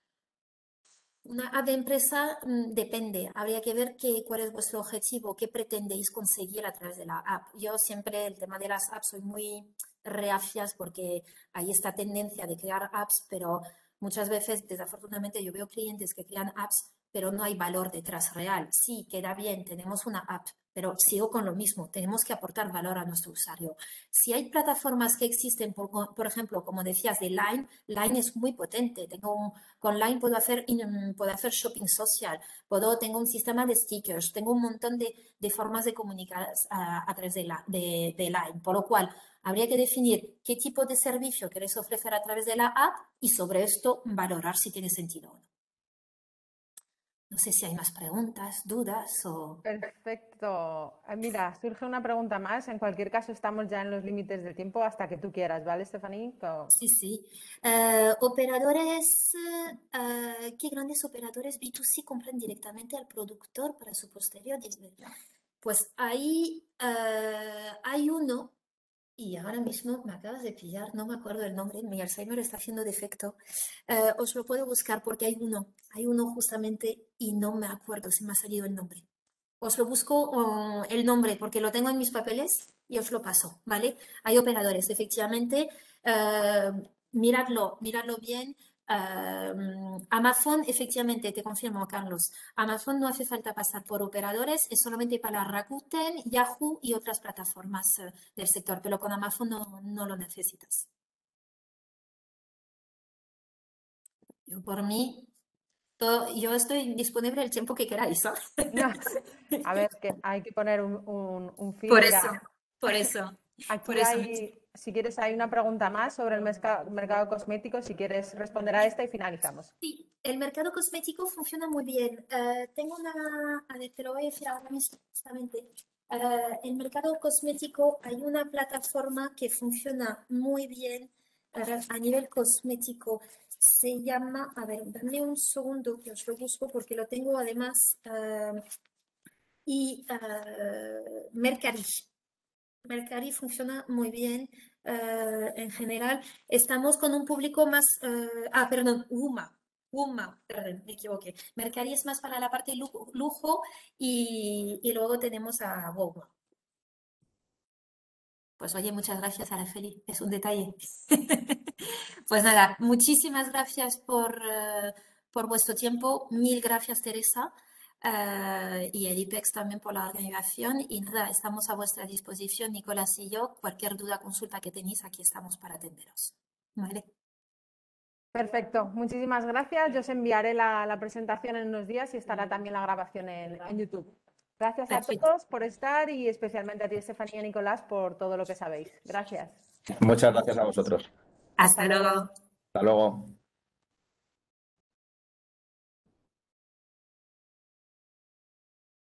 una app de empresa mmm, depende, habría que ver qué, cuál es vuestro objetivo, qué pretendéis conseguir a través de la app. Yo siempre el tema de las apps soy muy reacias porque hay esta tendencia de crear apps, pero muchas veces, desafortunadamente, yo veo clientes que crean apps, pero no hay valor detrás real. Sí, queda bien, tenemos una app, pero sigo con lo mismo, tenemos que aportar valor a nuestro usuario. Si hay plataformas que existen, por, por ejemplo, como decías, de Line, Line es muy potente. Tengo un, con Line puedo hacer, puedo hacer shopping social, puedo, tengo un sistema de stickers, tengo un montón de, de formas de comunicar a, a través de, la, de, de Line, por lo cual habría que definir qué tipo de servicio queréis ofrecer a través de la app y sobre esto valorar si tiene sentido o no. No sé si hay más preguntas, dudas o...
Perfecto. Mira, surge una pregunta más. En cualquier caso, estamos ya en los límites del tiempo hasta que tú quieras, ¿vale, Stephanie?
Sí, sí. Uh, operadores, uh, ¿qué grandes operadores B dos C compran directamente al productor para su posterior distribución? Pues ahí uh, hay uno. Y ahora mismo me acabas de pillar, no me acuerdo el nombre, mi Alzheimer está haciendo defecto. Uh, os lo puedo buscar porque hay uno, hay uno justamente y no me acuerdo si me ha salido el nombre. Os lo busco uh, el nombre porque lo tengo en mis papeles y os lo paso, ¿vale? Hay operadores, efectivamente, uh, miradlo, miradlo bien. Uh, Amazon, efectivamente, te confirmo, Carlos, Amazon no hace falta pasar por operadores, es solamente para Rakuten, Yahoo y otras plataformas uh, del sector, pero con Amazon no, no lo necesitas. Yo por mí, todo, yo estoy disponible el tiempo que queráis, ¿no?
No, a ver, que hay que poner un, un, un fin.
Por
Mira,
eso, por eso.
Aquí
por eso.
hay, si quieres, hay una pregunta más sobre el mercado, mercado cosmético. Si quieres responder a esta y finalizamos.
Sí, el mercado cosmético funciona muy bien. Uh, tengo una, a ver, te lo voy a decir ahora mismo justamente. Uh, el mercado cosmético hay una plataforma que funciona muy bien uh, a nivel cosmético. Se llama, a ver, dame un segundo que os lo busco porque lo tengo además. Uh, y uh, Mercari. Mercari funciona muy bien uh, en general. Estamos con un público más... Uh, ah, perdón, Uma. Uma, perdón, me equivoqué. Mercari es más para la parte lujo, lujo y, y luego tenemos a Wowa. Pues oye, muchas gracias, Araceli. Es un detalle. Pues nada, muchísimas gracias por, uh, por vuestro tiempo. Mil gracias, Teresa. Uh, y el IPEX también por la organización. Y nada, estamos a vuestra disposición, Nicolás y yo. Cualquier duda, consulta que tenéis, aquí estamos para atenderos. ¿Vale?
Perfecto, muchísimas gracias. Yo os enviaré la, la presentación en unos días y estará también la grabación en, en YouTube. Gracias Perfecto. a todos por estar y especialmente a ti, Estefanía y Nicolás, por todo lo que sabéis. Gracias.
Muchas gracias a vosotros.
Hasta, Hasta luego.
Hasta luego.